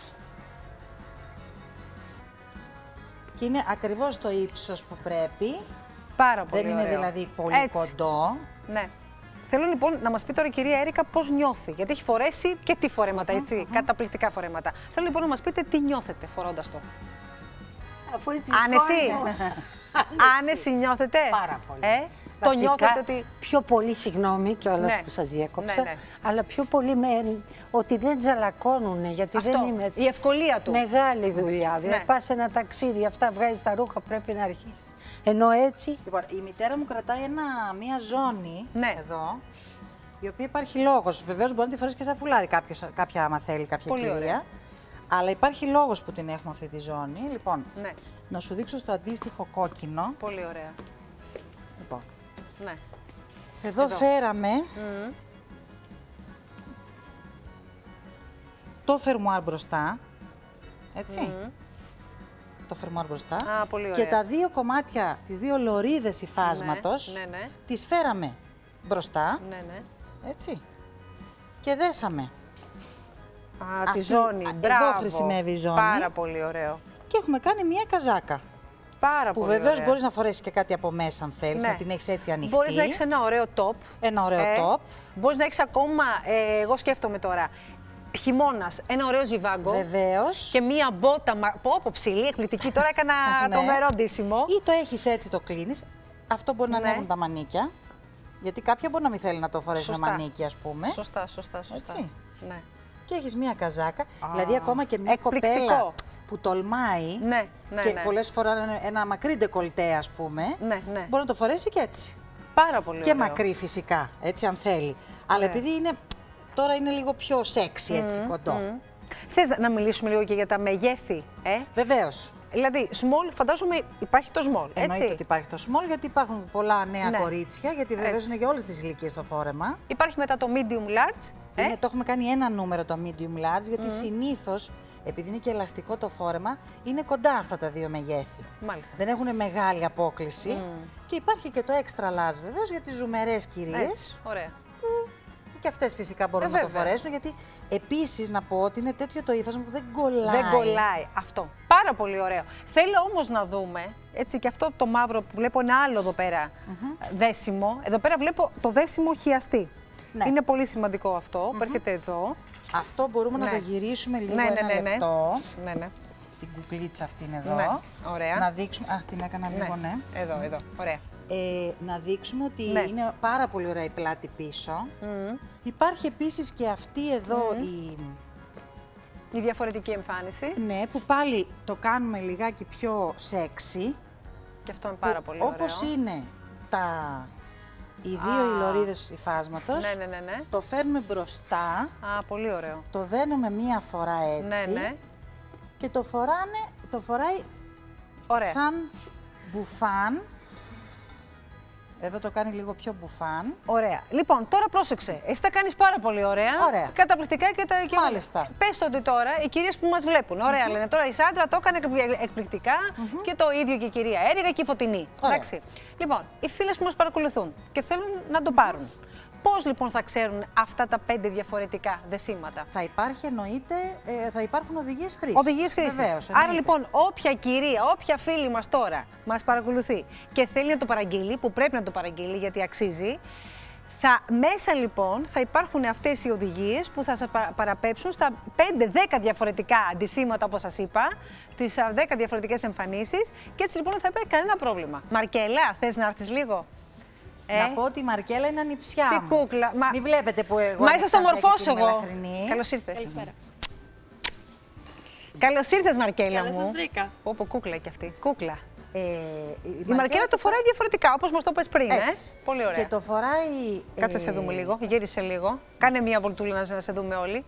Και είναι ακριβώς το ύψος που πρέπει. Πάρα πολύ δεν ωραίο. Είναι δηλαδή πολύ κοντό. Ναι. Θέλω λοιπόν να μας πει τώρα η κυρία Έρικα πώς νιώθει. Γιατί έχει φορέσει και τι φορέματα, έτσι. Καταπληκτικά φορέματα. Θέλω λοιπόν να μας πείτε τι νιώθετε φορώντας το. Αφού αν εσύ. Άνεση νιώθετε? Πάρα πολύ. Το νιώθετε ότι... Πιο πολύ, συγγνώμη κιόλας που σας διέκοψα, αλλά πιο πολύ ότι δεν τζαλακώνουνε, γιατί δεν είναι... Η ευκολία του. Μεγάλη δουλειά. Δηλαδή πας σε ένα ταξίδι, αυτά βγάζεις τα ρούχα, πρέπει να αρχίσεις. Ενώ έτσι... Λοιπόν, η μητέρα μου κρατάει μία ζώνη εδώ, η οποία υπάρχει λόγος. Βεβαίως μπορεί να τη φορέσει και σαν φουλάρι κάποια, άμα θέλει, κάποια κυρία. Ωραία. Αλλά υπάρχει λόγος που την έχουμε αυτή τη ζώνη. Λοιπόν, να σου δείξω στο αντίστοιχο κόκκινο. Πολύ ωραία. Λοιπόν, ναι. Εδώ φέραμε το φερμουάρ μπροστά, έτσι. Το φερμουάρ μπροστά. Α, πολύ ωραία. Και τα δύο κομμάτια, τις δύο λωρίδες υφάσματος, τις φέραμε μπροστά, έτσι. Και δέσαμε. Α, τη ζώνη. Μπράβο. Εδώ χρησιμεύει η ζώνη. Πάρα πολύ ωραίο. Και έχουμε κάνει μια καζάκα. Πάρα που πολύ βεβαίως μπορείς να φορέσεις και κάτι από μέσα, αν θέλεις, να την έχεις έτσι ανοιχτή. Μπορείς να έχεις ένα ωραίο top. Ένα ωραίο top. Μπορείς να έχεις ακόμα, εγώ σκέφτομαι τώρα, χειμώνας, ένα ωραίο ζιβάγκο. Βεβαίως. Και μία μπότα, πω ψηλή, εκπληκτική. Τώρα έκανα το μερόντισιμο. Ή το έχεις έτσι, το κλείνεις. Αυτό μπορεί να ανέβουν τα μανίκια. Γιατί κάποια μπορεί να μην θέλει να το φορέσει με μανίκια, ας πούμε. Σωστά. Έτσι. Ναι. Και έχεις μία καζάκα. Δηλαδή, ακόμα και μια κοπέλα που τολμάει και πολλές φορές ένα μακρύ ντεκολτέ, ας πούμε, μπορεί να το φορέσει και έτσι. Πάρα πολύ και ωραίο. μακρύ φυσικά, έτσι αν θέλει. Αλλά επειδή τώρα είναι λίγο πιο σεξι, έτσι, κοντό. Θες να μιλήσουμε λίγο και για τα μεγέθη, Βεβαίως. Δηλαδή, small, φαντάζομαι υπάρχει το small, έτσι. Εννοείται ότι υπάρχει το small, γιατί υπάρχουν πολλά νέα κορίτσια, γιατί βεβαίως είναι για όλες τις ηλικίες το φόρεμα. Υπάρχει μετά το medium large. Το έχουμε κάνει ένα νούμερο το medium large, γιατί συνήθως, επειδή είναι και ελαστικό το φόρεμα, είναι κοντά αυτά τα δύο μεγέθη. Μάλιστα. Δεν έχουν μεγάλη απόκλιση. Και υπάρχει και το extra large βεβαίως για τις ζουμερές κυρίες. Ωραία. Και αυτές φυσικά μπορούν να το φορέσουν, γιατί επίσης να πω ότι είναι τέτοιο το ύφασμα που δεν κολλάει. Δεν κολλάει. Αυτό. Πάρα πολύ ωραίο. Θέλω όμως να δούμε, έτσι, και αυτό το μαύρο που βλέπω ένα άλλο εδώ πέρα δέσιμο. Εδώ πέρα βλέπω το δέσιμο χιαστή. Είναι πολύ σημαντικό αυτό που έρχεται εδώ. Αυτό μπορούμε να το γυρίσουμε λίγο ένα λεπτό. Την κουκλίτσα αυτή είναι εδώ. Ωραία. Να δείξουμε. Α, την έκανα λίγο, Εδώ. Ωραία. Να δείξουμε ότι είναι πάρα πολύ ωραία η πλάτη πίσω. Υπάρχει επίσης και αυτή εδώ η διαφορετική εμφάνιση. Ναι, που πάλι το κάνουμε λιγάκι πιο σεξι. Και αυτό είναι πάρα πολύ ωραίο. Όπως είναι οι δύο ηλωρίδες υφάσματος, το φέρνουμε μπροστά. Α, πολύ ωραίο. Το δένουμε μία φορά έτσι. Και το φοράει σαν μπουφάν. Εδώ το κάνει λίγο πιο μπουφάν. Ωραία. Λοιπόν, τώρα πρόσεξε. Εσύ τα κάνεις πάρα πολύ ωραία. Καταπληκτικά και τα. Μάλιστα. Πες ότι τώρα οι κυρίες που μας βλέπουν. Ωραία, λένε τώρα η Σάντρα το έκανε εκπληκτικά και το ίδιο και η κυρία Έρικα και η Φωτεινή. Εντάξει. Λοιπόν, οι φίλες που μας παρακολουθούν και θέλουν να το πάρουν. Πώς λοιπόν θα ξέρουν αυτά τα 5 διαφορετικά δεσίματα? Θα υπάρχει, εννοείται, θα υπάρχουν οδηγίες χρήσης. Οδηγίες χρήσης. Βεβαίως, άρα λοιπόν, όποια κυρία, όποια φίλη μας τώρα μας παρακολουθεί και θέλει να το παραγγείλει, που πρέπει να το παραγγείλει γιατί αξίζει, μέσα λοιπόν θα υπάρχουν αυτές οι οδηγίες που θα σας παραπέψουν στα 5-10 διαφορετικά αντισήματα, όπως σας είπα, τις 10 διαφορετικές εμφανίσεις και έτσι λοιπόν δεν θα υπάρχει κανένα πρόβλημα. Μαρκέλα, θες να έρθεις λίγο? Να πω ότι η Μαρκέλα είναι ανιψιά μου. Τι κούκλα. Μην βλέπετε που εγώ είσαι στο μορφός εγώ. Καλώς ήρθες. Καλησπέρα. Καλώς ήρθες, Μαρκέλα μου. Καλώς σας βρήκα. Πω κούκλα κι αυτή. Κούκλα. Η Μαρκέλα το φοράει διαφορετικά, όπως μας το πες πριν. Πολύ ωραία. Και το φοράει... Κάτσε να σε δούμε λίγο. Γύρισε λίγο. Κάνε μία βολτούλα να σε δούμε όλοι.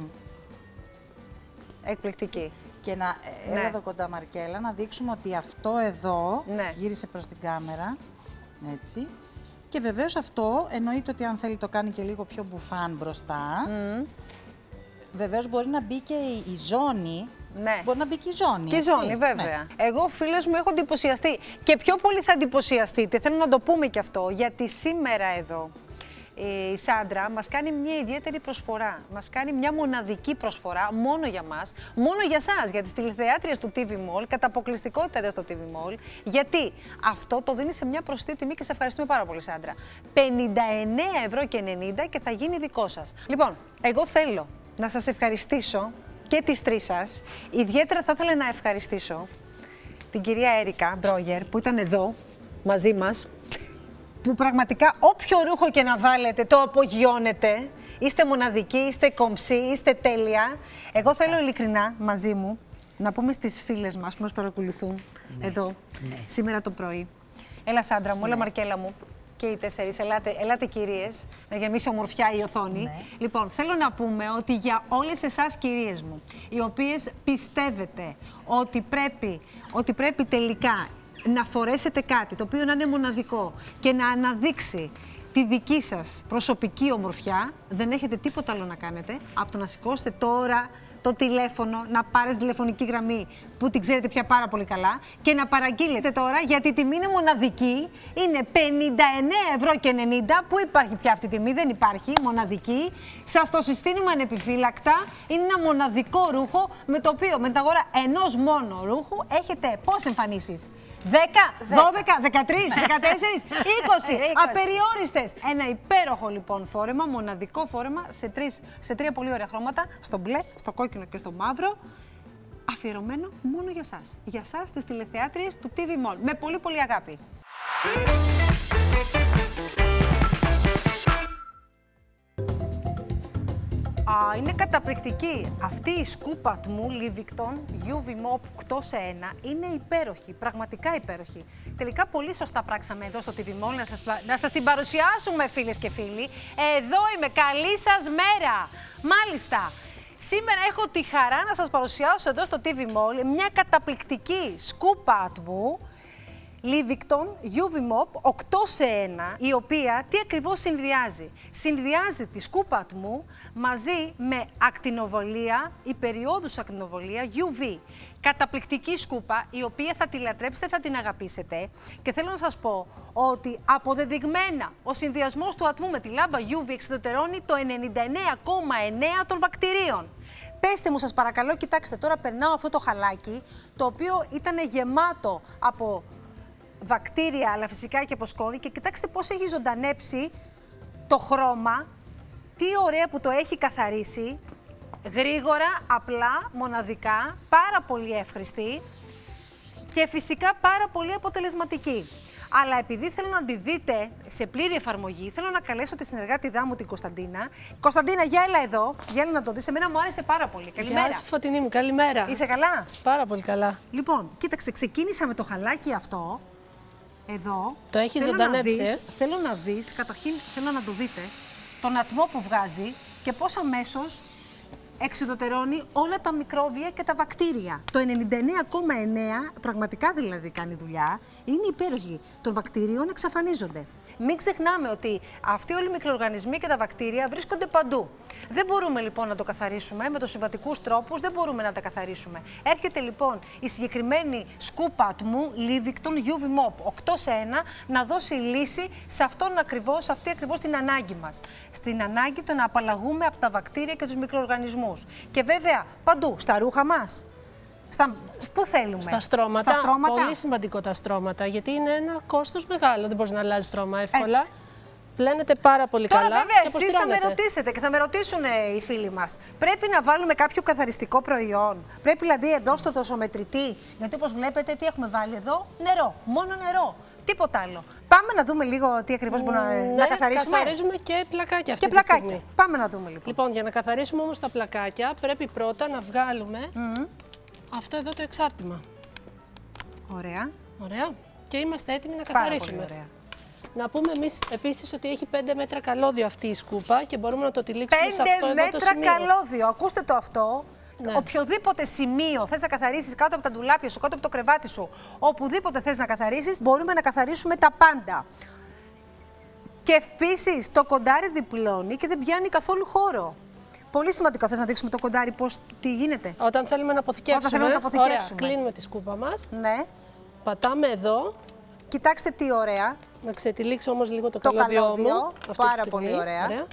Εκπληκτική. Και να έλα εδώ κοντά, Μαρκέλα, να δείξουμε ότι αυτό εδώ γύρισε προς την κάμερα. Έτσι. Και βεβαίως αυτό εννοείται ότι αν θέλει το κάνει και λίγο πιο μπουφάν μπροστά. Βεβαίως μπορεί να μπει και η ζώνη. Μπορεί να μπει και η ζώνη. Και η ζώνη, βέβαια. Εγώ, φίλες μου, έχω εντυπωσιαστεί. Και πιο πολύ θα εντυπωσιαστείτε. Θέλω να το πούμε και αυτό. Γιατί σήμερα εδώ η Σάντρα μας κάνει μια ιδιαίτερη προσφορά. Μας κάνει μια μοναδική προσφορά μόνο για μας, μόνο για σας, για τις τηλεθεάτριες του TV Mall, κατά αποκλειστικότητα εδώ στο TV Mall. Γιατί αυτό το δίνει σε μια προσιτή τιμή και σε ευχαριστούμε πάρα πολύ, Σάντρα. 59,90 € και θα γίνει δικό σας. Λοιπόν, εγώ θέλω να σας ευχαριστήσω και τις τρεις σας. Ιδιαίτερα θα ήθελα να ευχαριστήσω την κυρία Έρικα Μπρόγερ, που ήταν εδώ μαζί μας, που πραγματικά όποιο ρούχο και να βάλετε το απογειώνετε. Είστε μοναδικοί, είστε κομψοί, είστε τέλεια. Εγώ θέλω ειλικρινά μαζί μου να πούμε στις φίλες μας που μας παρακολουθούν εδώ σήμερα το πρωί. Έλα Σάντρα μου, έλα Μαρκέλα μου και οι 4, ελάτε κυρίες, να γεμίσει ομορφιά η οθόνη. Λοιπόν, θέλω να πούμε ότι για όλες εσάς κυρίες μου, οι οποίες πιστεύετε ότι πρέπει τελικά να φορέσετε κάτι το οποίο να είναι μοναδικό και να αναδείξει τη δική σας προσωπική ομορφιά, δεν έχετε τίποτα άλλο να κάνετε από το να σηκώσετε τώρα το τηλέφωνο, να πάρετε τηλεφωνική γραμμή που την ξέρετε πια πάρα πολύ καλά και να παραγγείλετε τώρα, γιατί η τιμή είναι μοναδική, είναι 59,90 €. Πού υπάρχει πια αυτή η τιμή? Δεν υπάρχει, μοναδική. Σας το συστήνουμε ανεπιφύλακτα. Είναι ένα μοναδικό ρούχο με το οποίο με την αγορά ενός μόνο ρούχου έχετε πόσες εμφανίσεις? 10, 12, 13, 14, 20, απεριόριστες. Ένα υπέροχο λοιπόν φόρεμα, μοναδικό φόρεμα σε 3 πολύ ωραία χρώματα, στο μπλε, στο κόκκινο και στο μαύρο, αφιερωμένο μόνο για σας. Για σας τις τηλεθεάτριες του TV Mall, με πολύ πολύ αγάπη. Είναι καταπληκτική. Αυτή η σκούπα μου Livington UV Mop 8×1 είναι υπέροχη, πραγματικά υπέροχη. Τελικά πολύ σωστά πράξαμε εδώ στο TV Mall να σας την παρουσιάσουμε, φίλες και φίλοι. Εδώ είμαι, καλή σας μέρα. Μάλιστα, σήμερα έχω τη χαρά να σας παρουσιάσω εδώ στο TV Mall μια καταπληκτική σκούπα μου Livington UV Mop 8×1, η οποία τι ακριβώς συνδυάζει? Συνδυάζει τη σκούπα μου μαζί με ακτινοβολία, υπεριόδους ακτινοβολία UV. Καταπληκτική σκούπα, η οποία θα τη λατρέψετε, θα την αγαπήσετε. Και θέλω να σας πω ότι αποδεδειγμένα ο συνδυασμός του ατμού με τη λάμπα UV εξουδετερώνει το 99,9% των βακτηρίων. Πέστε μου σας παρακαλώ, κοιτάξτε, τώρα περνάω αυτό το χαλάκι, το οποίο ήταν γεμάτο από βακτήρια, αλλά φυσικά και από σκόνη, και κοιτάξτε πώς έχει ζωντανέψει το χρώμα, τι ωραία που το έχει καθαρίσει, γρήγορα, απλά, μοναδικά, πάρα πολύ εύχρηστη και φυσικά πάρα πολύ αποτελεσματική. Αλλά επειδή θέλω να τη δείτε σε πλήρη εφαρμογή, θέλω να καλέσω τη συνεργάτηδά μου την Κωνσταντίνα. Κωνσταντίνα, για έλα εδώ, για έλα να το δεις. Εμένα μου άρεσε πάρα πολύ. Καλημέρα. Γεια σου Φωτεινή μου, καλημέρα. Είσαι καλά? Πάρα πολύ καλά. Λοιπόν, κοίταξε, ξεκίνησα με το χαλάκι αυτό. Εδώ. Το έχει ζωντανέψει. Θέλω να δεις, καταρχήν θέλω να το δείτε, τον ατμό που βγάζει και πώς αμέσως εξουδετερώνει όλα τα μικρόβια και τα βακτήρια. Το 99,9, πραγματικά δηλαδή κάνει δουλειά, είναι υπέροχη. Των βακτηρίων εξαφανίζονται. Μην ξεχνάμε ότι αυτοί όλοι οι μικροοργανισμοί και τα βακτήρια βρίσκονται παντού. Δεν μπορούμε λοιπόν να το καθαρίσουμε με τους συμβατικούς τρόπους, δεν μπορούμε να τα καθαρίσουμε. Έρχεται λοιπόν η συγκεκριμένη σκούπα ατμού Livington UV Mop 8×1 να δώσει λύση σε αυτή ακριβώς την ανάγκη μας. Στην ανάγκη το να απαλλαγούμε από τα βακτήρια και τους μικροοργανισμούς. Και βέβαια παντού, στα ρούχα μας. Πού θέλουμε? Στα στρώματα. Πολύ σημαντικό τα στρώματα, γιατί είναι ένα κόστος μεγάλο. Δεν μπορείς να αλλάζεις στρώμα εύκολα. Έτσι. Πλένετε πάρα πολύ καλά. Τώρα βέβαια εσείς θα με ρωτήσετε και θα με ρωτήσουν οι φίλοι μας. Πρέπει να βάλουμε κάποιο καθαριστικό προϊόν? Πρέπει δηλαδή εδώ στο δοσομετρητή? Γιατί όπως βλέπετε τι έχουμε βάλει εδώ? Νερό. Μόνο νερό. Τίποτα άλλο. Πάμε να δούμε λίγο τι ακριβώς μπορούμε να καθαρίσουμε. Καθαρίζουμε και πλακάκια αυτή τη στιγμή. Πάμε να δούμε λοιπόν. Λοιπόν, για να καθαρίσουμε όμως τα πλακάκια πρέπει πρώτα να βγάλουμε αυτό εδώ το εξάρτημα. Ωραία. Ωραία. Και είμαστε έτοιμοι να καθαρίσουμε. Πάρα πολύ ωραία. Να πούμε εμείς επίσης ότι έχει 5 μέτρα καλώδιο αυτή η σκούπα και μπορούμε να το τυλίξουμε σε αυτό εδώ το σημείο. 5 μέτρα καλώδιο. Ακούστε το αυτό. Ναι. Οποιοδήποτε σημείο θες να καθαρίσεις κάτω από τα ντουλάπια σου, κάτω από το κρεβάτι σου, οπουδήποτε θες να καθαρίσεις, μπορούμε να καθαρίσουμε τα πάντα. Και επίσης το κοντάρι διπλώνει και δεν πιάνει καθόλου χώρο. Πολύ σημαντικό. Θες να δείξουμε το κοντάρι τι γίνεται? Όταν θέλουμε να αποθηκεύσουμε. Ωραία, κλείνουμε τη σκούπα μας. Ναι. Πατάμε εδώ. Κοιτάξτε τι ωραία. Να ξετυλίξω όμως λίγο το καλώδιό μου. Πάρα πολύ ωραία.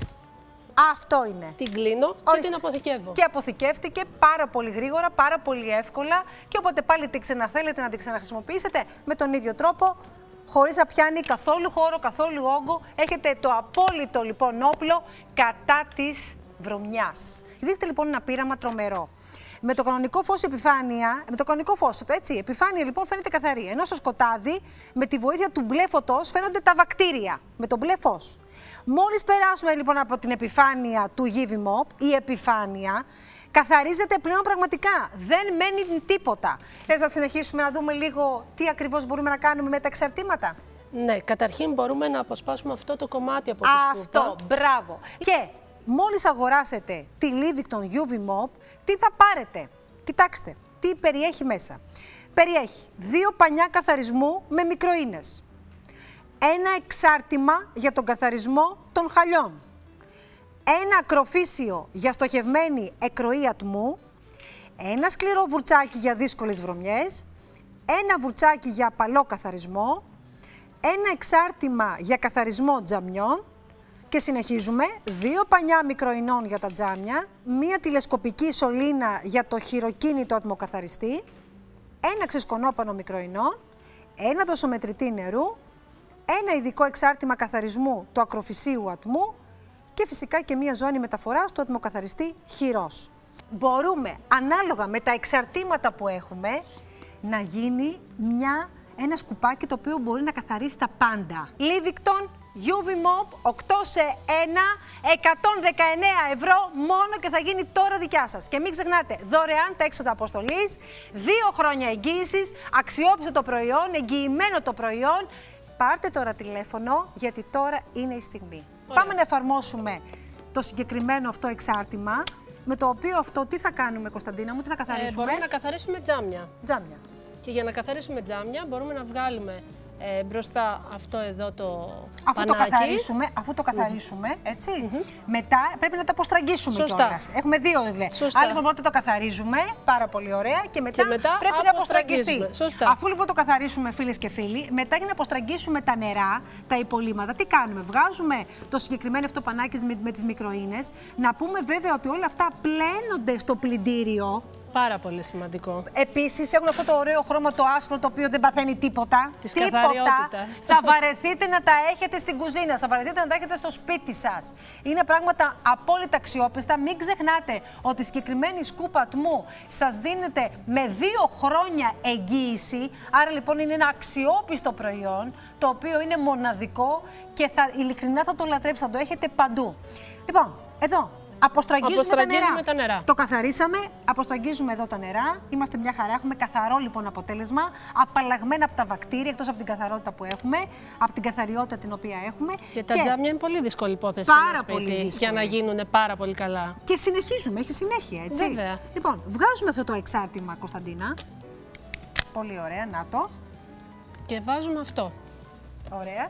Αυτό είναι. Την κλείνω και την αποθηκεύω. Και αποθηκεύτηκε πάρα πολύ γρήγορα, πάρα πολύ εύκολα. Και όποτε πάλι την ξαναθέλετε να την ξαναχρησιμοποιήσετε με τον ίδιο τρόπο, χωρίς να πιάνει καθόλου χώρο, καθόλου όγκο, έχετε το απόλυτο λοιπόν όπλο κατά της βρωμιάς. Δείτε λοιπόν ένα πείραμα τρομερό. Με το κανονικό φως επιφάνεια, με το κανονικό φως, έτσι, επιφάνεια λοιπόν φαίνεται καθαρή. Ενώ στο σκοτάδι, με τη βοήθεια του μπλε φωτός, φαίνονται τα βακτήρια με το μπλε φως. Μόλις περάσουμε λοιπόν από την επιφάνεια του UV Mop, η επιφάνεια καθαρίζεται πλέον πραγματικά. Δεν μένει τίποτα. Θες να συνεχίσουμε να δούμε λίγο τι ακριβώς μπορούμε να κάνουμε με τα εξαρτήματα? Ναι, καταρχήν μπορούμε να αποσπάσουμε αυτό το κομμάτι από τη σκούπα. Αυτό, μπράβο. Και μόλις αγοράσετε τη Livingston UV Mop, τι θα πάρετε? Κοιτάξτε, τι περιέχει μέσα. Περιέχει 2 πανιά καθαρισμού με μικροίνες. Ένα εξάρτημα για τον καθαρισμό των χαλιών. Ένα ακροφύσιο για στοχευμένη εκροή ατμού. Ένα σκληρό βουρτσάκι για δύσκολες βρωμιές. Ένα βουρτσάκι για απαλό καθαρισμό. Ένα εξάρτημα για καθαρισμό τζαμιών. Και συνεχίζουμε, 2 πανιά μικροινών για τα τζάμια, 1 τηλεσκοπική σωλήνα για το χειροκίνητο ατμοκαθαριστή, ένα ξεσκονόπανο μικροινών, ένα δοσομετρητή νερού, ένα ειδικό εξάρτημα καθαρισμού του ακροφυσίου ατμού και φυσικά και 1 ζώνη μεταφοράς του ατμοκαθαριστή χειρός. Μπορούμε, ανάλογα με τα εξαρτήματα που έχουμε, να γίνει ένα σκουπάκι το οποίο μπορεί να καθαρίσει τα πάντα. Livingston UV Mop 8 σε 1, 119 ευρώ μόνο και θα γίνει τώρα δικιά σας. Και μην ξεχνάτε, δωρεάν τα έξοδα αποστολής, 2 χρόνια εγγύησης, αξιόπιστο το προϊόν, εγγυημένο το προϊόν. Πάρτε τώρα τηλέφωνο, γιατί τώρα είναι η στιγμή. Πάμε να εφαρμόσουμε το συγκεκριμένο αυτό εξάρτημα, με το οποίο αυτό τι θα κάνουμε, Κωνσταντίνα μου, τι θα καθαρίσουμε? Μπορούμε να καθαρίσουμε τζάμια. Τζάμια. Και για να καθαρίσουμε τζάμια μπορούμε να βγάλουμε μπροστά αυτό εδώ το Αφού το καθαρίσουμε, έτσι, μετά πρέπει να τα αποστραγγίσουμε κιόλας. Έχουμε 2 Σωστά. Άρα λοιπόν πρώτα το καθαρίζουμε, πάρα πολύ ωραία, και μετά πρέπει να αποστραγγιστεί. Αφού λοιπόν το καθαρίσουμε, φίλες και φίλοι, μετά για να αποστραγγίσουμε τα νερά, τα υπολείμματα, τι κάνουμε? Βγάζουμε το συγκεκριμένο αυτό πανάκι με τις μικροίνες. Να πούμε βέβαια ότι όλα αυτά πλένονται στο πλυντήριο. Πάρα πολύ σημαντικό. Επίσης έχουν αυτό το ωραίο χρώμα το άσπρο, το οποίο δεν παθαίνει τίποτα. Της καθαριότητας. Θα βαρεθείτε να τα έχετε στην κουζίνα, θα βαρεθείτε να τα έχετε στο σπίτι σας. Είναι πράγματα απόλυτα αξιόπιστα. Μην ξεχνάτε ότι η συγκεκριμένη σκούπα ατμού σας δίνεται με 2 χρόνια εγγύηση. Άρα λοιπόν είναι ένα αξιόπιστο προϊόν, το οποίο είναι μοναδικό και ειλικρινά θα το λατρέψετε, θα το έχετε παντού. Λοιπόν, εδώ. Αποστραγγίζουμε τα νερά. Το καθαρίσαμε, αποστραγγίζουμε εδώ τα νερά. Είμαστε μια χαρά. Έχουμε καθαρό λοιπόν αποτέλεσμα. Απαλλαγμένα από τα βακτήρια, εκτός από την καθαρότητα που έχουμε, από την καθαριότητα την οποία έχουμε. Και τα τζάμια είναι πολύ δύσκολη υπόθεση για να γίνουν πάρα πολύ καλά. Και συνεχίζουμε, έχει συνέχεια, έτσι. Βέβαια. Λοιπόν, βγάζουμε αυτό το εξάρτημα, Κωνσταντίνα. Πολύ ωραία, να το. Και βάζουμε αυτό. Ωραία.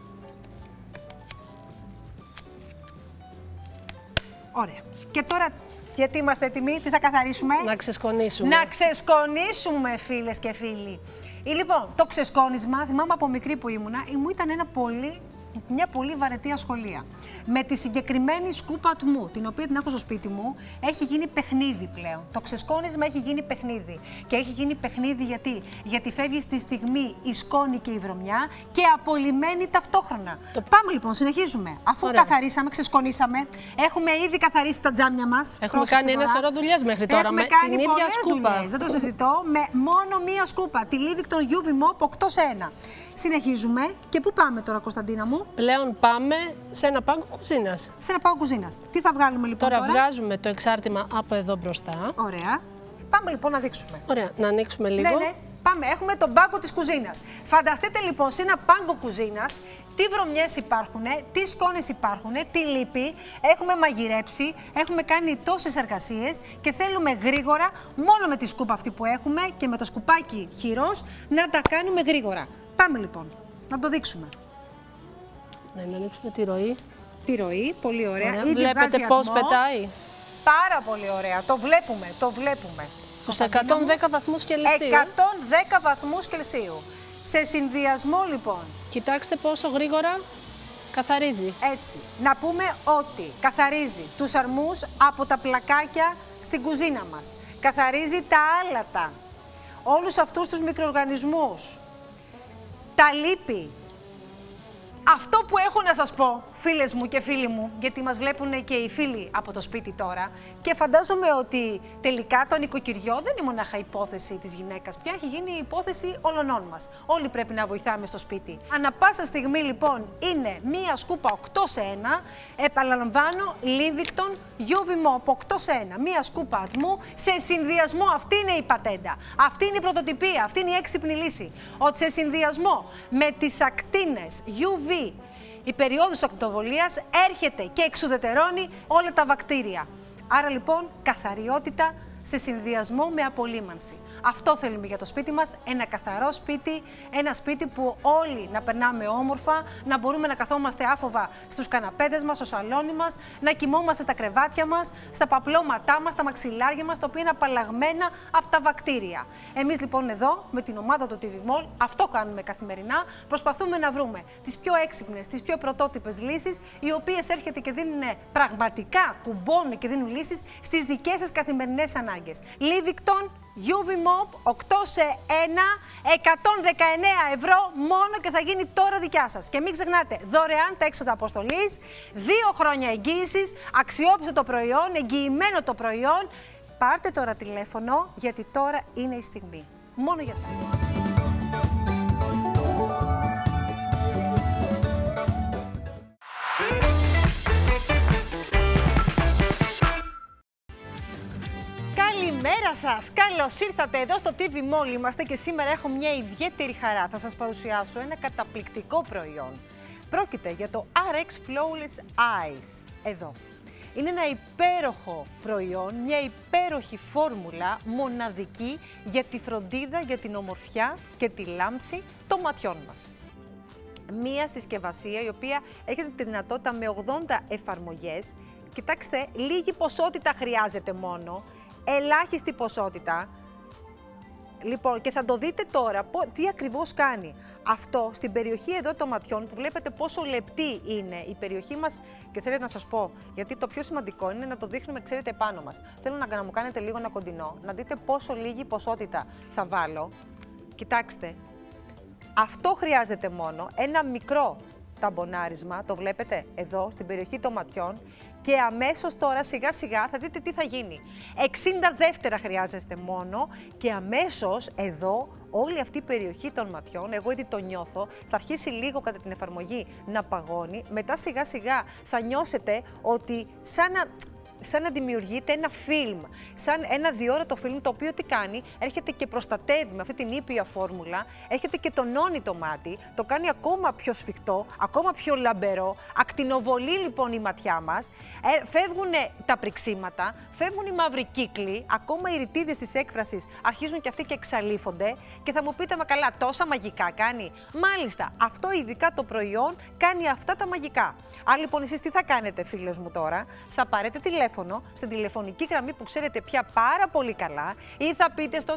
Ωραία. Και τώρα, γιατί είμαστε έτοιμοι, τι θα καθαρίσουμε? Να ξεσκονίσουμε. Να ξεσκονίσουμε, φίλες και φίλοι. Λοιπόν, το ξεσκόνισμα, θυμάμαι από μικρή που ήμουνα, μου ήταν μια πολύ βαρετή ασχολία. Με τη συγκεκριμένη σκούπα ατμού, την οποία την έχω στο σπίτι μου, έχει γίνει παιχνίδι πλέον. Το ξεσκόνισμα έχει γίνει παιχνίδι. Και έχει γίνει παιχνίδι γιατί φεύγει στη στιγμή η σκόνη και η βρωμιά και απολυμμένη ταυτόχρονα. Πάμε λοιπόν, συνεχίζουμε. Αφού καθαρίσαμε, ξεσκονίσαμε, έχουμε ήδη καθαρίσει τα τζάμια μας. Έχουμε κάνει ένα σωρό δουλειές μέχρι τώρα. Έχουμε κάνει την ίδια σκούπα. Δεν το συζητώ. Με μόνο μία σκούπα. Τη Livingston UV Mop 8 σε 1. Συνεχίζουμε. Και πού πάμε τώρα, Κωνσταντίνα μου? Πλέον πάμε σε ένα πάγκο κουζίνας. Σε ένα πάγκο κουζίνας. Τι θα βγάλουμε λοιπόν τώρα? Βγάζουμε το εξάρτημα από εδώ μπροστά. Ωραία. Πάμε λοιπόν να δείξουμε. Ωραία, να ανοίξουμε λίγο. Ναι. Πάμε, έχουμε τον πάγκο της κουζίνας. Φανταστείτε λοιπόν σε ένα πάγκο κουζίνας τι βρωμιές υπάρχουν, τι σκόνες υπάρχουν, τι λείπει. Έχουμε μαγειρέψει, έχουμε κάνει τόσες εργασίες και θέλουμε γρήγορα, μόνο με τη σκούπα αυτή που έχουμε και με το σκουπάκι χειρός, να τα κάνουμε γρήγορα. Πάμε λοιπόν, να το δείξουμε. Να ανοίξουμε τη ροή. Τη ροή, πολύ ωραία. Ήδη βλέπετε πώς πετάει. Πάρα πολύ ωραία, το βλέπουμε. Στους 110 βαθμούς Κελσίου. 110 βαθμούς Κελσίου. Σε συνδυασμό λοιπόν. Κοιτάξτε πόσο γρήγορα καθαρίζει. Έτσι. Να πούμε ότι καθαρίζει τους αρμούς από τα πλακάκια στην κουζίνα μας. Καθαρίζει τα άλατα. Όλους αυτούς τους μικροοργανισμούς. Τα λίπη. Αυτό που έχω να σας πω, φίλες μου και φίλοι μου, γιατί μας βλέπουν και οι φίλοι από το σπίτι τώρα και φαντάζομαι ότι τελικά το νοικοκυριό δεν είναι μονάχα υπόθεση της γυναίκας, πια έχει γίνει υπόθεση όλων μας. Όλοι πρέπει να βοηθάμε στο σπίτι. Ανά πάσα στιγμή λοιπόν είναι μία σκούπα 8 σε 1, επαναλαμβάνω, Livington UV Mop 8 σε 1, μία σκούπα ατμού σε συνδυασμό, αυτή είναι η πατέντα, αυτή είναι η πρωτοτυπία, αυτή είναι η έξυπνη λύση, ότι σε συνδυασμό με τις ακτίνες UV, η περίοδος ακτινοβολίας έρχεται και εξουδετερώνει όλα τα βακτήρια. Άρα λοιπόν καθαριότητα σε συνδυασμό με απολύμανση. Αυτό θέλουμε για το σπίτι μας, ένα καθαρό σπίτι, ένα σπίτι που όλοι να περνάμε όμορφα, να μπορούμε να καθόμαστε άφοβα στους καναπέδες μας, στο σαλόνι μας, να κοιμόμαστε στα κρεβάτια μας, στα παπλώματά μας, στα μαξιλάρια μας, τα οποία είναι απαλλαγμένα από τα βακτήρια. Εμείς λοιπόν εδώ, με την ομάδα του TV Mall, αυτό κάνουμε καθημερινά, προσπαθούμε να βρούμε τις πιο έξυπνες, τις πιο πρωτότυπες λύσεις, οι οποίες έρχεται και δίνουν πραγματικά, κουμπώνουν και δίνουν λύσεις στις δικές σας καθημερινές ανάγκες. Livington UV Mop 8 σε 1, 119 ευρώ μόνο και θα γίνει τώρα δικιά σας. Και μην ξεχνάτε, δωρεάν τα έξοδα αποστολής, 2 χρόνια εγγύησης, αξιόπιστο το προϊόν, εγγυημένο το προϊόν. Πάρτε τώρα τηλέφωνο, γιατί τώρα είναι η στιγμή. Μόνο για σας. Καλημέρα σας! Καλώς ήρθατε εδώ στο TV Mall. Είμαστε και σήμερα έχω μια ιδιαίτερη χαρά. Θα σας παρουσιάσω ένα καταπληκτικό προϊόν. Πρόκειται για το RX Flawless Eyes. Εδώ. Είναι ένα υπέροχο προϊόν, μια υπέροχη φόρμουλα μοναδική για τη φροντίδα, για την ομορφιά και τη λάμψη των ματιών μας. Μία συσκευασία η οποία έχετε τη δυνατότητα με 80 εφαρμογές. Κοιτάξτε, λίγη ποσότητα χρειάζεται μόνο. Ελάχιστη ποσότητα. Λοιπόν, και θα το δείτε τώρα τι ακριβώς κάνει. Αυτό στην περιοχή εδώ των ματιών που βλέπετε πόσο λεπτή είναι η περιοχή μας και θέλετε να σας πω, γιατί το πιο σημαντικό είναι να το δείχνουμε, ξέρετε, πάνω μας. Θέλω να μου κάνετε λίγο ένα κοντινό, να δείτε πόσο λίγη ποσότητα θα βάλω. Κοιτάξτε, αυτό χρειάζεται μόνο ένα μικρό ταμπονάρισμα, το βλέπετε εδώ στην περιοχή των ματιών. Και αμέσως τώρα σιγά σιγά θα δείτε τι θα γίνει. 60 δεύτερα χρειάζεστε μόνο και αμέσως εδώ όλη αυτή η περιοχή των ματιών, εγώ ήδη το νιώθω, θα αρχίσει λίγο κατά την εφαρμογή να παγώνει. Μετά σιγά σιγά θα νιώσετε ότι σαν να δημιουργείται ένα φιλμ, σαν ένα διόρατο φιλμ, το οποίο τι κάνει, έρχεται και προστατεύει με αυτή την ήπια φόρμουλα, έρχεται και τονώνει το μάτι, το κάνει ακόμα πιο σφιχτό, ακόμα πιο λαμπερό, ακτινοβολεί λοιπόν η ματιά μας, φεύγουν τα πριξίματα, φεύγουν οι μαύροι κύκλοι, ακόμα οι ρητίδες της έκφρασης αρχίζουν και αυτοί και εξαλείφονται και θα μου πείτε, μα καλά, τόσα μαγικά κάνει. Μάλιστα, αυτό ειδικά το προϊόν κάνει αυτά τα μαγικά. Άρα λοιπόν εσείς τι θα κάνετε, φίλες μου, τώρα, θα πάρετε τηλέφωνο στην τηλεφωνική γραμμή που ξέρετε πια πάρα πολύ καλά ή θα πείτε στο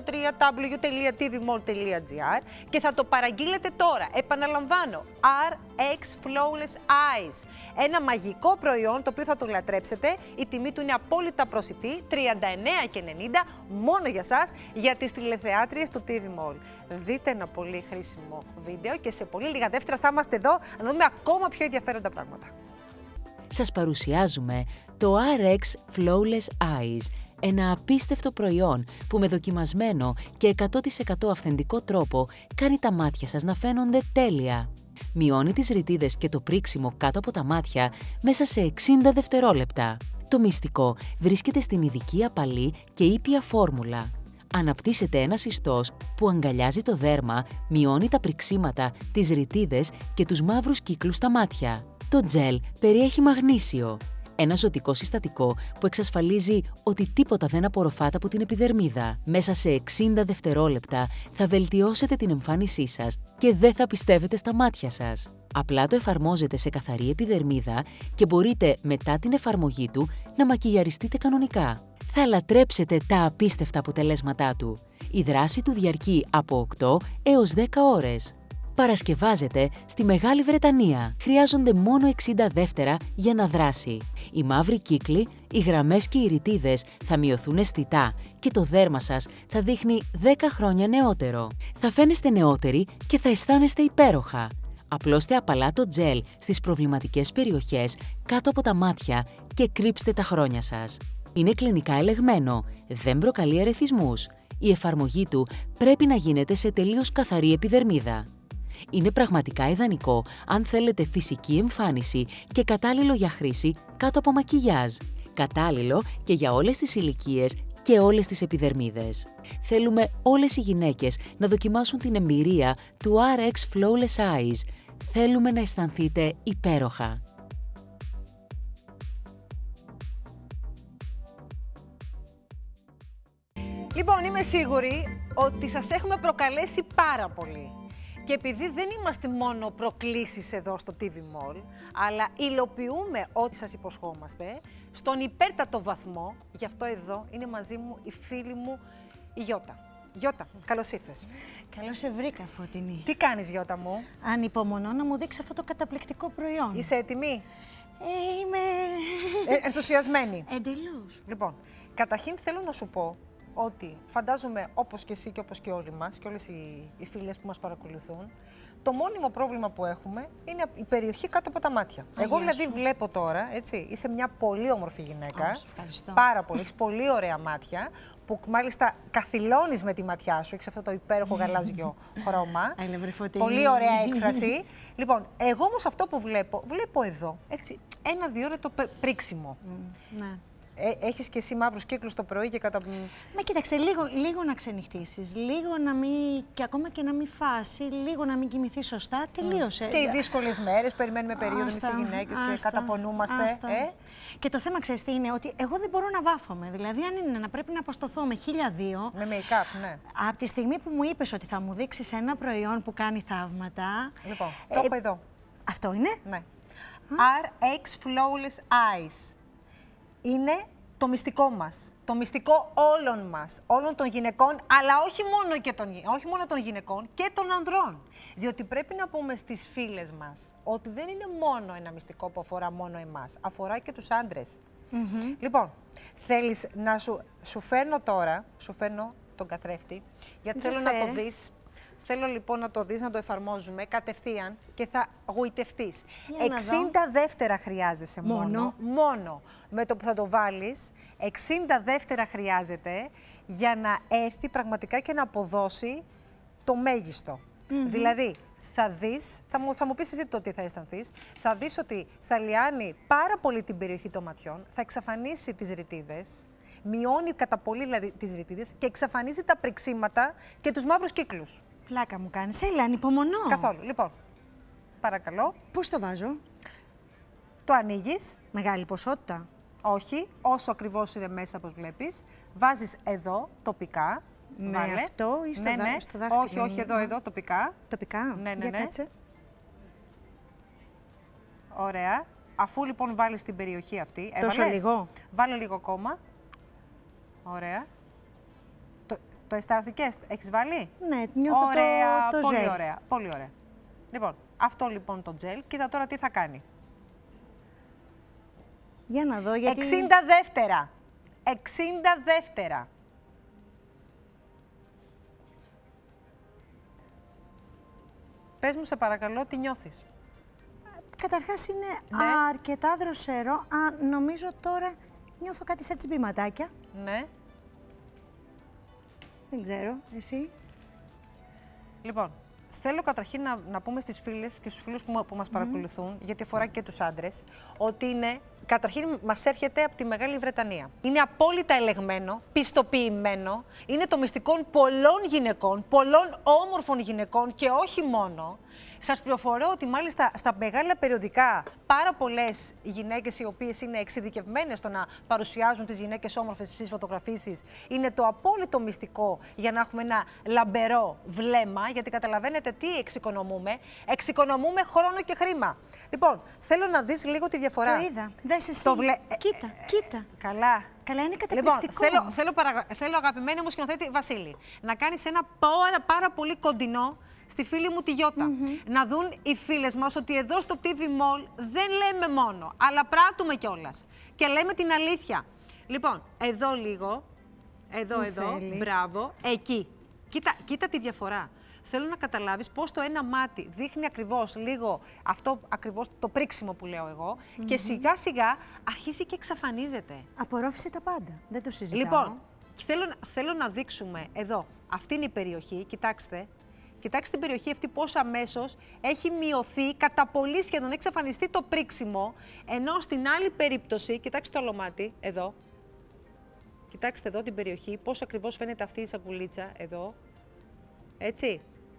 www.tvmall.gr και θα το παραγγείλετε τώρα. Επαναλαμβάνω, RX Flawless Eyes. Ένα μαγικό προϊόν το οποίο θα το λατρέψετε. Η τιμή του είναι απόλυτα προσιτή, 39,90 μόνο για σας, για τις τηλεθεάτριες του TV Mall. Δείτε ένα πολύ χρήσιμο βίντεο και σε πολύ λίγα δεύτερα θα είμαστε εδώ να δούμε ακόμα πιο ενδιαφέροντα πράγματα. Σας παρουσιάζουμε το RX Flawless Eyes, ένα απίστευτο προϊόν που με δοκιμασμένο και 100% αυθεντικό τρόπο κάνει τα μάτια σας να φαίνονται τέλεια. Μειώνει τις ρητίδες και το πρίξιμο κάτω από τα μάτια μέσα σε 60 δευτερόλεπτα. Το μυστικό βρίσκεται στην ειδική απαλή και ήπια φόρμουλα. Αναπτύσσεται ένας ιστός που αγκαλιάζει το δέρμα, μειώνει τα πριξίματα, τις ρητίδες και τους μαύρους κύκλους στα μάτια. Το τζελ περιέχει μαγνήσιο, ένα ζωτικό συστατικό που εξασφαλίζει ότι τίποτα δεν απορροφάται από την επιδερμίδα. Μέσα σε 60 δευτερόλεπτα θα βελτιώσετε την εμφάνισή σας και δεν θα πιστεύετε στα μάτια σας. Απλά το εφαρμόζετε σε καθαρή επιδερμίδα και μπορείτε μετά την εφαρμογή του να μακιγιαριστείτε κανονικά. Θα λατρέψετε τα απίστευτα αποτελέσματά του. Η δράση του διαρκεί από 8 έως 10 ώρες. Παρασκευάζεται στη Μεγάλη Βρετανία. Χρειάζονται μόνο 60 δεύτερα για να δράσει. Οι μαύροι κύκλοι, οι γραμμές και οι ρητίδες θα μειωθούν αισθητά και το δέρμα σας θα δείχνει 10 χρόνια νεότερο. Θα φαίνεστε νεότεροι και θα αισθάνεστε υπέροχα. Απλώστε απαλά το τζέλ στις προβληματικές περιοχές κάτω από τα μάτια και κρύψτε τα χρόνια σας. Είναι κλινικά ελεγμένο, δεν προκαλεί ερεθισμούς. Η εφαρμογή του πρέπει να γίνεται σε τελείως καθαρή επιδερμίδα. Είναι πραγματικά ιδανικό αν θέλετε φυσική εμφάνιση και κατάλληλο για χρήση κάτω από μακιγιάζ. Κατάλληλο και για όλες τις ηλικίες και όλες τις επιδερμίδες. Θέλουμε όλες οι γυναίκες να δοκιμάσουν την εμπειρία του RX Flawless Eyes. Θέλουμε να αισθανθείτε υπέροχα. Λοιπόν, είμαι σίγουρη ότι σας έχουμε προκαλέσει πάρα πολύ. Και επειδή δεν είμαστε μόνο προκλήσεις εδώ στο TV Mall, αλλά υλοποιούμε ό,τι σας υποσχόμαστε, στον υπέρτατο βαθμό, γι' αυτό εδώ είναι μαζί μου η φίλη μου η Γιώτα. Γιώτα, καλώς ήρθες. Καλώς σε βρήκα, Φωτεινή. Τι κάνεις, Γιώτα μου? Ανυπομονώ να μου δείξει αυτό το καταπληκτικό προϊόν. Είσαι έτοιμη? Είμαι... ενθουσιασμένη. Εντελώς. Λοιπόν, καταρχήν θέλω να σου πω ότι φαντάζομαι όπως και εσύ και όπως και όλοι μας και όλες οι φίλες που μας παρακολουθούν, το μόνιμο πρόβλημα που έχουμε είναι η περιοχή κάτω από τα μάτια. Εγώ δηλαδή βλέπω τώρα, έτσι, είσαι μια πολύ όμορφη γυναίκα, πάρα πολύ, έχεις πολύ ωραία μάτια, που μάλιστα καθυλώνεις με τη ματιά σου, έχεις αυτό το υπέροχο γαλάζιο χρώμα. Πολύ ωραία έκφραση. Λοιπόν, εγώ όμως αυτό που βλέπω εδώ, έτσι, 1-2 ώρες το πρίξιμο. Ναι. Έχεις και εσύ μαύρους κύκλους το πρωί και κατά... Μα κοίταξε, λίγο να ξενυχτήσεις, λίγο να μην... και ακόμα και να μην φάσει, λίγο να μην κοιμηθείς σωστά, τελείωσε. Και οι δύσκολες μέρες, περιμένουμε περίοδο εμείς οι γυναίκες και καταπονούμαστε. Και το θέμα, ξέρεις τι είναι, ότι εγώ δεν μπορώ να βάφομαι. Δηλαδή, αν είναι να πρέπει να αποστοθώ με 1002... Με make-up, ναι. Από τη στιγμή που μου είπες ότι θα μου δείξεις ένα προϊόν που κάνει θαύματα... Λοιπόν, το έχω εδώ. Αυτό είναι? Ναι. RX Flawless Eyes. Είναι το μυστικό μας, το μυστικό όλων μας, όλων των γυναικών, αλλά όχι μόνο των γυναικών και των ανδρών. Διότι πρέπει να πούμε στις φίλες μας ότι δεν είναι μόνο ένα μυστικό που αφορά μόνο εμάς, αφορά και τους άντρες. Λοιπόν, θέλεις να σου φέρνω τώρα, τον καθρέφτη, γιατί θέλω να το δεις. Θέλω λοιπόν να το δεις, να το εφαρμόζουμε κατευθείαν και θα γοητευτείς. 60 δεύτερα χρειάζεσαι μόνο. Με το που θα το βάλεις, 60 δεύτερα χρειάζεται για να έρθει πραγματικά και να αποδώσει το μέγιστο. Δηλαδή, θα δεις, θα μου πεις εσύ το τι θα αισθανθείς, θα δεις ότι θα λιάνει πάρα πολύ την περιοχή των ματιών, θα εξαφανίσει τις ρητίδες, μειώνει κατά πολύ δηλαδή τις ρητίδες και εξαφανίζει τα πριξίματα και τους μαύρους κύκλους. Πλάκα μου κάνεις. Έλα, ανυπομονώ. Καθόλου. Λοιπόν, παρακαλώ. Πώς το βάζω? Το ανοίγεις. Μεγάλη ποσότητα? Όχι, όσο ακριβώς είναι μέσα, όπως βλέπεις. Βάζεις εδώ, τοπικά. Με αυτό ή στο δάχτυλο? Όχι, εδώ, τοπικά. Τοπικά? Ναι. Κάτσε. Ωραία. Αφού λοιπόν βάλεις την περιοχή αυτή, τόσο λίγο? Βάλε λίγο ακόμα. Ωραία. Το αισθάνθηκες, έχεις βάλει? Ναι, νιώθω το πολύ ζέλ. Ωραία, πολύ ωραία. Λοιπόν, αυτό λοιπόν το τζέλ, κοίτα τώρα τι θα κάνει. Για να δω, γιατί... 60 δεύτερα. 60 δεύτερα. Πες μου σε παρακαλώ τι νιώθεις. Καταρχάς είναι αρκετά δροσερό. Νομίζω τώρα νιώθω κάτι σαν τσιμπηματάκια. Ναι. Δεν ξέρω, εσύ? Λοιπόν, θέλω καταρχήν να πούμε στις φίλες και στους φίλους που μας παρακολουθούν, γιατί αφορά και τους άντρες, ότι είναι, καταρχήν μας έρχεται από τη Μεγάλη Βρετανία. Είναι απόλυτα ελεγμένο, πιστοποιημένο, είναι το μυστικό πολλών γυναικών, πολλών όμορφων γυναικών και όχι μόνο. Σας πληροφορώ ότι μάλιστα στα μεγάλα περιοδικά πάρα πολλές γυναίκες οι οποίες είναι εξειδικευμένες στο να παρουσιάζουν τις γυναίκες όμορφες στις φωτογραφίσεις είναι το απόλυτο μυστικό για να έχουμε ένα λαμπερό βλέμμα, γιατί καταλαβαίνετε τι εξοικονομούμε. Εξοικονομούμε χρόνο και χρήμα. Λοιπόν, θέλω να δεις λίγο τη διαφορά. Το είδα. Δες εσύ. Κοίτα. Καλά, είναι καταπληκτικό. Λοιπόν, θέλω αγαπημένη μου σκηνοθέτη Βασίλη, να κάνεις ένα πάρα πολύ κοντινό στη φίλη μου τη Γιώτα. Να δουν οι φίλες μας ότι εδώ στο TV Mall δεν λέμε μόνο, αλλά πράττουμε κιόλας. Και λέμε την αλήθεια. Λοιπόν, εδώ λίγο, εδώ, μπράβο, εκεί. κοίτα τη διαφορά. Θέλω να καταλάβεις πώς το ένα μάτι δείχνει ακριβώς λίγο αυτό ακριβώς το πρίξιμο που λέω εγώ και σιγά σιγά αρχίζει και εξαφανίζεται. Απορρόφησε τα πάντα. Δεν το συζητάω. Λοιπόν, θέλω να δείξουμε εδώ. Αυτή είναι η περιοχή. Κοιτάξτε. Κοιτάξτε την περιοχή αυτή πώς αμέσως έχει μειωθεί, κατά πολύ σχεδόν έχει εξαφανιστεί το πρίξιμο, ενώ στην άλλη περίπτωση, κοιτάξτε το άλλο μάτι, εδώ. Κοιτάξτε εδώ την περιοχή, πώς ακριβώς φαίνεται αυτή η σακουλίτσα, εδώ. Έτσι.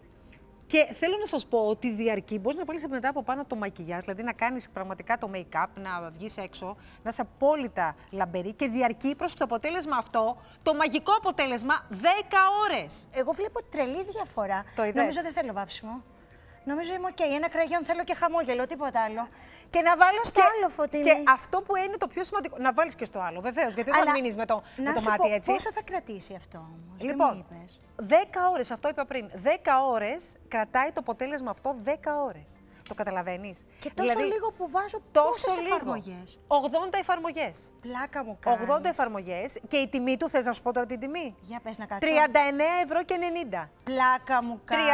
Και θέλω να σας πω ότι διαρκεί, μπορείς να βάλεις μετά από πάνω το μακιγιάζ, δηλαδή να κάνεις πραγματικά το make-up, να βγεις έξω, να είσαι απόλυτα λαμπερή και διαρκεί προς το αποτέλεσμα αυτό, το μαγικό αποτέλεσμα 10 ώρες. Εγώ βλέπω τρελή διαφορά. Το είδες? Νομίζω δεν θέλω βάψιμο. Νομίζω είμαι οκ. Ένα κραγιόν θέλω και χαμόγελο, τίποτα άλλο. Και να βάλω στο άλλο φωτεινή. Και αυτό που είναι το πιο σημαντικό. Να βάλεις και στο άλλο, βεβαίως. Γιατί δεν θα μείνεις με το μάτι έτσι. Πόσο θα κρατήσει αυτό όμως? Λοιπόν, 10 ώρες, αυτό είπα πριν. 10 ώρες κρατάει το αποτέλεσμα αυτό 10 ώρες. Το καταλαβαίνεις? Και τόσο δηλαδή, λίγο που βάζω πόσες εφαρμογές? 80 εφαρμογές. Πλάκα μου κάνεις. 80 εφαρμογές. Και η τιμή του, θες να σου πω τώρα την τιμή? Για πες να κάτσω. 39,90 €. Πλάκα μου κάνεις.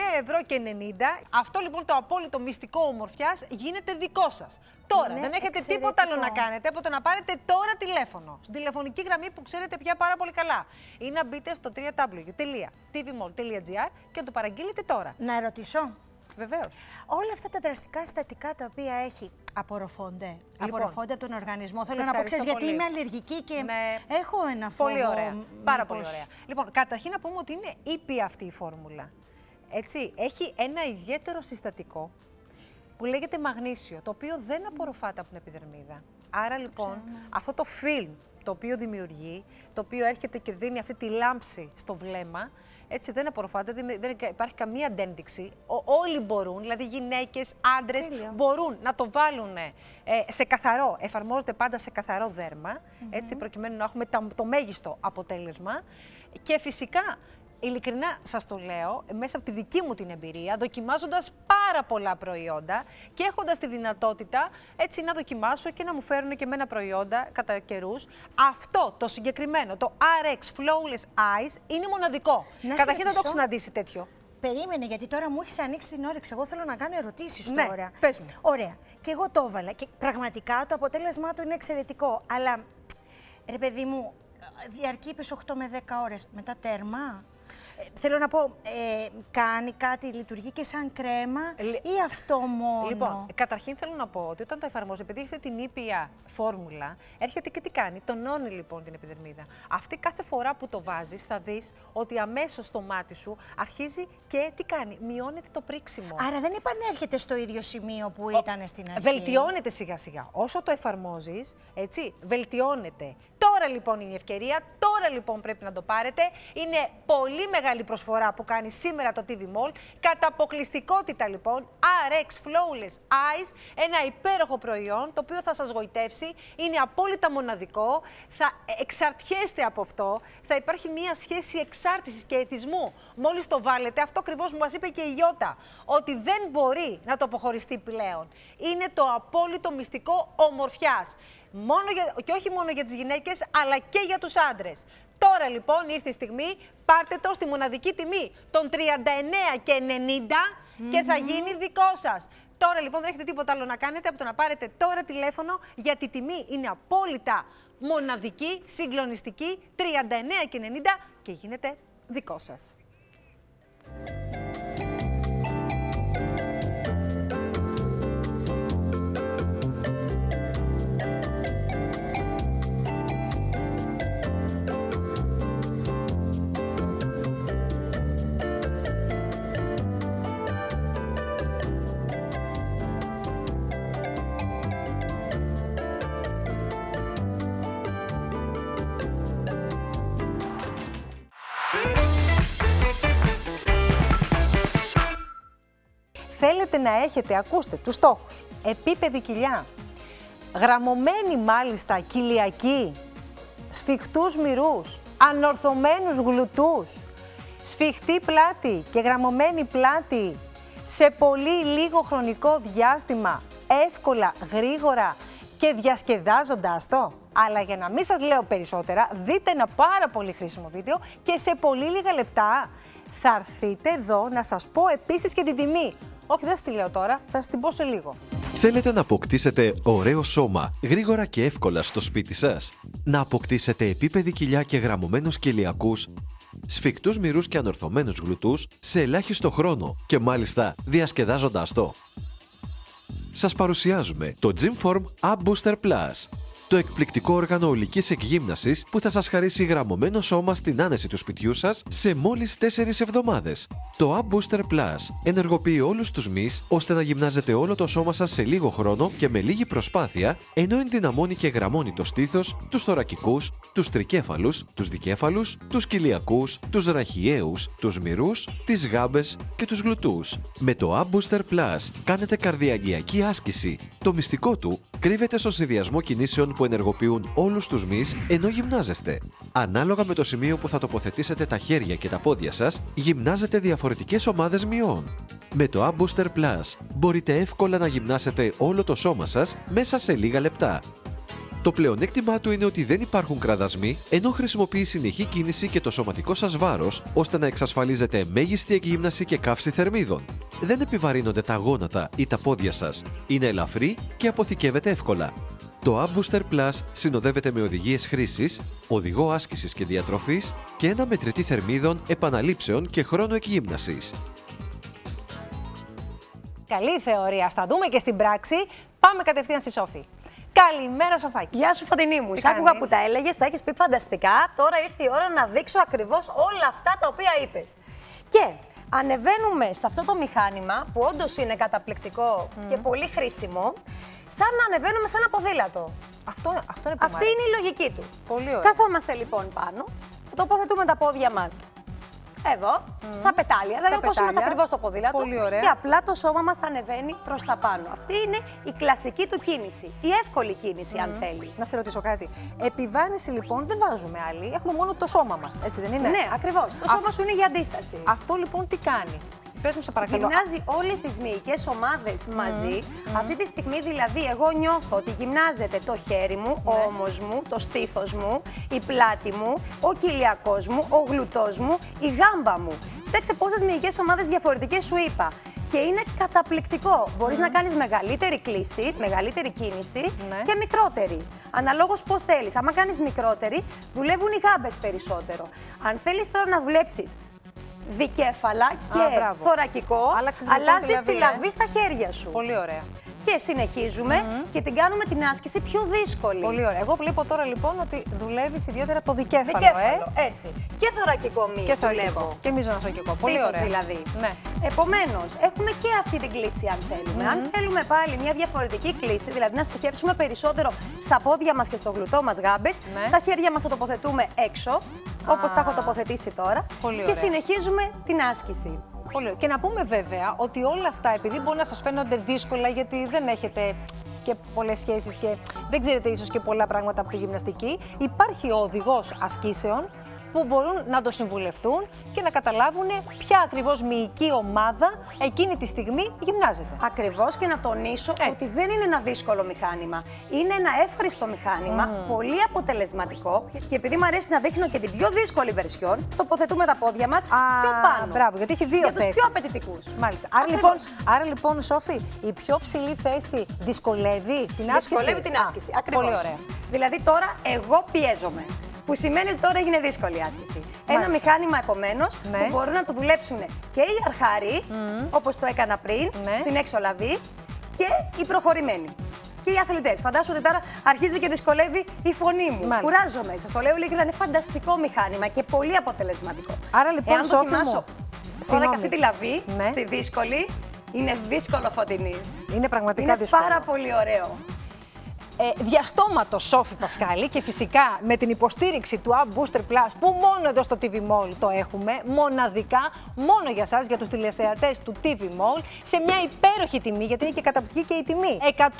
39,90 €. Αυτό λοιπόν το απόλυτο μυστικό ομορφιάς γίνεται δικό σας. Τώρα δεν έχετε τίποτα άλλο να κάνετε από το να πάρετε τώρα τηλέφωνο. Στην τηλεφωνική γραμμή που ξέρετε πια πάρα πολύ καλά. Ή να μπείτε στο www.tvmall.gr και να το παραγγείλετε τώρα. Να ρωτήσω. Βεβαίως. Όλα αυτά τα δραστικά συστατικά τα οποία έχει απορροφώνται. Λοιπόν, απορροφώνται από τον οργανισμό. Θέλω να πω, ξέρεις, γιατί είμαι αλλεργική και έχω ένα φόβο. Πολύ ωραία. Πάρα πολύ ωραία. Λοιπόν, καταρχήν να πούμε ότι είναι ήπια αυτή η φόρμουλα. Έτσι, έχει ένα ιδιαίτερο συστατικό που λέγεται μαγνήσιο, το οποίο δεν απορροφάται από την επιδερμίδα. Άρα λοιπόν, αυτό το φιλμ το οποίο δημιουργεί, το οποίο έρχεται και δίνει αυτή τη λάμψη στο βλέμμα, έτσι δεν απορροφάται, δεν υπάρχει καμία αντένδειξη. Όλοι μπορούν, δηλαδή γυναίκες, άντρες, μπορούν να το βάλουν σε καθαρό, εφαρμόζεται πάντα σε καθαρό δέρμα, έτσι, προκειμένου να έχουμε το μέγιστο αποτέλεσμα. Και φυσικά, ειλικρινά σας το λέω, μέσα από τη δική μου την εμπειρία, δοκιμάζοντας πάρα πολλά προϊόντα και έχοντας τη δυνατότητα έτσι να δοκιμάσω και να μου φέρουν και εμένα προϊόντα κατά καιρούς, αυτό το συγκεκριμένο, το RX Flawless Eyes, είναι μοναδικό. Καταρχήν δεν το έχω συναντήσει τέτοιο. Περίμενε, γιατί τώρα μου έχεις ανοίξει την όρεξη. Εγώ θέλω να κάνω ερωτήσεις τώρα. Ναι, πες μου. Ωραία. Και εγώ το έβαλα και πραγματικά το αποτέλεσμά του είναι εξαιρετικό. Αλλά, ρε παιδί μου, διαρκεί 8 με 10 ώρες. Μετά τέρμα. Θέλω να πω, κάνει κάτι, λειτουργεί και σαν κρέμα ή αυτό μόνο? Λοιπόν, καταρχήν θέλω να πω ότι όταν το εφαρμόζει, επειδή έχει την ήπια φόρμουλα, έρχεται και τι κάνει, τονώνει λοιπόν την επιδερμίδα. Αυτή κάθε φορά που το βάζεις θα δεις ότι αμέσως στο μάτι σου αρχίζει και τι κάνει, μειώνεται το πρίξιμο. Άρα δεν επανέρχεται στο ίδιο σημείο που ήταν στην αρχή. Βελτιώνεται σιγά σιγά. Όσο το εφαρμόζεις, έτσι, βελτιώνεται. Τώρα λοιπόν είναι η ευκαιρία, τώρα λοιπόν πρέπει να το πάρετε. Είναι πολύ μεγάλη προσφορά που κάνει σήμερα το TV Mall. Κατά αποκλειστικότητα λοιπόν, RX Flawless Eyes, ένα υπέροχο προϊόν το οποίο θα σας γοητεύσει, είναι απόλυτα μοναδικό, θα εξαρτιέστε από αυτό, θα υπάρχει μια σχέση εξάρτησης και εθισμού. Μόλις το βάλετε, αυτό ακριβώς μας είπε και η Ιώτα, ότι δεν μπορεί να το αποχωριστεί πλέον. Είναι το απόλυτο μυστικό ομορφιάς. Και όχι μόνο για τις γυναίκες, αλλά και για τους άντρες. Τώρα λοιπόν ήρθε η στιγμή, πάρτε το στη μοναδική τιμή των 39,90 και θα γίνει δικό σας. Τώρα λοιπόν δεν έχετε τίποτα άλλο να κάνετε από το να πάρετε τώρα τηλέφωνο, γιατί η τιμή είναι απόλυτα μοναδική, συγκλονιστική, 39,90 και γίνεται δικό σας. Θέλετε να έχετε, ακούστε, τους στόχους, επίπεδη κοιλιά, γραμμωμένη μάλιστα κοιλιακή, σφιχτούς μυρούς, ανορθωμένους γλουτούς, σφιχτή πλάτη και γραμμωμένη πλάτη σε πολύ λίγο χρονικό διάστημα, εύκολα, γρήγορα και διασκεδάζοντας το. Αλλά για να μην σας λέω περισσότερα, δείτε ένα πάρα πολύ χρήσιμο βίντεο και σε πολύ λίγα λεπτά θα έρθετε εδώ να σας πω επίσης και την τιμή. Όχι, δεν σας τη λέω τώρα, θα σας την πω σε λίγο. Θέλετε να αποκτήσετε ωραίο σώμα, γρήγορα και εύκολα στο σπίτι σας? Να αποκτήσετε επίπεδη κοιλιά και γραμμωμένους κοιλιακούς, σφιχτούς μυρούς και ανορθωμένους γλουτούς σε ελάχιστο χρόνο και μάλιστα διασκεδάζοντας το? Σας παρουσιάζουμε το Gymform Ab Booster Plus, το εκπληκτικό όργανο ολικής εκγύμνασης που θα σας χαρίσει γραμμωμένο σώμα στην άνεση του σπιτιού σας σε μόλις 4 εβδομάδες. Το Ab Booster Plus ενεργοποιεί όλους τους μυς ώστε να γυμνάζετε όλο το σώμα σας σε λίγο χρόνο και με λίγη προσπάθεια, ενώ ενδυναμώνει και γραμμώνει το στήθος, τους θωρακικούς, τους τρικέφαλους, τους δικέφαλους, τους κοιλιακούς, τους ραχιαίους, τους μυρούς, τις γάμπες και τους γλουτούς. Με το Ab Booster Plus κάνετε καρδιαγγειακή άσκηση. Το μυστικό του κρύβεται στον συνδυασμό κινήσεων που ενεργοποιούν όλους τους μυς ενώ γυμνάζεστε. Ανάλογα με το σημείο που θα τοποθετήσετε τα χέρια και τα πόδια σας, γυμνάζετε διαφορετικές ομάδες μειών. Με το Ab Booster Plus μπορείτε εύκολα να γυμνάσετε όλο το σώμα σας μέσα σε λίγα λεπτά. Το πλεονέκτημά του είναι ότι δεν υπάρχουν κραδασμοί, ενώ χρησιμοποιεί συνεχή κίνηση και το σωματικό σας βάρος, ώστε να εξασφαλίζετε μέγιστη εκγύμναση και καύση θερμίδων. Δεν επιβαρύνονται τα γόνατα ή τα πόδια σας. Είναι ελαφρύ και αποθηκεύεται εύκολα. Το Ab Booster Plus συνοδεύεται με οδηγίες χρήσης, οδηγό άσκησης και διατροφής και ένα μετρητή θερμίδων, επαναλήψεων και χρόνο εκγύμνασης. Καλή θεωρία, ας τα δούμε και στην πράξη. Πάμε κατευθείαν στη Σόφη. Καλημέρα, Σοφάκη. Γεια σου, Φωτεινή μου. Σ' άκουγα που τα έλεγες, τα έχεις πει φανταστικά. Τώρα ήρθε η ώρα να δείξω ακριβώς όλα αυτά τα οποία είπες. Και ανεβαίνουμε σε αυτό το μηχάνημα που όντως είναι καταπληκτικό και πολύ χρήσιμο, σαν να ανεβαίνουμε σε ένα ποδήλατο. Αυτό είναι που Αυτή είναι η λογική του. Πολύ ωραία. Καθόμαστε λοιπόν πάνω, θα τοποθετούμε τα πόδια μας εδώ, στα πετάλια, δηλαδή όπως είμαστε ακριβώς στο ποδήλατο. Πολύ ωραία. Και απλά το σώμα μας ανεβαίνει προς τα πάνω. Αυτή είναι η κλασική του κίνηση, η εύκολη κίνηση αν θέλεις. Να σε ρωτήσω κάτι. Επιβάρυνση λοιπόν δεν βάζουμε άλλη, έχουμε μόνο το σώμα μας, έτσι δεν είναι? Ναι, ακριβώς. Το σώμα σου είναι για αντίσταση. Αυτό λοιπόν τι κάνει? Πες μου σε παρακαλώ. Γυμνάζει όλες τις μυϊκές ομάδες μαζί. Αυτή τη στιγμή δηλαδή εγώ νιώθω ότι γυμνάζεται το χέρι μου, ο ώμος μου, το στήθος μου, η πλάτη μου, ο κοιλιακός μου, ο γλουτός μου, η γάμπα μου. Κοιτάξτε πόσες μυϊκές ομάδες διαφορετικές σου είπα. Και είναι καταπληκτικό. Μπορείς να κάνεις μεγαλύτερη κλίση, μεγαλύτερη κίνηση και μικρότερη. Αναλόγως πώς θέλεις. Αν κάνεις μικρότερη, δουλεύουν οι γάμπες περισσότερο. Αν θέλεις τώρα να δουλέψεις δικέφαλα και θωρακικό, αλλάζεις τη λαβή στα χέρια σου. Πολύ ωραία. Και συνεχίζουμε και την κάνουμε την άσκηση πιο δύσκολη. Πολύ ωραία. Εγώ βλέπω τώρα λοιπόν ότι δουλεύεις ιδιαίτερα το δικέφαλο. Δικέφαλο, έτσι. Και θωρακικό μύο δουλεύω. Και μυζονοθωρακικό. Πολύ ωραία. Δηλαδή. Ναι. Επομένως, έχουμε και αυτή την κλίση αν θέλουμε. Αν θέλουμε πάλι μια διαφορετική κλίση, δηλαδή να στοχεύσουμε περισσότερο στα πόδια μας και στο γλουτό μας γάμπες, τα χέρια μας θα τοποθετούμε έξω, όπως τα έχω τοποθετήσει τώρα. Και συνεχίζουμε την άσκηση. Πολύ. Και να πούμε βέβαια ότι όλα αυτά, επειδή μπορεί να σας φαίνονται δύσκολα γιατί δεν έχετε και πολλές σχέσεις και δεν ξέρετε ίσως και πολλά πράγματα από τη γυμναστική, υπάρχει ο οδηγός ασκήσεων που μπορούν να το συμβουλευτούν και να καταλάβουν ποια ακριβώς μυϊκή ομάδα εκείνη τη στιγμή γυμνάζεται. Ακριβώς, και να τονίσω ότι δεν είναι ένα δύσκολο μηχάνημα. Είναι ένα εύχριστο μηχάνημα, πολύ αποτελεσματικό, και επειδή μου αρέσει να δείχνω και την πιο δύσκολη βερσιόν, τοποθετούμε τα πόδια μας πιο πάνω. Μπράβο, γιατί έχει δύο θέσεις. Για τους πιο απαιτητικούς. Μάλιστα. Άρα λοιπόν, Σόφη, η πιο ψηλή θέση δυσκολεύει την άσκηση. Δυσκολεύει την άσκηση, ακριβώς. Πολύ ωραία. Δηλαδή τώρα εγώ πιέζομαι. Που σημαίνει ότι τώρα έγινε δύσκολη η άσκηση. Ένα μηχάνημα επομένως που μπορούν να το δουλέψουν και οι αρχάροι, όπως το έκανα πριν, στην έξω λαβή, και οι προχωρημένοι. Και οι αθλητές. Φαντάσου ότι τώρα αρχίζει και δυσκολεύει η φωνή μου. Κουράζομαι. Σας το λέω ειλικρινά, είναι φανταστικό μηχάνημα και πολύ αποτελεσματικό. Άρα λοιπόν, εάν δοκιμάσω τώρα και αυτή τη λαβή, στη δύσκολη, είναι δύσκολο, Φωτεινή. Είναι πραγματικά δύσκολο. Είναι πάρα πολύ ωραίο. Διαστόματο Σόφη Πασχάλη, και φυσικά με την υποστήριξη του Ab Booster Plus που μόνο εδώ στο TV Mall το έχουμε, μοναδικά, μόνο για σας, για τους τηλεθεατές του TV Mall, σε μια υπέροχη τιμή, γιατί είναι και καταπληκτική και η τιμή.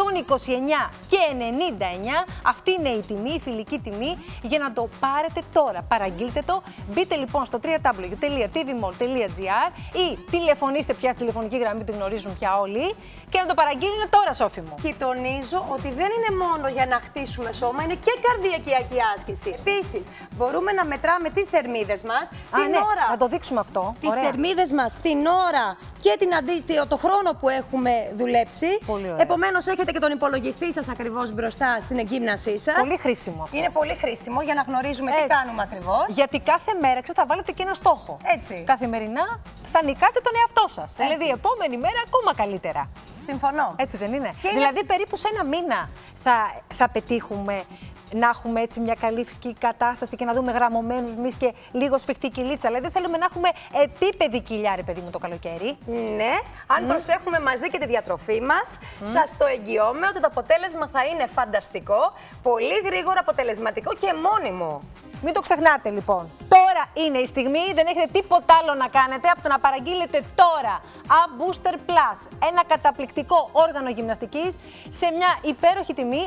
129,99, αυτή είναι η τιμή, η φιλική τιμή, για να το πάρετε τώρα. Παραγγείλτε το, μπείτε λοιπόν στο www.tvmall.gr ή τηλεφωνήστε πια στη τηλεφωνική γραμμή που την γνωρίζουν πια όλοι, και να το παραγγείλουν τώρα, Σόφη μου. Και τονίζω ότι δεν είναι μόνο μόνο για να χτίσουμε σώμα, είναι και καρδιακή άσκηση. Επίσης, μπορούμε να μετράμε τις θερμίδες μας την ώρα. Να το δείξουμε αυτό. Τις θερμίδες μας την ώρα και το χρόνο που έχουμε δουλέψει. Επομένως, έχετε και τον υπολογιστή σας ακριβώς μπροστά στην εγκύμνασή σας. Πολύ χρήσιμο αυτό. Είναι πολύ χρήσιμο για να γνωρίζουμε τι κάνουμε ακριβώς. Γιατί κάθε μέρα θα βάλετε και ένα στόχο. Έτσι. Καθημερινά θα νικάτε τον εαυτό σας. Δηλαδή, η επόμενη μέρα ακόμα καλύτερα. Συμφωνώ. Έτσι δεν είναι? Δηλαδή, περίπου σε ένα μήνα θα πετύχουμε να έχουμε έτσι μια καλή φυσική κατάσταση και να δούμε γραμμωμένους μυς και λίγο σφιχτή κυλίτσα. Δηλαδή, θέλουμε να έχουμε επίπεδη κοιλιά, ρε παιδί μου, το καλοκαίρι. Ναι, αν προσέχουμε μαζί και τη διατροφή μας, σας το εγγυώμαι ότι το αποτέλεσμα θα είναι φανταστικό, πολύ γρήγορα αποτελεσματικό και μόνιμο. Μην το ξεχνάτε λοιπόν. Τώρα είναι η στιγμή, δεν έχετε τίποτα άλλο να κάνετε από το να παραγγείλετε τώρα A-Booster Plus, ένα καταπληκτικό όργανο γυμναστικής σε μια υπέροχη τιμή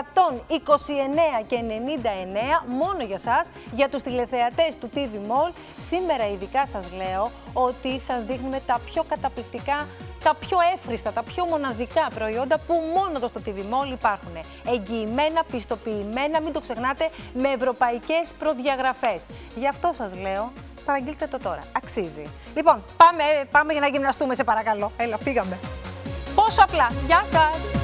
129,99 μόνο για σας, για τους τηλεθεατές του TV Mall. Σήμερα ειδικά σας λέω ότι σας δείχνουμε τα πιο καταπληκτικά, τα πιο εύχριστα, τα πιο μοναδικά προϊόντα που μόνο εδώ στο TV Mall υπάρχουν. Εγγυημένα, πιστοποιημένα, μην το ξεχνάτε, με ευρωπαϊκές προδιαγραφές. Γι' αυτό σας λέω, παραγγείλτε το τώρα. Αξίζει. Λοιπόν, πάμε για να γυμναστούμε, σε παρακαλώ. Έλα, φύγαμε. Πόσο απλά. Γεια σας.